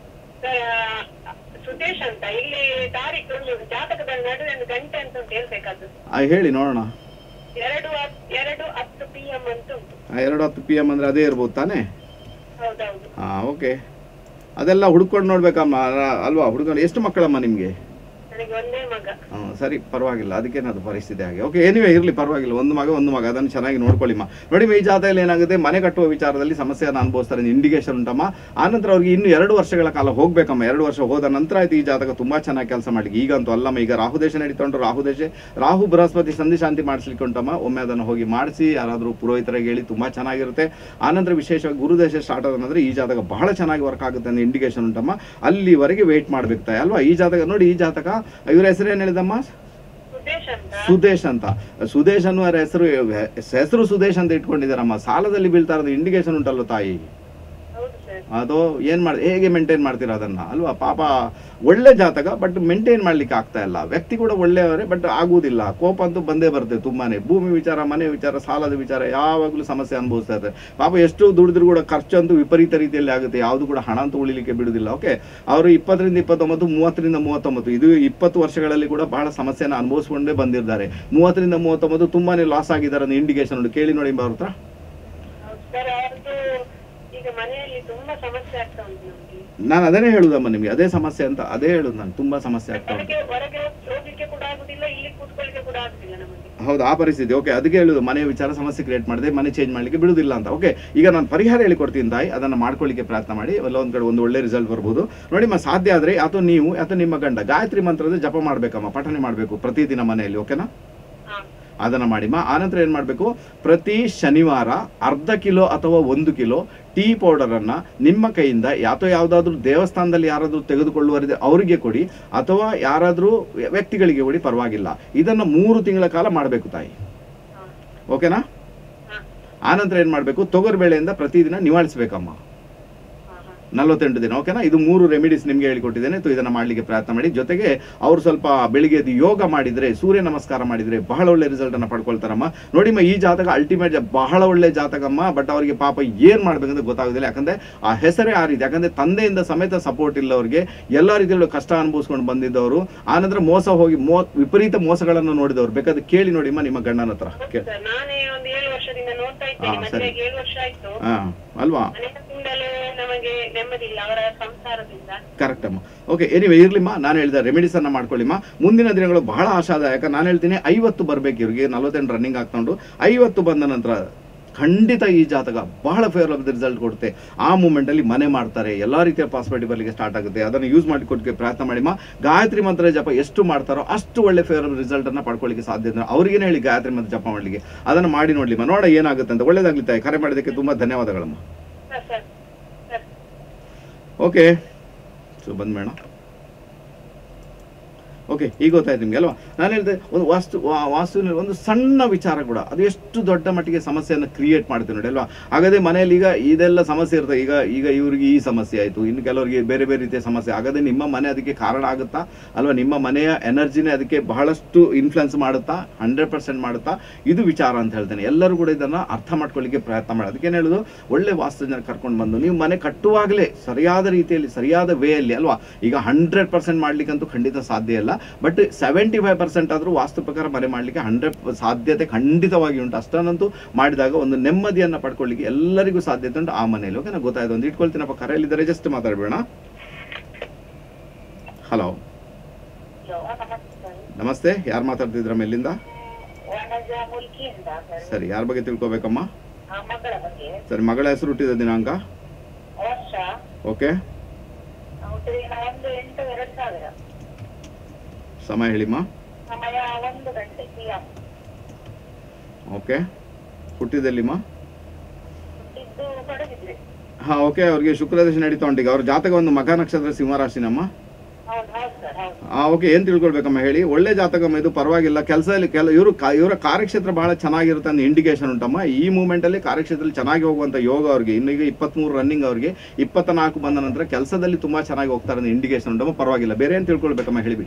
ಸುದೇಶ್ ಅಂತ. ಇಲ್ಲಿ ತಾರೀಕು ಒಂದು ಜಾತಕದಲ್ಲಿ ನಡುವೆ ಒಂದು ಗಂಟೆ ಅಂತ ಉಂಟು, ಹೇಳ್ಬೇಕಾದ್ದು. ಹೇಳಿ ನೋಡೋಣ. ಎರಡು ಎರಡು ಹತ್ತು ಪಿ ಎಂ ಅಂತ ಉಂಟು. ಎರಡು ಹತ್ತು ಪಿ ಎಮ್ ಅಂದರೆ ಅದೇ ಇರ್ಬೋದು ತಾನೇ? ಹೌದೌದು. ಹಾಂ, ಓಕೆ. ಅದೆಲ್ಲ ಹುಡ್ಕೊಂಡು ನೋಡ್ಬೇಕಮ್ಮ ಅಲ್ವಾ? ಹುಡ್ಕೊಂಡು ಎಷ್ಟು ಮಕ್ಕಳಮ್ಮ ನಿಮಗೆ? ನನಗೆ ಒಂದೇ ಮಗ. ಹಾಂ, ಸರಿ, ಪರವಾಗಿಲ್ಲ, ಅದಕ್ಕೇನದು ಪರಿಸ್ಥಿತಿ ಹಾಗೆ. ಓಕೆ, ಏನಿವೆ ಇರಲಿ, ಪರವಾಗಿಲ್ಲ. ಒಂದು ಮಗ ಒಂದು ಮಗ ಅದನ್ನು ಚೆನ್ನಾಗಿ ನೋಡ್ಕೊಳ್ಳಿಮ್ಮ. ನೋಡಿ, ಈ ಜಾತಕದಲ್ಲಿ ಏನಾಗುತ್ತೆ, ಮನೆ ಕಟ್ಟುವ ವಿಚಾರದಲ್ಲಿ ಸಮಸ್ಯೆಯನ್ನು ಅನುಭವಿಸ್ತಾರೆ, ಇಂಡಿಕೇಶನ್ ಉಂಟಮ್ಮ. ಆನಂತರ ಅವ್ರಿಗೆ ಇನ್ನು ಎರಡು ವರ್ಷಗಳ ಕಾಲ ಹೋಗ್ಬೇಕಮ್ಮ. ಎರಡು ವರ್ಷ ಹೋದ ನಂತರ ಆಯ್ತು ಈ ಜಾತಕ ತುಂಬ ಚೆನ್ನಾಗಿ ಕೆಲಸ ಮಾಡಲಿಕ್ಕೆ. ಈಗಂತೂ ಅಲ್ಲಮ್ಮ, ಈಗ ರಾಹುದೇಶ ನಡೀತೊಂಡು, ರಾಹುದೇಶ ರಾಹು ಬೃಹಸ್ಪತಿ ಸಂಧಿ ಶಾಂತಿ ಮಾಡಿಸ್ಲಿಕ್ಕೆ ಉಂಟಮ್ಮ. ಒಮ್ಮೆ ಅದನ್ನು ಹೋಗಿ ಮಾಡಿಸಿ, ಯಾರಾದರೂ ಪುರೋಹಿತರಿಗೆ ಹೇಳಿ, ತುಂಬ ಚೆನ್ನಾಗಿರುತ್ತೆ. ಆನಂತರ ವಿಶೇಷವಾಗಿ ಗುರುದೇಶ ಸ್ಟಾರ್ಟ್ ಆದಂದ್ರೆ ಈ ಜಾತಕ ಬಹಳ ಚೆನ್ನಾಗಿ ವರ್ಕ್ ಆಗುತ್ತೆ ಅನ್ನೋ ಇಂಡಿಕೇಶನ್ ಉಂಟಮ್ಮ. ಅಲ್ಲಿವರೆಗೆ ವೇಟ್ ಮಾಡಬೇಕಾ ಅಲ್ವಾ? ಈ ಜಾತಕ ನೋಡಿ, ಈ ಜಾತಕ ಇವರ ಹೆಸರು ಏನು ಹೇಳಿದಮ್ಮ? ಸುದೇಶ್ ಅಂತ. ಸುದೇಶ್ ಅನ್ನುವ ಹೆಸರು ಹೆಸರು ಸುದೇಶ್ ಅಂತ ಇಟ್ಕೊಂಡಿದ್ದಾರಮ್ಮ. ಸಾಲದಲ್ಲಿ ಬೀಳ್ತಾ ಇರೋದು ಇಂಡಿಕೇಶನ್ ಉಂಟಲ್ವ ತಾಯಿ? ಅದು ಏನ್ ಮಾಡಿ ಹೇಗೆ ಮೇಂಟೈನ್ ಮಾಡ್ತೀರಾ ಅದನ್ನ ಅಲ್ವಾ? ಪಾಪ ಒಳ್ಳೆ ಜಾತಕ, ಬಟ್ ಮೇಂಟೈನ್ ಮಾಡ್ಲಿಕ್ಕೆ ಆಗ್ತಾ ಇಲ್ಲ. ವ್ಯಕ್ತಿ ಕೂಡ ಒಳ್ಳೆಯವರೇ, ಬಟ್ ಆಗುವುದಿಲ್ಲ. ಕೋಪ ಅಂತೂ ಬಂದೇ ಬರುತ್ತೆ ತುಂಬಾನೇ. ಭೂಮಿ ವಿಚಾರ, ಮನೆ ವಿಚಾರ, ಸಾಲದ ವಿಚಾರ, ಯಾವಾಗಲೂ ಸಮಸ್ಯೆ ಅನುಭವಿಸ್ತಾ ಇರ್ತಾರೆ. ಪಾಪ ಎಷ್ಟು ದುಡಿದ್ರು ಕೂಡ ಖರ್ಚಂತೂ ವಿಪರೀತ ರೀತಿಯಲ್ಲಿ ಆಗುತ್ತೆ. ಯಾವುದು ಕೂಡ ಹಣ ಅಂತೂ ಉಳಿಲಿಕ್ಕೆ ಬಿಡುದಿಲ್ಲ. ಓಕೆ, ಅವರು ಇಪ್ಪತ್ತರಿಂದ ಇಪ್ಪತ್ತೊಂಬತ್ತು, ಮೂವತ್ತರಿಂದ ಮೂವತ್ತೊಂಬತ್ತು, ಇದು ಇಪ್ಪತ್ತು ವರ್ಷಗಳಲ್ಲಿ ಕೂಡ ಬಹಳ ಸಮಸ್ಯೆನ ಅನುಭವಿಸ್ಕೊಂಡೇ ಬಂದಿದ್ದಾರೆ. ಮೂವತ್ತರಿಂದ ಮೂವತ್ತೊಂಬತ್ತು ತುಂಬಾನೇ ಲಾಸ್ ಆಗಿದ್ದಾರೆ ಅನ್ನೋ ಇಂಡಿಕೇಶನ್ ಉಂಟು. ಕೇಳಿ ನೋಡಿ ಅವ್ರ ಹತ್ರ. ಮನೆಯಲ್ಲಿ ತುಂಬಾ ಸಮಸ್ಯೆ ಆಗ್ತಾ ಉಂಟು ನಮಗೆ. ನಾನು ಅದನ್ನೇ ಹೇಳುದಮ್ಮ ನಿಮ್ಗೆ, ಅದೇ ಸಮಸ್ಯೆ ಅಂತ ಅದೇ ಹೇಳುದು ನಾನು. ತುಂಬಾ ಸಮಸ್ಯೆ ಆಗ್ತಾ ಉಂಟು. ಹೊರಗೆ ಹೋಗ್ಲಿಕ್ಕೆ ಕೂಡ ಆಗುದಿಲ್ಲ, ಇಲ್ಲಿ ಕೂತ್ಕೊಳ್ಳಿಕ್ಕೆ ಕೂಡ ಆಗುದಿಲ್ಲ ನಮಗೆ. ಹೌದು, ಆ ಪರಿಸ್ಥಿತಿ. ಓಕೆ, ಅದಕ್ಕೆ ಹೇಳುದು ಮನೆ ವಿಚಾರ ಸಮಸ್ಯೆ ಕ್ರಿಯೇಟ್ ಮಾಡಿದೆ, ಮನೆ ಚೇಂಜ್ ಮಾಡ್ಲಿಕ್ಕೆ ಬಿಡುದಿಲ್ಲ ಅಂತ. ಓಕೆ, ಈಗ ನಾನು ಪರಿಹಾರ ಹೇಳಿಕೊಡ್ತೀನಿ ತಾಯಿ, ಅದನ್ನ ಮಾಡ್ಕೊಳ್ಳಿಕ್ಕೆ ಪ್ರಯತ್ನ ಮಾಡಿ. ಎಲ್ಲ ಒಂದ್ ಕಡೆ ಒಂದು ಒಳ್ಳೆ ರಿಸಲ್ಟ್ ಬರ್ಬೋದು ನೋಡಿಮ್ಮ. ಸಾಧ್ಯ ಆದ್ರೆ ಅಥವಾ ನೀವು ಅಥವಾ ನಿಮ್ಮ ಗಂಡ ಗಾಯತ್ರಿ ಮಂತ್ರದ ಜಪ ಮಾಡ್ಬೇಕಮ್ಮ, ಪಠನೆ ಮಾಡ್ಬೇಕು ಪ್ರತಿದಿನ ಮನೆಯಲ್ಲಿ. ಓಕೆನಾ? ಅದನ್ನ ಮಾಡಿಮ್ಮ. ಆನಂತರ ಏನ್ ಮಾಡ್ಬೇಕು, ಪ್ರತಿ ಶನಿವಾರ ಅರ್ಧ ಕಿಲೋ ಅಥವಾ ಒಂದು ಕಿಲೋ ಟೀ ಪೌಡರ್ ಅನ್ನ ನಿಮ್ಮ ಕೈಯಿಂದ ಯಾತೋ ಯಾವ್ದಾದ್ರು ದೇವಸ್ಥಾನದಲ್ಲಿ ಯಾರಾದ್ರೂ ತೆಗೆದುಕೊಳ್ಳುವರಿದೆ ಅವರಿಗೆ ಕೊಡಿ, ಅಥವಾ ಯಾರಾದ್ರೂ ವ್ಯಕ್ತಿಗಳಿಗೆ ಕೊಡಿ, ಪರವಾಗಿಲ್ಲ. ಇದನ್ನ ಮೂರು ತಿಂಗಳ ಕಾಲ ಮಾಡಬೇಕು ತಾಯಿ. ಓಕೆನಾ? ಆನಂತರ ಏನ್ ಮಾಡ್ಬೇಕು, ತೊಗರಿಬೇಳೆಯಿಂದ ಪ್ರತಿದಿನ ನಿವಾಳಿಸ್ಬೇಕಮ್ಮ, ನಲವತ್ತೆಂಟು ದಿನ. ಓಕೆನಾ? ಇದು ಮೂರು ರೆಮಿಡೀಸ್ ನಿಮ್ಗೆ ಹೇಳಿಕೊಟ್ಟಿದ್ದೇನೆ. ಇದನ್ನ ಮಾಡ್ಲಿಕ್ಕೆ ಪ್ರಯತ್ನ ಮಾಡಿ. ಜೊತೆಗೆ ಅವ್ರು ಸ್ವಲ್ಪ ಬೆಳಿಗ್ಗೆ ಯೋಗ ಮಾಡಿದ್ರೆ, ಸೂರ್ಯ ನಮಸ್ಕಾರ ಮಾಡಿದ್ರೆ ಬಹಳ ಒಳ್ಳೆ ರಿಸಲ್ಟ್ ಅನ್ನ ಪಡ್ಕೊಳ್ತಾರಮ್ಮ. ನೋಡಿಮ್ಮ, ಈ ಜಾತಕ ಅಲ್ಟಿಮೇಟ್ ಬಹಳ ಒಳ್ಳೆ ಜಾತಕಮ್ಮ. ಬಟ್ ಅವರಿಗೆ ಪಾಪ ಏನ್ ಮಾಡ್ಬೇಕಂತ ಗೊತ್ತಾಗುದಿಲ್ಲ. ಯಾಕಂದ್ರೆ ಆ ಹೆಸರೇ ಆ ರೀತಿ. ಯಾಕಂದ್ರೆ ತಂದೆಯಿಂದ ಸಮೇತ ಸಪೋರ್ಟ್ ಇಲ್ಲ ಅವ್ರಿಗೆ. ಎಲ್ಲಾ ರೀತಿಯಲ್ಲೂ ಕಷ್ಟ ಅನುಭವಿಸ್ಕೊಂಡು ಬಂದಿದ್ದವರು. ಆನಂತರ ಮೋಸ ಹೋಗಿ ಮೋ ವಿಪರೀತ ಮೋಸಗಳನ್ನು ನೋಡಿದವ್ರು. ಬೇಕಾದ್ರೆ ಕೇಳಿ ನೋಡಿಮ್ಮ ನಿಮ್ಮ ಗಂಡನ ಹತ್ರ. ನಾನೇ ಒಂದು ಏಳು ವರ್ಷದಿಂದ ನೋಡ್ತಾ ಇದ್ದೇನೆ, ಮದುವೆಗೆ ಏಳು ವರ್ಷ ಆಯ್ತು. ಹಾ, ಅಲ್ವಾ? ನಮಗೆ ನೆಮ್ಮದಿಲ್ಲ ಅವರ ಸಂಸಾರದಿಂದ. ಕರೆಕ್ಟ್ ಅಮ್ಮ. ಓಕೆ, ಎನಿವೆ ಇರ್ಲಿಮ್ಮ, ನಾನು ಹೇಳಿದ ರೆಮಿಡೀಸ್ ಅನ್ನ ಮಾಡ್ಕೊಳ್ಳಿಮ್ಮ. ಮುಂದಿನ ದಿನಗಳು ಬಹಳ ಆಶಾದಾಯಕ. ನಾನು ಹೇಳ್ತೀನಿ ಐವತ್ತು ಬರ್ಬೇಕು ಇವ್ರಿಗೆ. ನಲವತ್ತೆಂಟು ರನ್ನಿಂಗ್ ಆಗ್ತೊಂಡು ಐವತ್ತು ಬಂದ ನಂತರ ಖಂಡಿತ ಈ ಜಾತಕ ಬಹಳ ಫೇವರಬಲ್ ರಿಸಲ್ಟ್ ಕೊಡುತ್ತೆ. ಆ ಮೂಮೆಂಟ್ ಅಲ್ಲಿ ಮನೆ ಮಾಡ್ತಾರೆ, ಎಲ್ಲಾ ರೀತಿಯ ಪಾಸಿಬಿಲಿಟಿ ಬರ್ಲಿಕ್ಕೆ ಸ್ಟಾರ್ಟ್ ಆಗುತ್ತೆ. ಅದನ್ನು ಯೂಸ್ ಮಾಡಿ ಕೊಡಕ್ಕೆ ಪ್ರಯತ್ನ ಮಾಡಿಮ್ಮ. ಗಾಯತ್ರಿ ಮಂತ್ರ ಜಪ ಎಷ್ಟು ಮಾಡ್ತಾರೋ ಅಷ್ಟು ಒಳ್ಳೆ ಫೇವರಬಲ್ ರಿಸಲ್ಟ್ ಅನ್ನ ಪಡ್ಕೊಳ್ಳಿಕ್ಕೆ ಸಾಧ್ಯ ಇದೆ. ಅವ್ರಿಗೇನೆ ಹೇಳಿ ಗಾಯತ್ರಿ ಮಂತ್ರ ಜಪ ಮಾಡ್ಲಿಕ್ಕೆ. ಅದನ್ನ ಮಾಡಿ ನೋಡ್ಲಿಮ್ಮ, ನೋಡ ಏನಾಗುತ್ತೆ ಅಂತ. ಒಳ್ಳೇದಾಗ್ಲಿ ತಾಯಿ. ಕರೆ ಮಾಡಿದ್ದಕ್ಕೆ ತುಂಬಾ ಧನ್ಯವಾದಗಳಮ್ಮ. ಓಕೆ, ಸೊ ಬಂದ್ ಮೇಡ. ಓಕೆ, ಈಗ ಗೊತ್ತಾಯ್ತು ನಿಮ್ಗೆ ಅಲ್ವಾ? ನಾನು ಹೇಳಿದೆ ಒಂದು ವಾಸ್ತು ವಾಸ್ತುವಿನಲ್ಲಿ ಒಂದು ಸಣ್ಣ ವಿಚಾರ ಕೂಡ ಅದು ಎಷ್ಟು ದೊಡ್ಡ ಮಟ್ಟಿಗೆ ಸಮಸ್ಯೆಯನ್ನು ಕ್ರಿಯೇಟ್ ಮಾಡ್ತೀವಿ ನೋಡಿ ಅಲ್ವಾ? ಹಾಗಾದ್ರೆ ಮನೆಯಲ್ಲಿ ಈಗ ಇದೆಲ್ಲ ಸಮಸ್ಯೆ ಇರ್ತದೆ. ಈಗ ಈಗ ಇವ್ರಿಗೆ ಈ ಸಮಸ್ಯೆ ಆಯಿತು, ಇನ್ನು ಕೆಲವರಿಗೆ ಬೇರೆ ಬೇರೆ ರೀತಿಯ ಸಮಸ್ಯೆ. ಹಾಗಾದ್ರೆ ನಿಮ್ಮ ಮನೆ ಅದಕ್ಕೆ ಕಾರಣ ಆಗುತ್ತಾ ಅಲ್ವಾ? ನಿಮ್ಮ ಮನೆಯ ಎನರ್ಜಿನೇ ಅದಕ್ಕೆ ಬಹಳಷ್ಟು ಇನ್ಫ್ಲುಯೆನ್ಸ್ ಮಾಡುತ್ತಾ, ಹಂಡ್ರೆಡ್ ಪರ್ಸೆಂಟ್ ಮಾಡುತ್ತಾ? ಇದು ವಿಚಾರ ಅಂತ ಹೇಳ್ತೇನೆ. ಎಲ್ಲರೂ ಕೂಡ ಇದನ್ನು ಅರ್ಥ ಮಾಡ್ಕೊಳ್ಳಿಕ್ಕೆ ಪ್ರಯತ್ನ ಮಾಡಿ. ಅದಕ್ಕೇನು ಹೇಳೋದು, ಒಳ್ಳೆ ವಾಸ್ತು ಜನ ಕರ್ಕೊಂಡು ಬಂದು ನೀವು ಮನೆ ಕಟ್ಟುವಾಗಲೇ ಸರಿಯಾದ ರೀತಿಯಲ್ಲಿ ಸರಿಯಾದ ವೇಯಲ್ಲಿ ಅಲ್ವಾ? ಈಗ ಹಂಡ್ರೆಡ್ ಪರ್ಸೆಂಟ್ ಮಾಡ್ಲಿಕ್ಕಂತೂ ಖಂಡಿತ ಸಾಧ್ಯ ಇಲ್ಲ. ಬಟ್ ಸೆವೆಂಟಿ ಫೈವ್ ಪರ್ಸೆಂಟ್ ಆದರೂ ವಾಸ್ತು ಪ್ರಕಾರ ಮನೆ ಮಾಡಲಿಕ್ಕೆ ಹಂಡ್ರೆಡ್ ಸಾಧ್ಯತೆ ಖಂಡಿತವಾಗಿ ಉಂಟು. ಅಷ್ಟನ್ನಂತೂ ಮಾಡಿದಾಗ ಒಂದು ನೆಮ್ಮದಿಯನ್ನು ಪಡ್ಕೊಳ್ಳಿಕ್ಕೆ ಎಲ್ಲರಿಗೂ ಸಾಧ್ಯತೆ ಉಂಟು ಆ ಮನೆಯಲ್ಲಿ. ಓಕೆ, ನಾನು ಗೊತ್ತಾಯ್ತು. ಒಂದು ಇಟ್ಕೊಳ್ತೀನಪ್ಪ, ಕರೆಯಲ್ಲಿದ್ದಾರೆ, ಜಸ್ಟ್ ಮಾತಾಡಬೇಡ. ಹಲೋ, ನಮಸ್ತೆ. ಯಾರು ಮಾತಾಡ್ತಿದ್ರ ಮೇಲಿಂದ? ಸರಿ, ಯಾರ ಬಗ್ಗೆ ತಿಳ್ಕೊಬೇಕಮ್ಮ? ಸರಿ, ಮಗಳ ಹೆಸರು, ಹುಟ್ಟಿದ ದಿನಾಂಕ? ಓಕೆ, ಸಮಯ ಹೇಳಿಮ್ಮ. ಓಕೆ, ಹುಟ್ಟಿದೆಲ್ಲಿಮ್ಮ? ಹಾ, ಓಕೆ. ಅವ್ರಿಗೆ ಶುಕ್ರದಶೆ ನಡೀತಾ ಉಂಟೀಗ. ಅವ್ರ ಜಾತಕ ಒಂದು ಮಖ ನಕ್ಷತ್ರ, ಸಿಂಹರಾಶಿನಮ್ಮ. ಹಾ, ಓಕೆ. ಏನ್ ತಿಳ್ಕೊಳ್ಬೇಕಮ್ಮ ಹೇಳಿ? ಒಳ್ಳೆ ಜಾತಕಮ್ಮ ಇದು, ಪರವಾಗಿಲ್ಲ. ಕೆಲಸದಲ್ಲಿ ಕೆಲ ಇವರು ಇವರ ಕಾರ್ಯಕ್ಷೇತ್ರ ಬಹಳ ಚೆನ್ನಾಗಿರುತ್ತೆ ಅಂತ ಇಂಡಿಕೇಶನ್ ಉಂಟಮ್ಮ. ಈ ಮೂಮೆಂಟ್ ಅಲ್ಲಿ ಕಾರ್ಯಕ್ಷೇತ್ರದಲ್ಲಿ ಚೆನ್ನಾಗಿ ಹೋಗುವಂತ ಯೋಗ ಅವ್ರಿಗೆ. ಇನ್ನೀಗ ಇಪ್ಪತ್ಮೂರು ರನ್ನಿಂಗ್, ಅವ್ರಿಗೆ ಇಪ್ಪತ್ತ ನಾಲ್ಕು ಬಂದ ನಂತರ ಕೆಲಸದಲ್ಲಿ ತುಂಬಾ ಚೆನ್ನಾಗಿ ಹೋಗ್ತಾರೆ ಅಂತ ಇಂಡಿಕೇಶನ್ ಉಂಟಮ್ಮ. ಪರವಾಗಿಲ್ಲ. ಬೇರೆ ಏನ್ ತಿಳ್ಕೊಳ್ಬೇಕಮ್ಮ ಹೇಳಿಬಿಡಿ.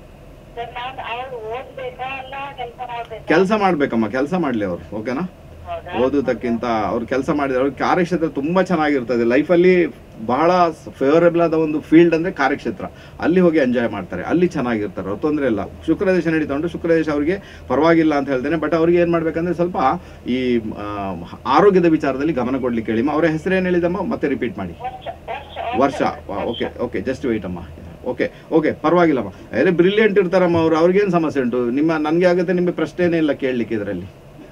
ಕೆಲಸ ಮಾಡ್ಬೇಕಮ್ಮ, ಕೆಲಸ ಮಾಡ್ಲಿ ಅವ್ರು. ಓಕೆನಾ? ಓದೋದಕ್ಕಿಂತ ಅವ್ರು ಕೆಲಸ ಮಾಡಿದ್ರೆ ಅವ್ರ ಕಾರ್ಯಕ್ಷೇತ್ರ ತುಂಬಾ ಚೆನ್ನಾಗಿರ್ತದೆ. ಲೈಫಲ್ಲಿ ಬಹಳ ಫೇವರೇಬಲ್ ಆದ ಒಂದು ಫೀಲ್ಡ್ ಅಂದ್ರೆ ಕಾರ್ಯಕ್ಷೇತ್ರ. ಅಲ್ಲಿ ಹೋಗಿ ಎಂಜಾಯ್ ಮಾಡ್ತಾರೆ, ಅಲ್ಲಿ ಚೆನ್ನಾಗಿರ್ತಾರೆ, ಅವ್ರು ತೊಂದರೆ ಇಲ್ಲ. ಶುಕ್ರದೇಶ ನಡೀತಾ ಉಂಟು. ಶುಕ್ರದೇಶ ಅವ್ರಿಗೆ ಪರವಾಗಿಲ್ಲ ಅಂತ ಹೇಳ್ತೇನೆ. ಬಟ್ ಅವ್ರಿಗೆ ಏನ್ ಮಾಡ್ಬೇಕಂದ್ರೆ ಸ್ವಲ್ಪ ಈ ಆರೋಗ್ಯದ ವಿಚಾರದಲ್ಲಿ ಗಮನ ಕೊಡ್ಲಿಕ್ಕೆ ಹೇಳಿಮ್ಮ. ಅವರ ಹೆಸರು ಏನ್ ಹೇಳಿದಮ್ಮ? ಮತ್ತೆ ರಿಪೀಟ್ ಮಾಡಿ. ವರ್ಷ. ಓಕೆ ಓಕೆ, ಜಸ್ಟ್ ವೆಯ್ಟ್ ಅಮ್ಮ. ಓಕೆ ಓಕೆ, ಪರವಾಗಿಲ್ಲಮ್ಮ. ಅದೇ ಬ್ರಿಲಿಯಂಟ್ ಇರ್ತಾರಮ್ಮ ಅವ್ರು. ಅವ್ರಿಗೇನು ಸಮಸ್ಯೆ ಉಂಟು? ನಿಮ್ಮ ನನಗೆ ಆಗುತ್ತೆ, ನಿಮಗೆ ಪ್ರಶ್ನೆನೇ ಇಲ್ಲ ಕೇಳಲಿಕ್ಕೆ ಇದರಲ್ಲಿ.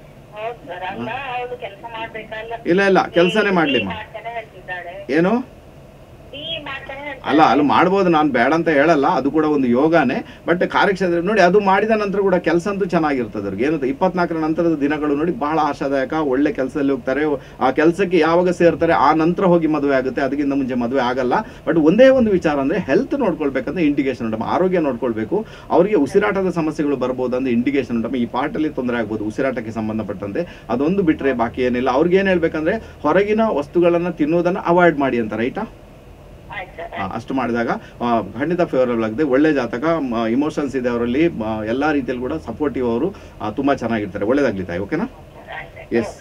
ಇಲ್ಲ ಇಲ್ಲ, ಕೆಲಸನೇ ಮಾಡ್ಲಿಮ್ಮ. ಏನು ಅಲ್ಲ, ಅಲ್ಲಿ ಮಾಡ್ಬೋದು, ನಾನು ಬೇಡ ಅಂತ ಹೇಳಲ್ಲ, ಅದು ಕೂಡ ಒಂದು ಯೋಗಾನೇ. ಬಟ್ ಕಾರ್ಯಕ್ಷೇತ್ರ ನೋಡಿ, ಅದು ಮಾಡಿದ ನಂತರ ಕೂಡ ಕೆಲಸ ಅಂತೂ ಚೆನ್ನಾಗಿರ್ತದೆ ಅವ್ರಿಗೆ. ಏನು ಇಪ್ಪತ್ನಾಲ್ಕರ ನಂತರದ ದಿನಗಳು ನೋಡಿ ಬಹಳ ಆಶಾದಾಯಕ. ಒಳ್ಳೆ ಕೆಲಸದಲ್ಲಿ ಹೋಗ್ತಾರೆ. ಆ ಕೆಲಸಕ್ಕೆ ಯಾವಾಗ ಸೇರ್ತಾರೆ ಆ ನಂತರ ಹೋಗಿ ಮದುವೆ ಆಗುತ್ತೆ, ಅದಕ್ಕಿಂತ ಮುಂಚೆ ಮದುವೆ ಆಗಲ್ಲ. ಬಟ್ ಒಂದೇ ಒಂದು ವಿಚಾರ ಅಂದ್ರೆ ಹೆಲ್ತ್ ನೋಡ್ಕೊಳ್ಬೇಕಂತ ಇಂಡಿಕೇಶನ್ ಉಂಟಮ್ಮ. ಆರೋಗ್ಯ ನೋಡ್ಕೊಳ್ಬೇಕು. ಅವರಿಗೆ ಉಸಿರಾಟದ ಸಮಸ್ಯೆಗಳು ಬರ್ಬೋದು ಅಂತ ಇಂಡಿಕೇಶನ್ ಉಂಟಮ್ಮ. ಈ ಪಾರ್ಟ್ ಅಲ್ಲಿ ತೊಂದರೆ ಆಗ್ಬೋದು ಉಸಿರಾಟಕ್ಕೆ ಸಂಬಂಧಪಟ್ಟಂತೆ. ಅದೊಂದು ಬಿಟ್ರೆ ಬಾಕಿ ಏನಿಲ್ಲ. ಅವ್ರಿಗೆ ಏನ್ ಹೇಳ್ಬೇಕಂದ್ರೆ ಹೊರಗಿನ ವಸ್ತುಗಳನ್ನ ತಿನ್ನೋದನ್ನ ಅವಾಯ್ಡ್ ಮಾಡಿ ಅಂತ, ರೈಟಾ? ಅಷ್ಟು ಮಾಡಿದಾಗ ಖಂಡಿತ ಫೇವರಬಲ್ ಆಗಿದೆ. ಒಳ್ಳೆ ಜಾತಕ, ಇಮೋಷನ್ಸ್ ಇದೆ ಅವರಲ್ಲಿ, ಎಲ್ಲಾ ರೀತಿಯಲ್ಲಿ ಕೂಡ ಸಪೋರ್ಟಿವ್. ಅವರು ತುಂಬಾ ಚೆನ್ನಾಗಿರ್ತಾರೆ. ಒಳ್ಳೇದಾಗ್ಲಿ ತಾಯಿ. ಓಕೆನಾ? ಎಸ್.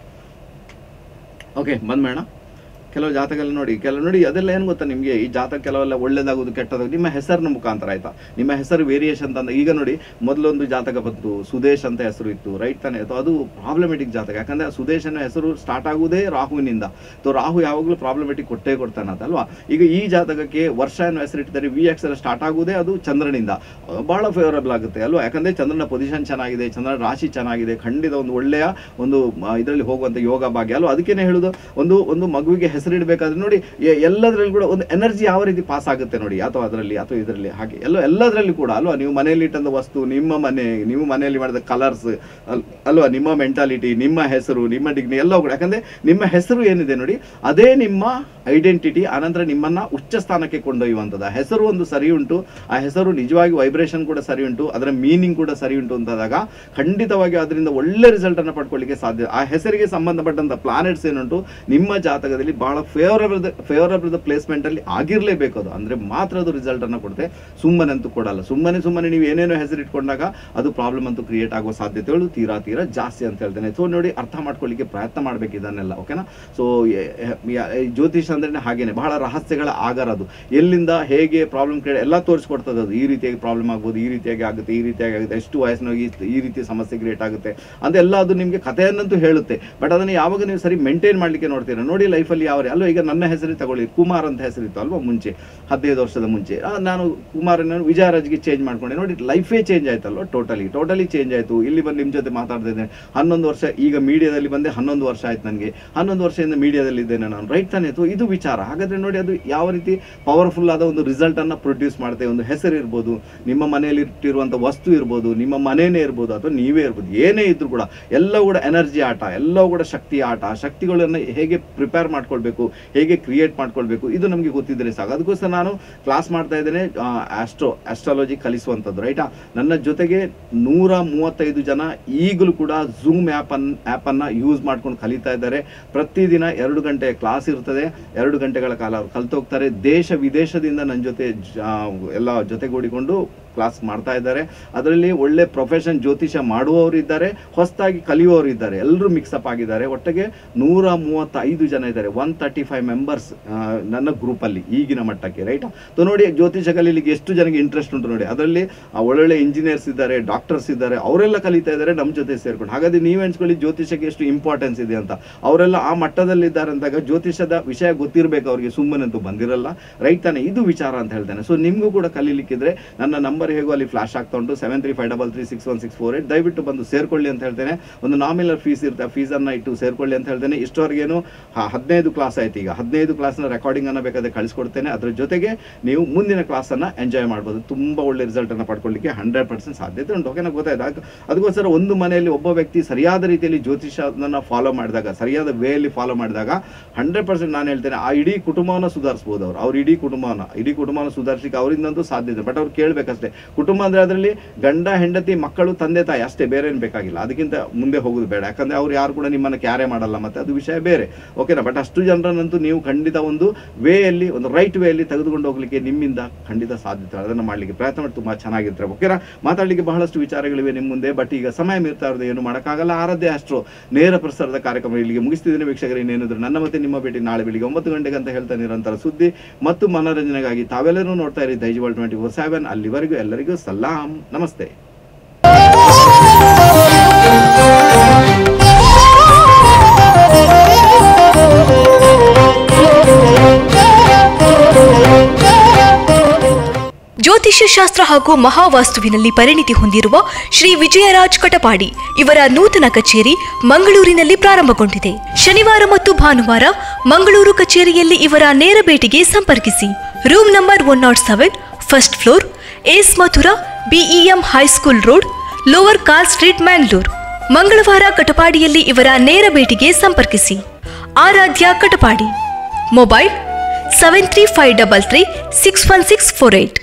ಓಕೆ, ಬಂದ್ ಮೇಡ. ಕೆಲವು ಜಾತಕಲ್ಲಿ ನೋಡಿ, ಕೆಲವು ನೋಡಿ ಅದೆಲ್ಲ ಏನು ಗೊತ್ತಾ ನಿಮಗೆ? ಈ ಜಾತಕ ಕೆಲವೆಲ್ಲ ಒಳ್ಳೇದಾಗೋದು ಕೆಟ್ಟದಾಗ ನಿಮ್ಮ ಹೆಸರಿನ ಮುಖಾಂತರ, ಆಯ್ತಾ? ನಿಮ್ಮ ಹೆಸರು ವೇರಿಯೇಷನ್ ಅಂತ. ಈಗ ನೋಡಿ, ಮೊದಲೊಂದು ಜಾತಕ ಬಂತು, ಸುದೇಶ್ ಅಂತ ಹೆಸರು ಇತ್ತು, ರೈಟ್ ತಾನೆ? ಅಥವಾ ಅದು ಪ್ರಾಬ್ಲಮೆಟಿಕ್ ಜಾತಕ. ಯಾಕಂದ್ರೆ ಸುದೇಶನ ಹೆಸರು ಸ್ಟಾರ್ಟ್ ಆಗುವುದೇ ರಾಹುವಿನಿಂದ. ಸೊ ರಾಹು ಯಾವಾಗಲೂ ಪ್ರಾಬ್ಲಮೆಟಿಕ್ ಕೊಟ್ಟೇ ಕೊಡ್ತಾನೆ ಅಂತ ಅಲ್ವಾ? ಈಗ ಈ ಜಾತಕಕ್ಕೆ ವರ್ಷ ಅನ್ನೋ ಹೆಸರು ಇಟ್ಟಿದ್ದಾರೆ, ವಿ ಅಕ್ಷರ ಸ್ಟಾರ್ಟ್ ಆಗುವುದೇ ಅದು ಚಂದ್ರನಿಂದ. ಬಹಳ ಫೇವರಬಲ್ ಆಗುತ್ತೆ ಅಲ್ವಾ? ಯಾಕಂದ್ರೆ ಚಂದ್ರನ ಪೊಸಿಷನ್ ಚೆನ್ನಾಗಿದೆ, ಚಂದ್ರನ ರಾಶಿ ಚೆನ್ನಾಗಿದೆ. ಖಂಡಿತ ಒಂದು ಒಳ್ಳೆಯ ಒಂದು ಇದರಲ್ಲಿ ಹೋಗುವಂತ ಯೋಗ ಭಾಗ್ಯ ಅಲ್ವಾ? ಅದಕ್ಕೇನೆ ಹೇಳುದು, ಒಂದು ಒಂದು ಮಗುವಿಗೆ ಹೆಸರಿಡಬೇಕಾದ್ರೆ ನೋಡಿ ಎಲ್ಲದರಲ್ಲಿ ಕೂಡ ಒಂದು ಎನರ್ಜಿ ಯಾವ ರೀತಿ ಪಾಸ್ ಆಗುತ್ತೆ ನೋಡಿ, ಅಥವಾ ಅದರಲ್ಲಿ ಅಥವಾ ಇದರಲ್ಲಿ, ಹಾಗೆ ಎಲ್ಲ ಎಲ್ಲದರಲ್ಲಿ ಕೂಡ ಅಲ್ವಾ? ನೀವು ಮನೆಯಲ್ಲಿ ಇಟ್ಟಂತ ವಸ್ತು, ನಿಮ್ಮ ಮನೆ, ನೀವು ಮನೆಯಲ್ಲಿ ಮಾಡಿದ ಕಲರ್ಸ್ ಅಲ್ವಾ, ನಿಮ್ಮ ಮೆಂಟಾಲಿಟಿ, ನಿಮ್ಮ ಹೆಸರು, ನಿಮ್ಮ ಡಿಗ್ನಿ ಎಲ್ಲ ಕೂಡ. ಯಾಕಂದ್ರೆ ನಿಮ್ಮ ಹೆಸರು ಏನಿದೆ ನೋಡಿ, ಅದೇ ನಿಮ್ಮ ಐಡೆಂಟಿಟಿ. ಆನಂತರ ನಿಮ್ಮನ್ನ ಉಚ್ಚ ಸ್ಥಾನಕ್ಕೆ ಕೊಂಡೊಯ್ಯುವಂಥದ್ದು. ಆ ಹೆಸರು ಒಂದು ಸರಿ ಉಂಟು, ಆ ಹೆಸರು ನಿಜವಾಗಿ ವೈಬ್ರೇಷನ್ ಕೂಡ ಸರಿ ಉಂಟು, ಅದರ ಮೀನಿಂಗ್ ಕೂಡ ಸರಿ ಉಂಟು ಅಂತಾದಾಗ ಖಂಡಿತವಾಗಿ ಅದರಿಂದ ಒಳ್ಳೆ ರಿಸಲ್ಟ್ ಅನ್ನು ಪಡ್ಕೊಳ್ಳಿಕ್ಕೆ ಸಾಧ್ಯ. ಆ ಹೆಸರಿಗೆ ಸಂಬಂಧಪಟ್ಟಂತ ಪ್ಲಾನೆಟ್ಸ್ ಏನುಂಟು ನಿಮ್ಮ ಜಾತಕದಲ್ಲಿ ಬಹಳ ಫೇವರಬಲ್ ಫೇವರಬಲ್ ಪ್ಲೇಸ್ಮೆಂಟ್ ಅಲ್ಲಿ ಆಗಿರ್ಲೇಬೇಕು. ಅದು ಅಂದ್ರೆ ಮಾತ್ರ ಅದು ರಿಸಲ್ಟ್ ಅನ್ನು ಕೊಡುತ್ತೆ, ಸುಮ್ಮನೆ ಅಂತೂ ಕೊಡಲ್ಲ. ಸುಮ್ಮನೆ ಸುಮ್ಮನೆ ನೀವು ಏನೇನೋ ಹೆಸರಿಟ್ಕೊಂಡಾಗ ಅದು ಪ್ರಾಬ್ಲಮ್ ಅಂತೂ ಕ್ರಿಯೇಟ್ ಆಗುವ ಸಾಧ್ಯತೆಗಳು ತೀರಾ ತೀರಾ ಜಾಸ್ತಿ ಅಂತ ಹೇಳ್ತೇನೆ. ಸೊ ನೋಡಿ, ಅರ್ಥ ಮಾಡ್ಕೊಳ್ಳಿಕ್ಕೆ ಪ್ರಯತ್ನ ಮಾಡ್ಬೇಕು ಇದನ್ನೆಲ್ಲ. ಓಕೆನಾ? ಸೊ ಜ್ಯೋತಿಷ್ ಅಂದ್ರೆ ಹಾಗೇನೆ, ಬಹಳ ರಹಸ್ಯಗಳ ಆಗರ. ಅದು ಎಲ್ಲಿಂದ ಹೇಗೆ ಪ್ರಾಬ್ಲಮ್ ಕ್ರಿಯೇಟ್ ಎಲ್ಲ ತೋರಿಸ್ಕೊಡ್ತದೆ. ಅದು ಈ ರೀತಿಯಾಗಿ ಪ್ರಾಬ್ಲಮ್ ಆಗ್ಬೋದು, ಈ ರೀತಿಯಾಗಿ ಆಗುತ್ತೆ, ಈ ರೀತಿಯಾಗಿ ಆಗುತ್ತೆ, ಎಷ್ಟು ವಯಸ್ಸಿನಾಗಿ ಈ ರೀತಿ ಸಮಸ್ಯೆ ಕ್ರಿಯೇಟ್ ಆಗುತ್ತೆ ಅದೆಲ್ಲ ಅದು ನಿಮಗೆ ಕಥೆಯನ್ನಂತೂ ಹೇಳುತ್ತೆ. ಬಟ್ ಅದನ್ನು ಯಾವಾಗ ನೀವು ಸರಿ ಮೇಂಟೈನ್ ಮಾಡ್ಲಿಕ್ಕೆ ನೋಡ್ತೀರಾ ನೋಡಿ ಲೈಫಲ್ಲಿ ಯಾವ ಅಲ್ವಾ? ಈಗ ನನ್ನ ಹೆಸರು ತಗೊಳ್ಳಿ, ಕುಮಾರ್ ಅಂತ ಹೆಸರಿತ್ತು ಅಲ್ವಾ ಮುಂಚೆ, ಹದಿನೈದು ವರ್ಷದ ಮುಂಚೆ. ನಾನು ಕುಮಾರನ ವಿಜಯರಾಜ್ಗೆ ಚೇಂಜ್ ಮಾಡ್ಕೊಂಡೆ ನೋಡಿ, ಲೈಫೇ ಚೇಂಜ್ ಆಯ್ತಲ್ವ? ಟೋಟಲಿ ಟೋಟಲಿ ಚೇಂಜ್ ಆಯ್ತು. ಇಲ್ಲಿ ಬಂದು ನಿಮ್ಮ ಜೊತೆ ಮಾತಾಡ್ತಾ ಇದ್ದೇನೆ ಹನ್ನೊಂದು ವರ್ಷ, ಈಗ ಮೀಡಿಯಾದಲ್ಲಿ ಬಂದೆ ಹನ್ನೊಂದು ವರ್ಷ ಆಯ್ತು ನನಗೆ. ಹನ್ನೊಂದು ವರ್ಷದಿಂದ ಮೀಡಿಯಾದಲ್ಲಿ ಇದ್ದೇನೆ ನಾನು, ರೈಟ್ ತಾನೇ? ಇದು ವಿಚಾರ. ಹಾಗಾದ್ರೆ ನೋಡಿ, ಅದು ಯಾವ ರೀತಿ ಪವರ್ಫುಲ್ ಆದ ಒಂದು ರಿಸಲ್ಟ್ ಅನ್ನ ಪ್ರೊಡ್ಯೂಸ್ ಮಾಡುತ್ತೆ. ಒಂದು ಹೆಸರು ಇರ್ಬೋದು, ನಿಮ್ಮ ಮನೆಯಲ್ಲಿ ಇಟ್ಟಿರುವಂತ ವಸ್ತು ಇರ್ಬೋದು, ನಿಮ್ಮ ಮನೇನೇ ಇರ್ಬೋದು, ಅಥವಾ ನೀವೇ ಇರ್ಬೋದು, ಏನೇ ಇದ್ರು ಕೂಡ ಎಲ್ಲ ಕೂಡ ಎನರ್ಜಿ ಆಟ, ಎಲ್ಲವೂ ಕೂಡ ಶಕ್ತಿ ಆಟ. ಶಕ್ತಿಗಳನ್ನ ಹೇಗೆ ಪ್ರಿಪೇರ್ ಮಾಡ್ಕೊಳ್ಬೇಕು, ಹೇಗೆ ಕ್ರಿಯೇಟ್ ಮಾಡ್ಕೊಳ್ಬೇಕು, ಇದು ನಮಗೆ ಗೊತ್ತಿದ್ರೆ ಸಾಕು. ಅದಕ್ಕೋಸ್ಕರ ನಾನು ಕ್ಲಾಸ್ ಮಾಡ್ತಾ ಇದ್ದೇನೆ, ಆಸ್ಟ್ರೋ ಆಸ್ಟ್ರಾಲಜಿ ಕಲಿಸುವಂಥದ್ದು, ರೈಟಾ? ನನ್ನ ಜೊತೆಗೆ ನೂರ ಮೂವತ್ತೈದು ಜನ ಈಗಲೂ ಕೂಡ ಝೂಮ್ ಆ್ಯಪ್ ಅನ್ ಆ್ಯಪನ್ನು ಯೂಸ್ ಮಾಡ್ಕೊಂಡು ಕಲಿತಾ ಇದ್ದಾರೆ. ಪ್ರತಿದಿನ ಎರಡು ಗಂಟೆ ಕ್ಲಾಸ್ ಇರ್ತದೆ, ಎರಡು ಗಂಟೆಗಳ ಕಾಲ ಅವ್ರು ಕಲ್ತು ಹೋಗ್ತಾರೆ. ದೇಶ ವಿದೇಶದಿಂದ ನನ್ನ ಜೊತೆ ಎಲ್ಲ ಜೊತೆಗೂಡಿಕೊಂಡು ಕ್ಲಾಸ್ ಮಾಡ್ತಾ ಇದ್ದಾರೆ. ಅದರಲ್ಲಿ ಒಳ್ಳೆ ಪ್ರೊಫೆಷನ್ ಜ್ಯೋತಿಷ ಮಾಡುವವರು ಇದ್ದಾರೆ, ಹೊಸದಾಗಿ ಕಲಿಯುವವರು ಇದ್ದಾರೆ, ಎಲ್ಲರೂ ಮಿಕ್ಸಪ್ ಆಗಿದ್ದಾರೆ. ಒಟ್ಟಿಗೆ ನೂರ ಮೂವತ್ತೈದು ಜನ ಇದ್ದಾರೆ, ಒನ್ ತರ್ಟಿ ಫೈವ್ ಮೆಂಬರ್ಸ್ ನನ್ನ ಗ್ರೂಪಲ್ಲಿ ಈಗಿನ ಮಟ್ಟಕ್ಕೆ, ರೈಟ್. ಸೊ ನೋಡಿ ಜ್ಯೋತಿಷ ಕಲೀಲಿಕ್ಕೆ ಎಷ್ಟು ಜನಕ್ಕೆ ಇಂಟ್ರೆಸ್ಟ್ ಉಂಟು ನೋಡಿ. ಅದರಲ್ಲಿ ಒಳ್ಳೊಳ್ಳೆ ಇಂಜಿನಿಯರ್ಸ್ ಇದ್ದಾರೆ, ಡಾಕ್ಟರ್ಸ್ ಇದ್ದಾರೆ, ಅವರೆಲ್ಲ ಕಲಿತಾ ಇದ್ದಾರೆ ನಮ್ಮ ಜೊತೆ ಸೇರ್ಕೊಂಡು. ಹಾಗಾದ್ರೆ ನೀವು ಎಣಿಸ್ಕೊಳ್ಳಿ ಜ್ಯೋತಿಷಕ್ಕೆ ಎಷ್ಟು ಇಂಪಾರ್ಟೆನ್ಸ್ ಇದೆ ಅಂತ. ಅವರೆಲ್ಲ ಆ ಮಟ್ಟದಲ್ಲಿ ಇದ್ದಾರೆ ಅಂದಾಗ ಜ್ಯೋತಿಷದ ವಿಷಯ ಗೊತ್ತಿರಬೇಕು ಅವರಿಗೆ, ಸುಮ್ಮನೆ ಅಂತೂ ಬಂದಿರಲ್ಲ, ರೈಟ್ ತಾನೆ. ಇದು ವಿಚಾರ ಅಂತ ಹೇಳ್ತೇನೆ. ಸೊ ನಿಮಗೂ ಕೂಡ ಕಲೀಲಿಕ್ಕಿದ್ರೆ ನನ್ನ ನಂಬರ್ ಹೇಗೋ ಅಲ್ಲಿ ಫ್ಲಾಶ್ ಆಗ್ತಾ ಉಂಟು, seven three five double three six one six four eight. ದಯವಿಟ್ಟು ಬಂದು ಸೇರ್ಕೊಳ್ಳಿ ಅಂತ ಹೇಳ್ತೇನೆ. ಒಂದು ನಾಮಿನಲ್ ಫೀಸ್ ಇರುತ್ತೆ, ಫೀಸನ್ನು ಇಟ್ಟು ಸೇರ್ಕೊಳ್ಳಿ ಅಂತ ಹೇಳ್ತೇನೆ. ಇಷ್ಟವರೆಗೇನು ಹದಿನೈದು ಕ್ಲಾಸ್ ಆಯ್ತು, ಈಗ ಹದಿನೈದು ಕ್ಲಾಸ್ನ ರೆಕಾರ್ಡಿಂಗ್ ಅನ್ನು ಬೇಕಾದ್ರೆ ಕಳಿಸ್ಕೊಡ್ತೇನೆ. ಅದ್ರ ಜೊತೆಗೆ ನೀವು ಮುಂದಿನ ಕ್ಲಾಸನ್ನು ಎಂಜಾಯ್ ಮಾಡ್ಬೋದು. ತುಂಬ ಒಳ್ಳೆ ರಿಸಲ್ಟನ್ನು ಪಡ್ಕೊಳ್ಳಿಕ್ಕೆ ಹಂಡ್ರೆಡ್ ಪರ್ಸೆಂಟ್ ಸಾಧ್ಯತೆ ಉಂಟು. ಓಕೆನಾ, ಗೊತ್ತಾಯ್ತು. ಅದಕ್ಕೋಸ್ಕರ ಒಂದು ಮನೆಯಲ್ಲಿ ಒಬ್ಬ ವ್ಯಕ್ತಿ ಸರಿಯಾದ ರೀತಿಯಲ್ಲಿ ಜ್ಯೋತಿಷನ ಫಾಲೋ ಮಾಡಿದಾಗ, ಸರಿಯಾದ ವೇಯಲ್ಲಿ ಫಾಲೋ ಮಾಡಿದಾಗ ಹಂಡ್ರೆಡ್ ಪರ್ಸೆಂಟ್ ನಾನು ಹೇಳ್ತೇನೆ ಆ ಇಡೀ ಕುಟುಂಬವನ್ನು ಸುಧಾರಿಸ್ಬೋದು. ಅವರು ಅವ್ರ ಇಡೀ ಕುಟುಂಬನ ಇಡೀ ಕುಟುಂಬನ ಸುಧಾರಿಸಲಿಕ್ಕೆ ಅವರಿಂದಂತೂ ಸಾಧ್ಯತೆ. ಬಟ್ ಅವ್ರು ಕೇಳಬೇಕಷ್ಟೇ. ಕುಟುಂಬ ಅಂದರೆ ಅದರಲ್ಲಿ ಗಂಡ, ಹೆಂಡತಿ, ಮಕ್ಕಳು, ತಂದೆ, ತಾಯಿ ಅಷ್ಟೇ, ಬೇರೆ ಏನು ಬೇಕಾಗಿಲ್ಲ. ಅದಕ್ಕಿಂತ ಮುಂದೆ ಹೋಗೋದು ಬೇಡ. ಯಾಕಂದರೆ ಅವ್ರು ಯಾರು ಕೂಡ ನಿಮ್ಮನ್ನು ಕ್ಯಾರೆ ಮಾಡಲ್ಲ, ಮತ್ತು ಅದು ವಿಷಯ ಬೇರೆ. ಓಕೆನಾ. ಬಟ್ ಅಷ್ಟು ಜನರನ್ನಂತೂ ನೀವು ಖಂಡಿತ ಒಂದು ವೇಯಲ್ಲಿ, ಒಂದು ರೈಟ್ ವೇಯಲ್ಲಿ ತೆಗೆದುಕೊಂಡು ಹೋಗಲಿಕ್ಕೆ ನಿಮ್ಮಿಂದ ಖಂಡಿತ ಸಾಧ್ಯತೆ. ಅದನ್ನು ಮಾಡಲಿಕ್ಕೆ ಪ್ರಯತ್ನ ಮಾಡಿ ತುಂಬ ಚೆನ್ನಾಗಿರ್ತಾರೆ. ಓಕೆನಾ. ಮಾತಾಡಲಿಕ್ಕೆ ಬಹಳಷ್ಟು ವಿಚಾರಗಳಿವೆ ನಿಮ್ಮ ಮುಂದೆ, ಬಟ್ ಈಗ ಸಮಯ ಮೀರ್ತಾ ಇರೋದು, ಏನು ಮಾಡೋಕ್ಕಾಗಲ್ಲ. ಆರಾಧ್ಯ ಅಸ್ಟ್ರೋ ನೇರ ಪ್ರಸಾರದ ಕಾರ್ಯಕ್ರಮ ಇಲ್ಲಿಗೆ ಮುಗಿಸ್ತಿದ್ದೀನಿ ವೀಕ್ಷಕರು. ಇನ್ನೇನಿದ್ರು ನನ್ನ ಮತ್ತೆ ನಿಮ್ಮ ಭೇಟಿ ನಾಳೆ ಬೆಳಿಗ್ಗೆ ಒಂಬತ್ತು ಗಂಟೆಗೆ ಅಂತ ಹೇಳ್ತಾ ನಿರಂತರ ಸುದ್ದಿ ಮತ್ತು ಮನೋರಂಜನೆಗಾಗಿ ತಾವೆಲ್ಲರೂ ನೋಡ್ತಾ ಇರಿ Daiji world twenty four seven. ಅಲ್ಲಿವರೆಗೂ ಎಲ್ಲರಿಗೂ ಸಲಾಂ, ನಮಸ್ತೆ. ಜ್ಯೋತಿಷ್ಯ ಶಾಸ್ತ್ರ ಹಾಗೂ ಮಹಾವಾಸ್ತುವಿನಲ್ಲಿ ಪರಿಣಿತಿ ಹೊಂದಿರುವ ಶ್ರೀ ವಿಜಯರಾಜ್ ಕಟಪಾಡಿ ಇವರ ನೂತನ ಕಚೇರಿ ಮಂಗಳೂರಿನಲ್ಲಿ ಪ್ರಾರಂಭಗೊಂಡಿದೆ. ಶನಿವಾರ ಮತ್ತು ಭಾನುವಾರ ಮಂಗಳೂರು ಕಚೇರಿಯಲ್ಲಿ ಇವರ ನೇರ ಭೇಟಿಗೆ ಸಂಪರ್ಕಿಸಿ. Room number one not seven, first floor, S Mathura, BEM high school road, lower car street, Mangalore. ಮಂಗಳವಾರ ಕಟಪಾಡಿಯಲ್ಲಿ ಇವರ ನೇರ ಭೇಟಿಗೆ ಸಂಪರ್ಕಿಸಿ. Aaradhya Katapadi. Mobile seven three five double three six one six four eight.